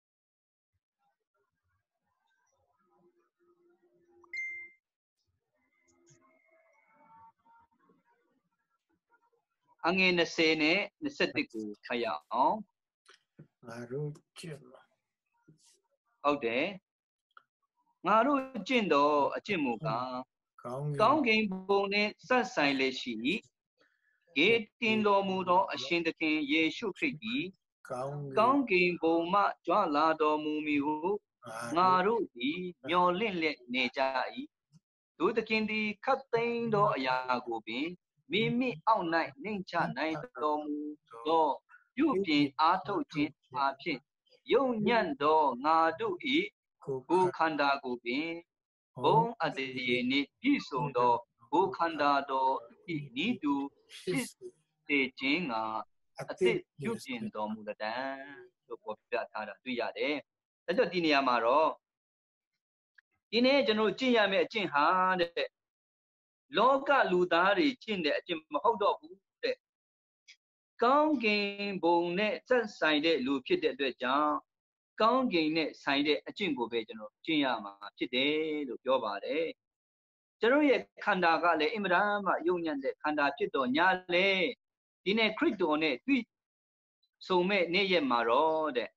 အငယ်၂၀နဲ့၂၁ကိုဖတ်ရအောင်ငါတို့ကျင့်ဟုတ်တယ်ငါတို့ကျင့်တော်အကျင့်မူကားကောင်းကောင်းကင်ဘုံနှင့်ဆက်ဆိုင်လေရှိ၏ဂေတင်တော်မူသောအရှင်သခင်ယေရှုခရစ်သည်ကောင်းကောင်းကင်ဘုံမှကြွလာတော်မူမည်ဟုငါတို့သည်မျှော်လင့်လျက်နေကြ၏ဒုသခင်သည်ခတ်သိမ်းသောအရာကိုပင်မိမိအောက်၌နှိမ့်ချနိုင်တော်မူသောပြုပြင်အားထုတ်ခြင်းအဖြစ်ယုံညံ့သောငါတို့၏ကိုယ်ခန္ဓာကိုပင်ဘုံအတ္တရေနှင့်ပြည့်စုံသောကိုယ်ခန္ဓာတော်ဤဤသူဖြစ်စေခြင်းငါအသစ်ပြုပြင်တော်မူတဲ့လို့ပေါ်ပြထားတာတွေ့ရတယ်။ဒါကြောင့်ဒီနေရာမှာတော့ဒီနေ့ကျွန်တော်ကျင့်ရမယ့်အကျင့်ဟာတဲ့လောကလူသားတွေကျင့်တဲ့အကျင့်မဟုတ်တော့ဘူးတဲ့။ကောင်းကင်ဘုံနဲ့သက်ဆိုင်တဲ့လူဖြစ်တဲ့အတွက်ကြောင့်ကောင်းကင်နဲ့ဆိုင်တဲ့အကျင့်ကိုပဲကျွန်တော်ကျင့်ရမှာဖြစ်တယ်လို့ပြောပါတယ်။ကျွန်တော်ရဲ့ခန္ဓာကလည်းအင်မတန်မှယုံညံ့တဲ့ခန္ဓာဖြစ်တော်ညာလေဒီနေ့ခရစ်တော်နဲ့တွေ့ဆုံမဲ့နေ့ရက်မှာတော့တဲ့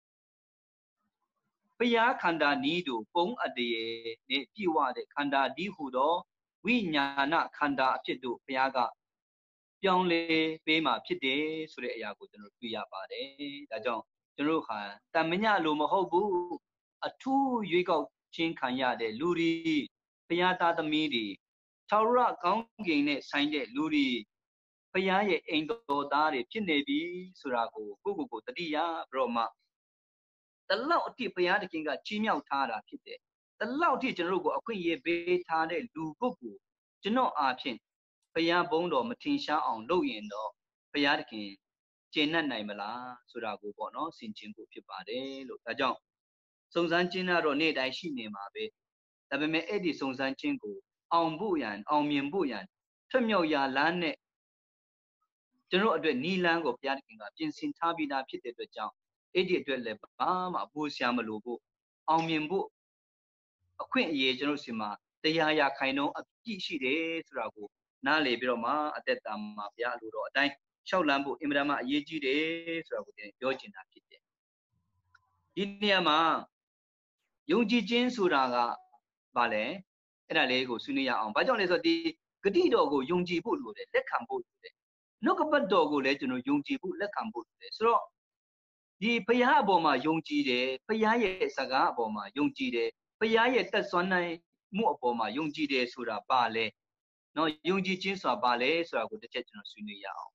ဘုရားခန္ဓာနီးတို့ပုံအတ္တရေနဲ့ပြည့်ဝတဲ့ခန္ဓာဒီဟုသောဝိညာဏခန္ဓာအဖြစ်တို့ဘုရားကပြောင်းလဲပေးမှာဖြစ်တယ်ဆိုတဲ့အရာကိုကျွန်တော်တွေ့ရပါတယ်။ဒါကြောင့်ကျွန်တော်ဟာတမညလိုမဟုတ်ဘူးအထူးရွေးကောက်ခြင်းခံရတဲ့လူတွေဘုရားသားသမီးတွေထာဝရကောင်းကင်နဲ့ဆိုင်တဲ့လူတွေဘုရားရဲ့အိမ်တော်သားတွေဖြစ်နေပြီဆိုတာကိုကိုကိုကိုတတိယဘရောမှတလောက်အထိဘုရားတခင်ကကြီးမြှောက်ထားတာဖြစ်တယ်တလောက်အထိကျွန်တော်တို့ကိုအခွင့်အရေးပေးထားတဲ့လူပုဂ္ဂိုလ်ကျွန်တော်အားဖြင့်ဘုရားဘုန်းတော်မထင်ရှားအောင်လုပ်ရင်တော့ဘုရားတခင်ကျေနပ်နိုင်မလားဆိုတာကိုပေါ့နော်ဆင်ခြင်ဖို့ဖြစ်ပါတယ်လို့ဒါကြောင့်စုံစမ်းခြင်းကတော့နေ့တိုင်းရှိနေမှာပဲဒါပေမဲ့အဲ့ဒီစုံစမ်းခြင်းကိုအောင်ဖို့ရန်အောင်မြင်ဖို့ရန်ထွတ်မြောက်ရာလမ်းနဲ့ကျွန်တော်အတွက်နီလန်းကိုဘုရားသခင်ကပြင်ဆင်ထားပြီးသားဖြစ်တဲ့အတွက်ကြောင့်အဲ့ဒီအတွက်လည်းဘာမှအဖို့ဆရာမလိုဖို့အောင်မြင်ဖို့အခွင့်အရေးကျွန်တော်စီမှာတရားရာခိုင်နှုန်းအပြည့်ရှိတယ်ဆိုတာကိုနားလေပြီးတော့မှအသက်တာမှာဘုရားလိုတော့အတိုင်းလျှောက်လန်းဖို့အင်မတန်မှအရေးကြီးတယ်ဆိုတာကိုပြောချင်တာဖြစ်တယ်ဒီနေရာမှာယုံကြည်ခြင်းဆိုတာကဘာလဲအဲ့ဒါလေးကိုဆွေးနွေးရအောင်ဘာကြောင့်လဲဆိုတော့ဒီဂတိတော်ကိုယုံကြည်ဖို့လိုတယ်လက်ခံဖို့လိုတယ်နှုတ်ကပတ်တော်ကိုလည်းကျွန်တော်ယုံကြည်ဖို့လက်ခံဖို့လိုတယ်ဆိုတော့ဒီဘုရားအပေါ်မှာယုံကြည်တယ်ဘုရားရဲ့စကားအပေါ်မှာယုံကြည်တယ်ဘုရားရဲ့သက်စွမ်းနိုင်မှုအပေါ်မှာယုံကြည်တယ်ဆိုတာပါလဲနော်ယုံကြည်ခြင်းဆိုတာပါလဲဆိုတာကိုတစ်ချက်ကျွန်တော်ဆွေးနွေးရအောင်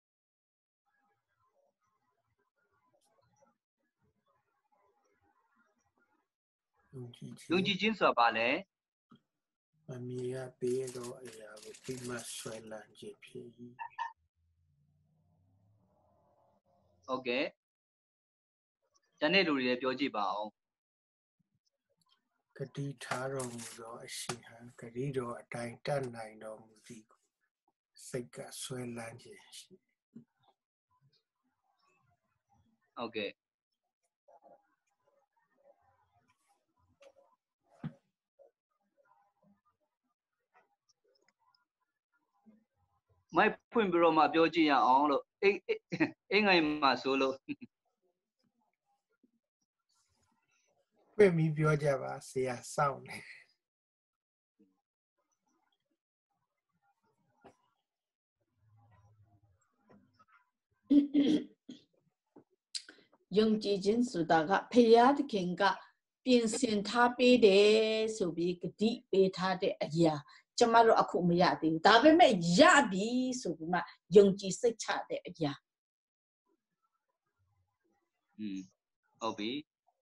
ယုံကြည်ခြင်းဆိုတာပါလဲမမြင်ရသေးသောအရာကိုပြီးမှဆွဲလန်းခြင်းဖြစ်၏ဟုတ်ကဲ့ကျန်တဲ့လူတွေလည်းပြောကြည့်ပါအောင်ဂတိထားတော်မူသောအရှင်ဟံဂတိတော်အတိုင်းတတ်နိုင်တော်မူသည်စိတ်ကဆွဲလန်းခြင်းရှိဟုတ်ကဲ့မိုက်ဖွင့်ပြီးတော့မှပြောကြည့်ရအောင်လို့အိတ်အိမ်ငိုင်းမှာဆိုလို့ဖွင့်ပြီးပြောကြပါဆရာစောင့်နေယုံကြည်ခြင်းဆိုတာကဖရာသခင်ကပြင်ဆင်ထားပေးတယ်ဆိုပြီးဂတိပေးထားတဲ့အရာကျမတို့အခုမရသေးဘူးဒါပေမဲ့ရပြီဆိုပြီးမှယုံကြည်စိတ်ချတဲ့အရာอืมဟုတ်ပြီ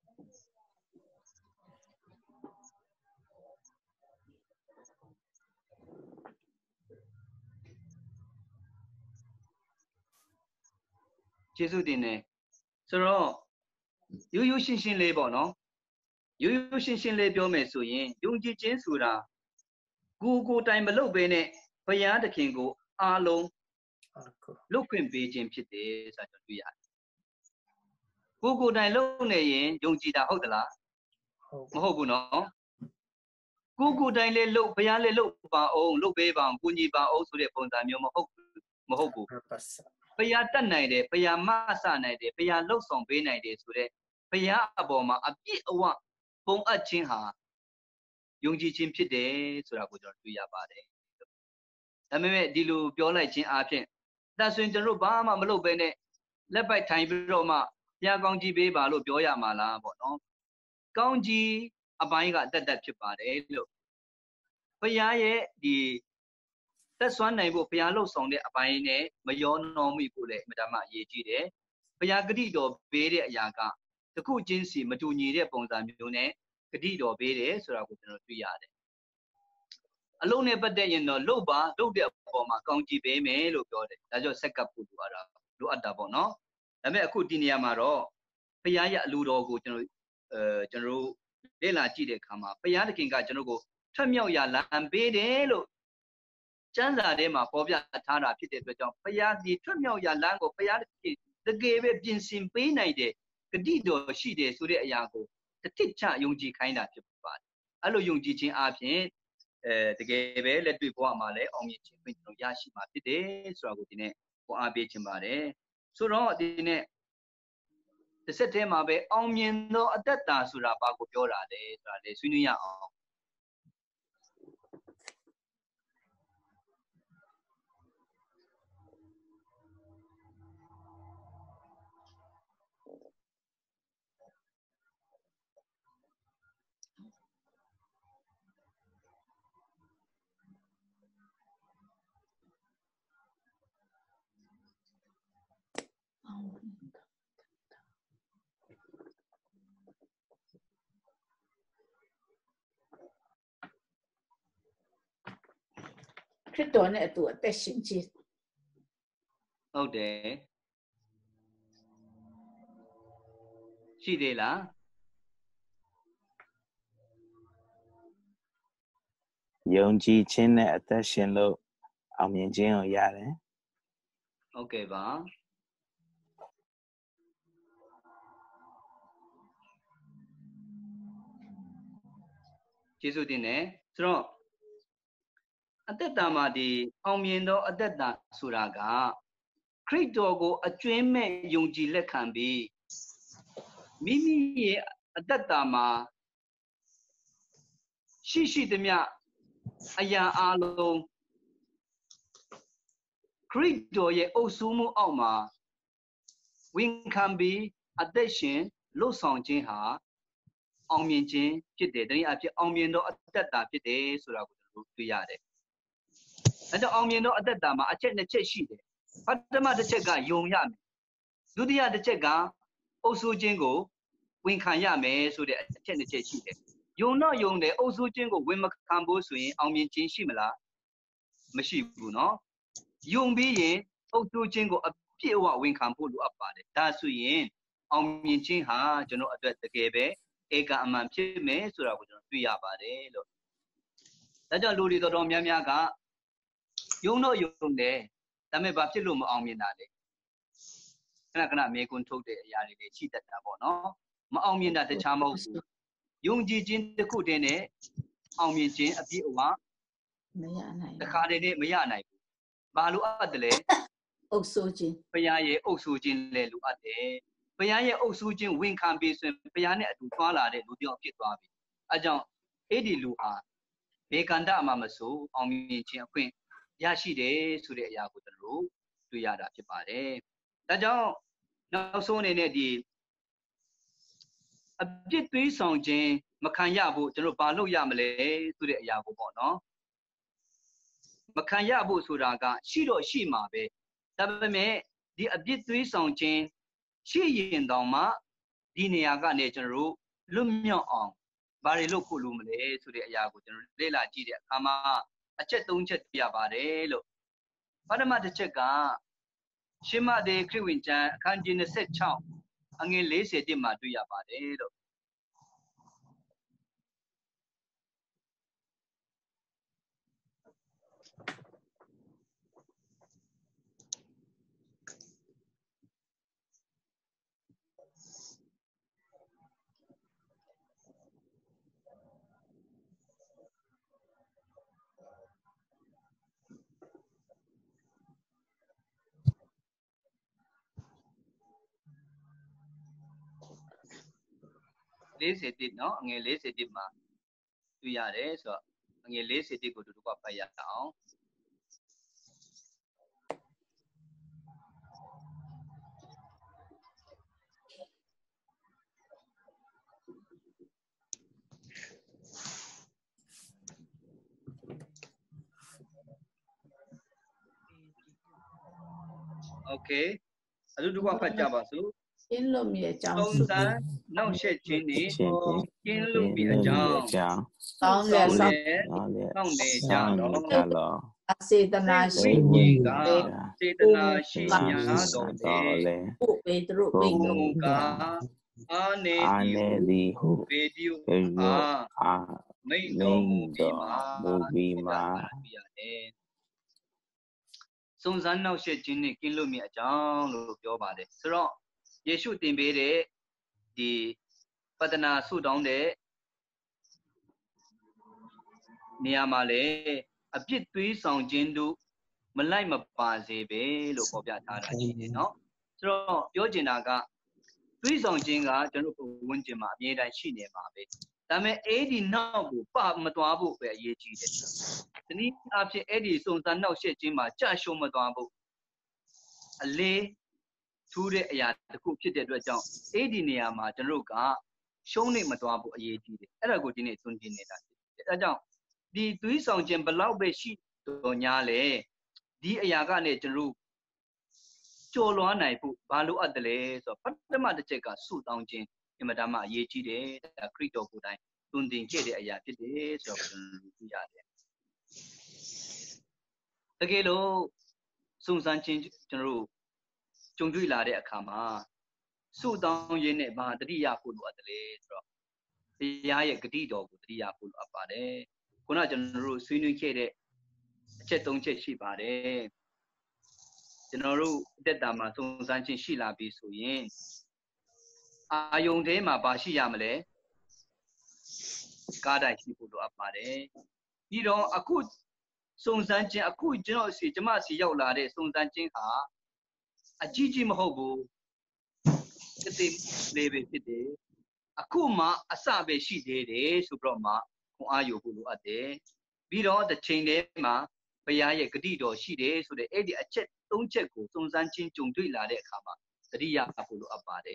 ကျေးဇူးတင်တယ်ဆိုတော့ရိုးရိုးရှင်းရှင်းလေးပေါ့နော်ရိုးရိုးရှင်းရှင်းလေးပြောမယ်ဆိုရင်ယုံကြည်ခြင်းဆိုတာကိုကိုတိုင်မလုပ်ဘဲနဲ့ဘုရားသခင်ကိုအားလုံးလုပ်ခွင့်ပေးခြင်းဖြစ်တယ်ဆိုတာတွေ့ရတယ်ကိုကိုတိုင်လုပ်နေရင်ယုံကြည်တာဟုတ်သလားမဟုတ်ဘူးနော်ကိုကိုတိုင်လေးလုပ်ဘုရားလေးလုပ်ပါအောင်လုပ်ပေးပါအောင်ကိုညီပါအောင်ဆိုတဲ့ပုံစံမျိုးမဟုတ်မဟုတ်ဘူးဘုရားတတ်နိုင်တယ်ဘုရားမဆနိုင်တယ်ဘုရားလှုပ်ဆောင်ပေးနိုင်တယ်ဆိုတဲ့ဘုရားအပေါ်မှာအပြည့်အဝပုံအပ်ခြင်းဟာယုံကြည်ခြင်းဖြစ်တယ်ဆိုတာကိုကျွန်တော်တွေ့ရပါတယ်ဒါပေမဲ့ဒီလိုပြောလိုက်ခြင်းအပြင်ဒါဆိုရင်ကျွန်တော်ဘာမှမလုပ်ဘဲနဲ့လက်ပိုက်ထိုင်ပြီးတော့မှဘုရားကောင်းကြီးပေးပါလို့ပြောရမှာလားပေါ့နော်ကောင်းကြီးအပိုင်းကတက်တက်ဖြစ်ပါတယ်လို့ဘုရားရဲ့ဒီသက်စွမ်းနိုင်ဖို့ဘုရားလှုပ်ဆောင်တဲ့အပိုင်းနဲ့မရောနှောမိဖို့လည်းအမှန်တမ်းအရေးကြီးတယ်ဘုရားဂတိတော်ပေးတဲ့အရာကတခုချင်းစီမတူညီတဲ့ပုံစံမျိုးနဲ့ဂတိတော်ပေးတယ်ဆိုတာကိုကျွန်တော်တွေ့ရတယ်အလုံးနဲ့ပတ်သက်ရင်တော့လှုပ်ပါလှုပ်တဲ့အပေါ်မှာကောင်းကြည့်ပေးမယ်လို့ပြောတယ်ဒါကြောင့်ဆက်ကပ်ဖို့လိုအပ်တာလိုအပ်တာပေါ့နော်ဒါပေမဲ့အခုဒီနေရာမှာတော့ဘုရားရဲ့အလိုတော်ကိုကျွန်တော်အဲကျွန်တော်လေ့လာကြည့်တဲ့အခါမှာဘုရားသခင်ကကျွန်တော်ကိုထက်မြောက်ရာလမ်းပေးတယ်လို့ကျမ်းစာထဲမှာပေါ်ပြထားတာဖြစ်တဲ့အတွက်ကြောင့်ဘုရားဒီထက်မြောက်ရာလမ်းကိုဘုရားသခင်တကယ်ပဲပြင်ဆင်ပေးနိုင်တဲ့ဂတိတော်ရှိတယ်ဆိုတဲ့အရာကိုတစ်ထစ်ချယုံကြည်ခိုင်းတာဖြစ်ပါတယ်အဲ့လိုယုံကြည်ခြင်းအပြင်အဲတကယ်ပဲလက်တွေ့ဘဝမှာလည်းအောင်မြင်ခြင်းကိုကျွန်တော်ရရှိမှာဖြစ်တယ်ဆိုတာကိုဒီနေ့ပေါ်အားပေးခြင်းပါတယ်ဆိုတော့ဒီနေ့တစ်ဆက်တည်းမှာပဲအောင်မြင်သောအတ္တတာဆိုတာဘာကိုပြောတာလဲဆိုတာလေဆွေးနွေးရအောင်ခရစ်တော်နဲ့အတူအသက်ရှင်ခြင်းဟုတ်တယ်ရှိသေးလားယုံကြည်ခြင်းနဲ့အသက်ရှင်လို့အောင်မြင်ခြင်းကိုရတယ်ဟုတ်ကဲ့ပါကျေးဇူးတင်တယ်ဆိုတော့အသက်တာမှာဒီအောင်မြင်သောအသက်တာဆိုတာကခရစ်တော်ကိုအကျွမ်းမဲ့ယုံကြည်လက်ခံပြီးမိမိရဲ့အသက်တာမှာရှိရှိသမျှအရာအလုံးခရစ်တော်ရဲ့အုပ်စိုးမှုအောက်မှာဝန်ခံပြီးအသက်ရှင်လှုပ်ဆောင်ခြင်းဟာအောင်မြင်ခြင်းဖြစ်တယ်တနည်းအားဖြင့်အောင်မြင်သောအသက်တာဖြစ်တယ်ဆိုတာကိုကျွန်တော်တို့တွေ့ရတယ်အဲကြောင့်အောင်မြင်သောအသက်တာမှာအချက်နှစ်ချက်ရှိတယ်ပထမတစ်ချက်ကယုံရမယ်ဒုတိယတစ်ချက်ကအုပ်စိုးခြင်းကိုဝန်ခံရမယ်ဆိုတဲ့အချက်နှစ်ချက်ရှိတယ်ယုံတော့ယုံတယ်အုပ်စိုးခြင်းကိုဝန်မခံဖို့ဆိုရင်အောင်မြင်ခြင်းရှိမလားမရှိဘူးเนาะယုံပြီးရင်အုပ်စိုးခြင်းကိုအပြည့်အဝဝန်ခံဖို့လိုအပ်ပါတယ်ဒါဆိုရင်အောင်မြင်ခြင်းဟာကျွန်တော်အတွက်တကယ်ပဲဧကအမှန်ဖြစ်မယ်ဆိုတာကိုကျွန်တော်တွေ့ရပါတယ်လို့ဒါကြောင့်လူတွေတော်တော်များများကယုံတော့ယုံတယ်ဒါပေမဲ့ဘာဖြစ်လို့မအောင်မြင်တာလဲခဏခဏအမေကွန်းထုတ်တဲ့အရာတွေလည်းရှိတတ်တာပေါ့နော်မအောင်မြင်တာတခြားမဟုတ်ဘူးယုံကြည်ခြင်းတစ်ခုတည်းနဲ့အောင်မြင်ခြင်းအပြည့်အဝမရနိုင်တခါတည်းနဲ့မရနိုင်ဘူးဘာလို့အပ်တယ်လဲအုပ်ဆိုခြင်းဘုရားရဲ့အုပ်ဆိုခြင်းလည်းလိုအပ်တယ်ဘုရားရဲ့အုပ်ဆိုခြင်းဝန်ခံပြီးဆိုရင်ဘုရားနဲ့အတူသွားလာတဲ့လူတစ်ယောက်ဖြစ်သွားပြီအဲကြောင့်အဲ့ဒီလူဟာဘေကန္တအမှမဆိုအောင်မြင်ခြင်းအခွင့်ရရှိတယ်ဆိုတဲ့အရာကိုကျွန်တော်တို့တွေ့ရတာဖြစ်ပါတယ်ဒါကြောင့်နောက်ဆုံးအနေနဲ့ဒီအပြစ်သွေးဆောင်ခြင်းမခံရဖို့ကျွန်တော်ဘာလုပ်ရမလဲဆိုတဲ့အရာကိုပေါ့နော်မခံရဖို့ဆိုတာကရှိတော့ရှိမှာပဲဒါပေမဲ့ဒီအပြစ်သွေးဆောင်ခြင်းရှိရင်တောင်မှဒီနေရာကနေကျွန်တော်တို့လွတ်မြောက်အောင်ဘာတွေလုပ်ဖို့လိုမလဲဆိုတဲ့အရာကိုကျွန်တော်လေ့လာကြည့်တဲ့အခါမှာအချက်၃ချက်ပြပါတယ်လို့ပထမတစ်ချက်ကရှမဿေခရစ်ဝင်ကျမ်းအခန်းကြီး၂၆အငယ်၄၀တိမှာတွေ့ရပါတယ်လို့၄၀တိနော်အငယ်၄၀တိမှာတွေ့ရတယ်ဆိုတော့အငယ်၄၀တိကိုတို့ကဖတ်ရအောင်โอเคအဲ့တို့ကဖတ်ကြပါစို့ကျင်းလို့မြေအကြောင်းသုံးစံနောက်ဆက်ခြင်းနေကျင်းလို့မြေအကြောင်းကောင်းတဲ့ဆောက်ဆောင်းနေကြတော့စေတနာရှိဝိညာဉ်ကစေတနာရှိညာတော်လေပုပေတရုပိတုကအာနေဒီဟုပေဒီယအာမိန်တော်မူပြီးမှာမူပြီးမှာရတယ်စုံစမ်းနောက်ဆက်ခြင်းနဲ့ကင်းလို့မြတ်အကြောင်းလို့ပြောပါတယ်ဆိုတော့ယေရှုတင်ပေးတဲ့ဒီပတနာဆုတောင်းတဲ့နေရာမှာလေအပြစ်သွေးဆောင်ခြင်းတို့မလိုက်မပါစေပဲလို့ပြောပြထားတာရှိတယ်เนาะဆိုတော့ပြောချင်တာကသွေးဆောင်ခြင်းကကျွန်တော်တို့ဝန်ကျင်မှာအမြဲတမ်းရှိနေမှာပဲဒါပေမဲ့အဲ့ဒီနောက်ကိုပမသွားဖို့ပဲအရေးကြီးတယ်ဒီနည်းအားဖြင့်အဲ့ဒီစုံစမ်းနောက်ဆက်ခြင်းမှာကြာရှုံးမသွားဖို့အလေးထူးတဲ့အရာတစ်ခုဖြစ်တဲ့အတွက်ကြောင့်အဲ့ဒီနေရာမှာကျွန်တော်တို့ကရှုံးနေမသွားဖို့အရေးကြီးတယ်အဲ့ဒါကိုဒီနေ့သွန်သင်နေတာဖြစ်တယ်အဲဒါကြောင့်ဒီသွေးဆောင်ခြင်းဘလောက်ပဲရှိတော်냐လဲဒီအရာကနေကျွန်တော်တို့ကြော်လွှားနိုင်ဖို့ဘာလို့အပ်တယ်လဲဆိုတော့ပထမတစ်ချက်ကဆုတောင်းခြင်းအမှန်တမ်းအရေးကြီးတယ်ဒါခရစ်တော်ကိုယ်တိုင်သွန်သင်ခဲ့တဲ့အရာဖြစ်တယ်ဆိုတော့ကျွန်တော်တို့သိရတယ်တကယ်လို့စုံစမ်းခြင်းကျွန်တော်တို့ကြုံတွေ့လာတဲ့အခါမှာဆုတောင်းရင်းနဲ့ဘာတတိယဖို့လိုအပ်တယ်လဲဆိုတော့တရားရဲ့ဂတိတော်ကိုတတိယဖို့လိုအပ်ပါတယ်ခုနကကျွန်တော်တို့ဆွေးနွေးခဲ့တဲ့အချက်၃ချက်ရှိပါတယ်ကျွန်တော်တို့အသက်တာမှာစုံစမ်းခြင်းရှိလာပြီဆိုရင်အာယုံထဲမှာဘာရှိရမလဲကားတိုင်းရှိဖို့လိုအပ်ပါတယ်ပြီးတော့အခုစုံစမ်းခြင်းအခုကျွန်တော်စီကျမစီရောက်လာတဲ့စုံစမ်းခြင်းဟာအကြီးကြီးမဟုတ်ဘူးတတိလေးပဲဖြစ်တယ်အခုမှအစပဲရှိသေးတယ်ဆိုတော့မှခွန်အားယူဖို့လိုအပ်တယ်ပြီးတော့တစ်ချိန်တည်းမှာဘုရားရဲ့ဂတိတော်ရှိတယ်ဆိုတဲ့အဲ့ဒီအချက်၃ချက်ကိုစုံစမ်းခြင်းကြုံတွေ့လာတဲ့အခါမှာတတိယဖို့လိုအပ်ပါတယ်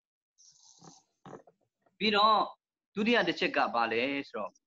ပြီးတော့ဒုတိယတစ်ချက်ကဘာလဲဆိုတော့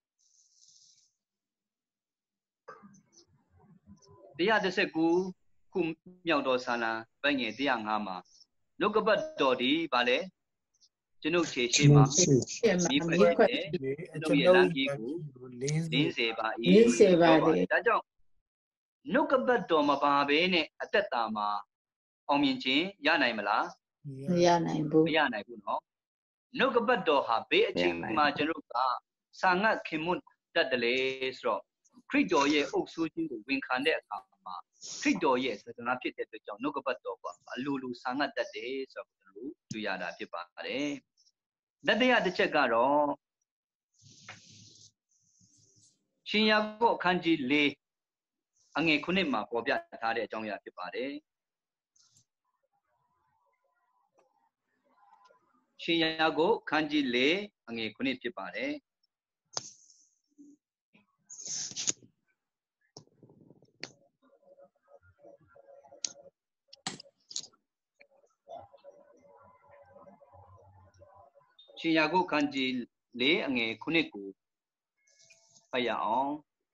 တရားတစ်ဆက်ကိုခုမြောက်တော်ဆာလံပိုင်ငယ်၁၀၅မှာနှုတ်ကပတ်တော်ဒီဘာလဲကျွန်ုပ်ခြေရှိမှာမိခွက်တဲ့ကျွန်ုပ်ရဲ့လမ်းကြီးကိုလင်းစေပါ၏လင်းစေပါလေဒါကြောင့်နှုတ်ကပတ်တော်မပါဘဲနဲ့အသက်တာမှာအောင်မြင်ခြင်းရနိုင်မလားမရနိုင်ဘူးမရနိုင်ဘူးเนาะနှုတ်ကပတ်တော်ဟာဘေးအချိန်မှာကျွန်တော်ကစာငတ်ခင်မွတ်တတ်တယ်လေဆိုတော့ခရစ်တော်ရဲ့အုပ်ဆိုးခြင်းကိုဝန်ခံတဲ့အခါမှာခရစ်တော်ရဲ့စကားဖြစ်တဲ့အတွက်ကြောင့်နှုတ်ကပတ်တော်ကအလိုလိုစာငတ်တတ်တယ်ဆိုတော့ကျွန်တော်တို့တွေ့ရတာဖြစ်ပါတယ်တတိယတစ်ချက်ကတော့ရှင်ယာကုပ်အခန်းကြီး၄အငယ်ခုနှစ်မှာပေါ်ပြထားတဲ့အကြောင်းအရာဖြစ်ပါတယ်ရှင်ယာကုပ်ခန်းကြီးလေးအငယ်ခုနှစ်ဖြစ်ပါတယ်ရှင်ယာကုပ်ခန်းကြီးလေးအငယ်ခုနှစ်ကိုဖတ်ရအောင်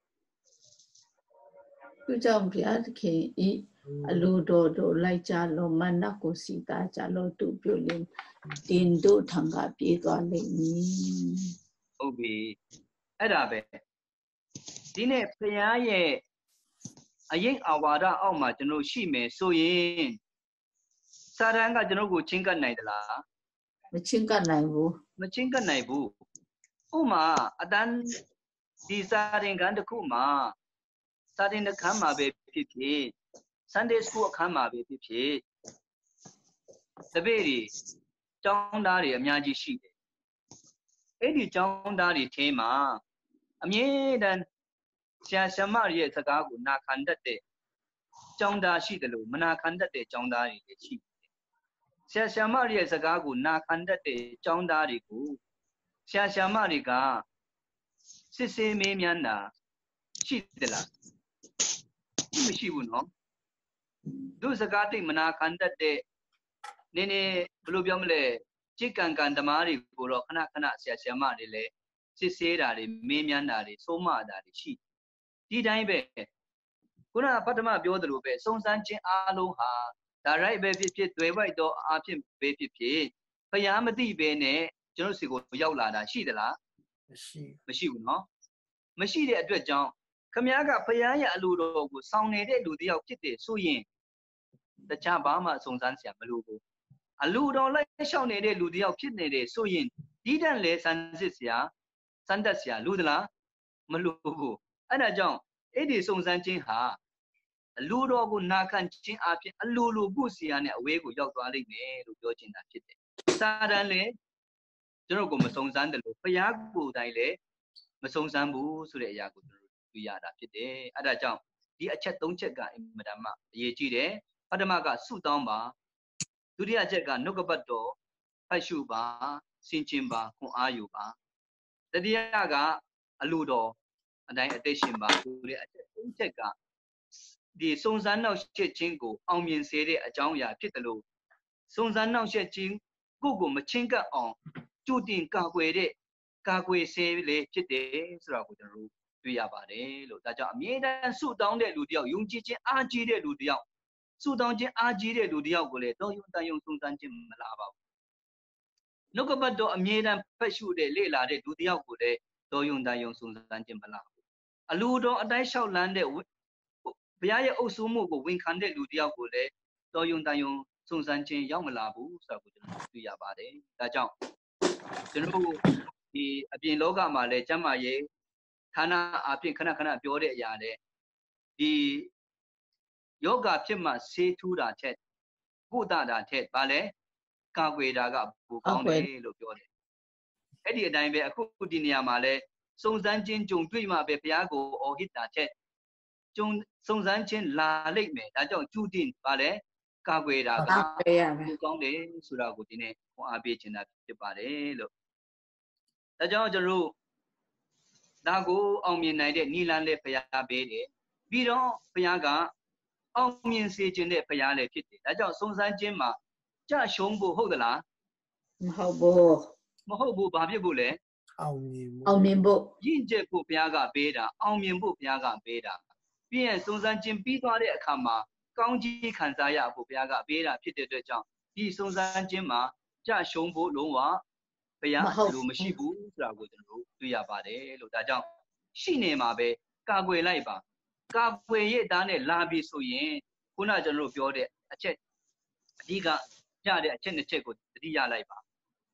သူကြောင့်ဘုရားသခင်ဤအလိုတော်တို့လိုက်ကြလောမနကိုစီတာကြလောသူပြုလင်းတင်တို့ထံကပြေးသွားလိမ့်မည်ဟုတ်ပြီအဲ့ဒါပဲဒီနေ့ဘုရားရဲ့အရေးအဝါဒအောက်မှာကျွန်တော်ရှိမယ်ဆိုရင်စာရန်ကကျွန်တော်ကိုချင်းကပ်နိုင်သလားမချင်းကပ်နိုင်ဘူးမချင်းကပ်နိုင်ဘူးဥမာအတန်းဒီစာရင်ကန်တစ်ခုမှာစာရင်တစ်ခန်းမှာပဲဖြစ်ဖြစ် Sunday school အခန်းမှာပဲဖြစ်ဖြစ်တပည့်တွေကျောင်းသားတွေအများကြီးရှိတယ်အဲ့ဒီကျောင်းသားတွေထဲမှာအမြဲတမ်းဆရာဆရာမရဲ့စကားကိုနာခံတတ်တဲ့ကျောင်းသားရှိတယ်လို့မနာခံတတ်တဲ့ကျောင်းသားတွေလည်းရှိတယ်ဆရာဆရာမရဲ့စကားကိုနာခံတတ်တဲ့ကျောင်းသားတွေကိုဆရာဆရာမတွေကစစ်စစ်မေးမြန်းတာရှိတယ်လားမရှိဘူးနော်သူစကားတိတ်မနာခံတတ်တဲ့နည်းနည်းဘယ်လိုပြောမလဲကြည်ကန်ကန်ဓမ္မတွေကိုတော့ခဏခဏဆရာဆရာမတွေလည်းစစ်ဆေးတာတွေမေးမြန်းတာတွေစိုးမတာတွေရှိဒီတိုင်းပဲခုနကပထမပြောသလိုပဲစုံစမ်းခြင်းအားလုံးဟာဒါရိုက်ပဲဖြစ်ဖြစ်တွေ့ဝိုက်တော့အားဖြင့်ပဲဖြစ်ဖြစ်ဘုရားမသိပဲနဲ့ကျွန်တော်စီကိုရောက်လာတာရှိသလားမရှိမရှိဘူးနော်မရှိတဲ့အတွက်ကြောင့်ခမည်းကဘုရားရဲ့အလိုတော်ကိုစောင့်နေတဲ့လူတယောက်ဖြစ်တယ်ဆိုရင်တခြားဘာမှစုံစမ်းစရာမလိုဘူးအလိုတော်လိုက်ရှောက်နေတဲ့လူတယောက်ဖြစ်နေတယ်ဆိုရင်ဒီတန်လေစမ်းစစ်စရာစမ်းတက်စရာလူသလားမလိုဘူးအဲ့ဒါကြောင့်အဲ့ဒီစုံစမ်းခြင်းဟာအလိုတော်ကိုနာခံခြင်းအပြင်အလိုလိုပုစရာနဲ့အဝဲကိုရောက်သွားလိမ့်မယ်လို့ပြောချင်တာဖြစ်တယ်စာတန်လည်းကျွန်တော်ကိုမစုံစမ်းတယ်လို့ဘုရားကိုယ်တိုင်လည်းမစုံစမ်းဘူးဆိုတဲ့အရာကိုကျွန်တော်တွေ့ရတာဖြစ်တယ်အဲ့ဒါကြောင့်ဒီအချက်သုံးချက်ကအင်မတန်မှအရေးကြီးတယ်ပထမကဆုတောင်းပါဒုတိယချက်ကနှုတ်ကပတ်တော်ဖတ်ရှုပါစင်ကျင်ပါခွန်အားယူပါတတိယကအလိုတော်အတိုင်းအသက်ရှင်ပါဆိုတဲ့အချက်သုံးချက်ကဒီစုံစမ်းနောက်ရှက်ခြင်းကိုအောင်မြင်စေတဲ့အကြောင်းအရာဖြစ်တယ်လို့စုံစမ်းနောက်ရှက်ခြင်းကိုကိုမချင်းကပ်အောင်ကြိုတင်ကာကွယ်တဲ့ကာကွယ်စေလေဖြစ်တယ်ဆိုတာကိုကျွန်တော်တို့တွေ့ရပါတယ်လို့ဒါကြောင့်အမြဲတမ်းဆုတောင်းတဲ့လူတယောက်ယုံကြည်ခြင်းအားကြီးတဲ့လူတယောက်ဆုတောင်းခြင်းအားကြီးတဲ့လူတယောက်ကိုလည်းတော်ယုံတန်ယုံစုံစမ်းခြင်းမလာပါဘူးနှုတ်ကပတ်တော်အမြဲတမ်းဖတ်ရှုတဲ့လေ့လာတဲ့လူတယောက်ကိုလည်းတော်ယုံတန်ယုံစုံစမ်းခြင်းမလာဘူးအလိုတော်အတိုင်းလျှောက်လန်းတဲ့ဘုရားရဲ့အုပ်စိုးမှုကိုဝန်ခံတဲ့လူတယောက်ကိုလည်းတော်ယုံတန်ယုံစုံစမ်းခြင်းရောက်မလာဘူးဆိုတာကိုကျွန်တော်တွေ့ရပါတယ်ဒါကြောင့်ကျွန်တော်တို့ဒီအပြင်လောကမှာလည်းကျမ်းမာရေးဌာနအပြင်ခဏခဏပြောတဲ့အရာတွေဒီယောဂဖြစ်မှဆေးထူးတာထက်ကုသတာထက်ဗာလဲကာကွယ်တာကပိုကောင်းတယ်လို့ပြောတယ်အဲ့ဒီအတိုင်းပဲအခုဒီနေရာမှာလဲစုံစမ်းခြင်းကြုံတွေ့မှပဲဘုရားကိုအော်ဟစ်တာထက်ကြုံစုံစမ်းခြင်းလာလိမ့်မယ်ဒါကြောင့်ကျူတင်ဗာလဲကာကွယ်တာကပိုကောင်းတယ်ဆိုတာကိုဒီနေ့ခွန်အားပေးချင်တာဖြစ်ပါတယ်လို့ဒါကြောင့်ကျွန်တော်တို့ဒါကိုအောင်မြင်နိုင်တဲ့နိလန်းလေးဘုရားပေးတယ်ပြီးတော့ဘုရားကအောင်မြင်စေခြင်းတဲ့ဘုရားလည်းဖြစ်တယ်ဒါကြောင့်စုံစမ်းခြင်းမှာကြရှုံးဖို့ဟုတ်သလားမဟုတ်ဘူးမဟုတ်ဘူးဘာဖြစ်ဖို့လဲအောင်မြင်အောင်မြင်ဖို့ရင့်ကျက်ဖို့ဘုရားကပေးတာအောင်မြင်ဖို့ဘုရားကပေးတာပြီးရင်စုံစမ်းခြင်းပြီးသွားတဲ့အခါမှာကောင်းကြီးခံစားရဖို့ဘုရားကပေးတာဖြစ်တဲ့အတွက်ကြောင့်ဒီစုံစမ်းခြင်းမှာကြရှုံးဖို့လုံးဝဘုရားလိုမရှိဘူးဆိုတာကိုကျွန်တော်တို့တွေ့ရပါတယ်လို့ဒါကြောင့်ရှိနေမှာပဲကာကွယ်လိုက်ပါကာကွယ်ရဲ့သားနဲ့လာပြီဆိုရင်ခုနကျွန်တော်တို့ပြောတဲ့အချက်အဓိကကြတဲ့အချက်နှစ်ချက်ကိုသတိရလိုက်ပါ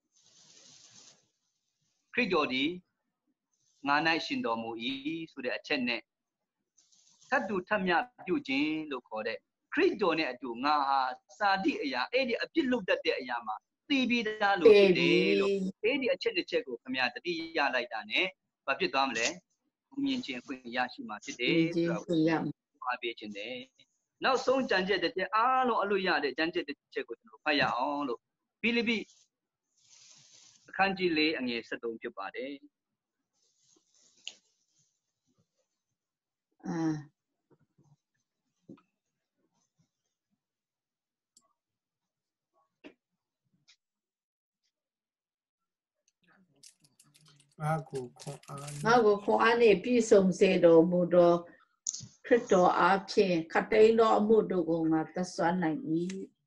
ခရစ်တော်ဒီငါ၌ရှင်တော်မူ၏ဆိုတဲ့အချက်နဲ့သတ္တုထမြပြုခြင်းလို့ခေါ်တဲ့ခရစ်တော်နဲ့အတူငါဟာစာတိအရာအဲ့ဒီအပြစ်လုပ်တတ်တဲ့အရာမှာသိပြီးသားလို့ဖြစ်တယ်လို့အဲ့ဒီအချက်တစ်ချက်ကိုခင်ဗျာတတိရလိုက်တာ ਨੇ ဘာဖြစ်သွားမလဲမြင်ခြင်းအခွင့်ရရှိမှာဖြစ်တယ်ဆိုတာကိုအားပေးခြင်းတယ်နောက်ဆုံးကြံကြက်တဲ့အားလုံးအလို့ရတဲ့ကြံကြက်တဲ့ချက်ကိုကျွန်တော်ဖတ်ရအောင်လို့ဖိလိပ္ပိအခန်းကြီး၄အငယ်၁၃ဖြစ်ပါတယ်အာငါကိုခွန်အားငါကိုခွန်အားနှင့်ပြည့်စုံစေတော်မူသောခရစ်တော်အားဖြင့်ခတ်သိမ်းသောအမှုတို့ကိုငါသက်စွမ်းနိုင်၏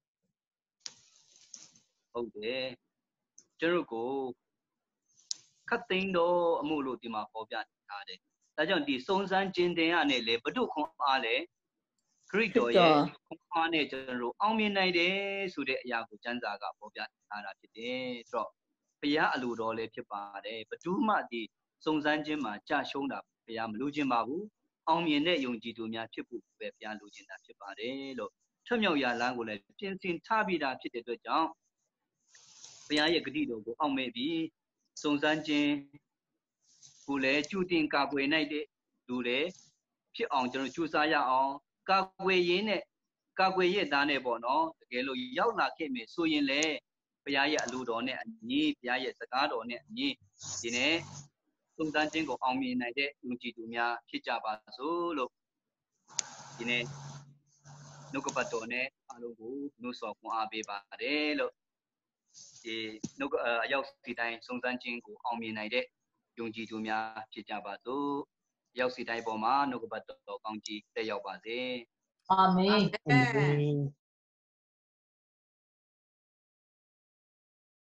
ဟုတ်တယ်ကျွန်တော်ကိုခတ်သိမ်းသောအမှုလို့ဒီမှာပေါ်ပြထားတယ်ဒါကြောင့်ဒီစုံစမ်းခြင်းတင်ရနဲ့လေဘု து ခွန်အားလေခရစ်တော်ရဲ့ခွန်အားနဲ့ကျွန်တော်အောင်မြင်နိုင်တယ်ဆိုတဲ့အရာကိုကျမ်းစာကပေါ်ပြထားတာဖြစ်တယ်ဆိုတော့ဘုရားအလိုတော်လည်းဖြစ်ပါတယ်ဘဒုမှဒီစုံစမ်းခြင်းမှာကြာရှုံးတာဘုရားမလိုချင်ပါဘူးအောင်မြင်တဲ့ယုံကြည်သူများဖြစ်ဖို့ပဲဘုရားလိုချင်တာဖြစ်ပါတယ်လို့ထွတ်မြောက်ရာလမ်းကိုလည်းပြင်ဆင်ထားပြီးတာဖြစ်တဲ့အတွက်ကြောင့်ဘုရားရဲ့ဂတိတော်ကိုအောက်မဲ့ပြီးစုံစမ်းခြင်းကိုလည်းကျူတင်ကာကွယ်နိုင်တဲ့လူတွေဖြစ်အောင်ကျွန်တော်ကြိုးစားရအောင်ကာကွယ်ရင်းနဲ့ကာကွယ်ရသားနဲ့ပေါ့နော်တကယ်လို့ရောက်လာခဲ့မယ်ဆိုရင်လည်းဘုရားရဲ့အလိုတော်နဲ့အညီဘုရားရဲ့စကားတော်နဲ့အညီဒီနေ့စုံစမ်းခြင်းကိုအောင်မြင်နိုင်တဲ့ယုံကြည်သူများဖြစ်ကြပါစို့လို့ဒီနေ့နှုတ်ကပတ်တော်နဲ့အားလုံးကိုနှုတ်ဆော်ခွန်အားပေးပါတယ်လို့ဒီနှုတ်အရောက်စီတိုင်းစုံစမ်းခြင်းကိုအောင်မြင်နိုင်တဲ့ယုံကြည်သူများဖြစ်ကြပါစို့ရောက်စီတိုင်းပေါ်မှာနှုတ်ကပတ်တော်ကောင်းကြီးတက်ရောက်ပါစေအာမင်အာမင်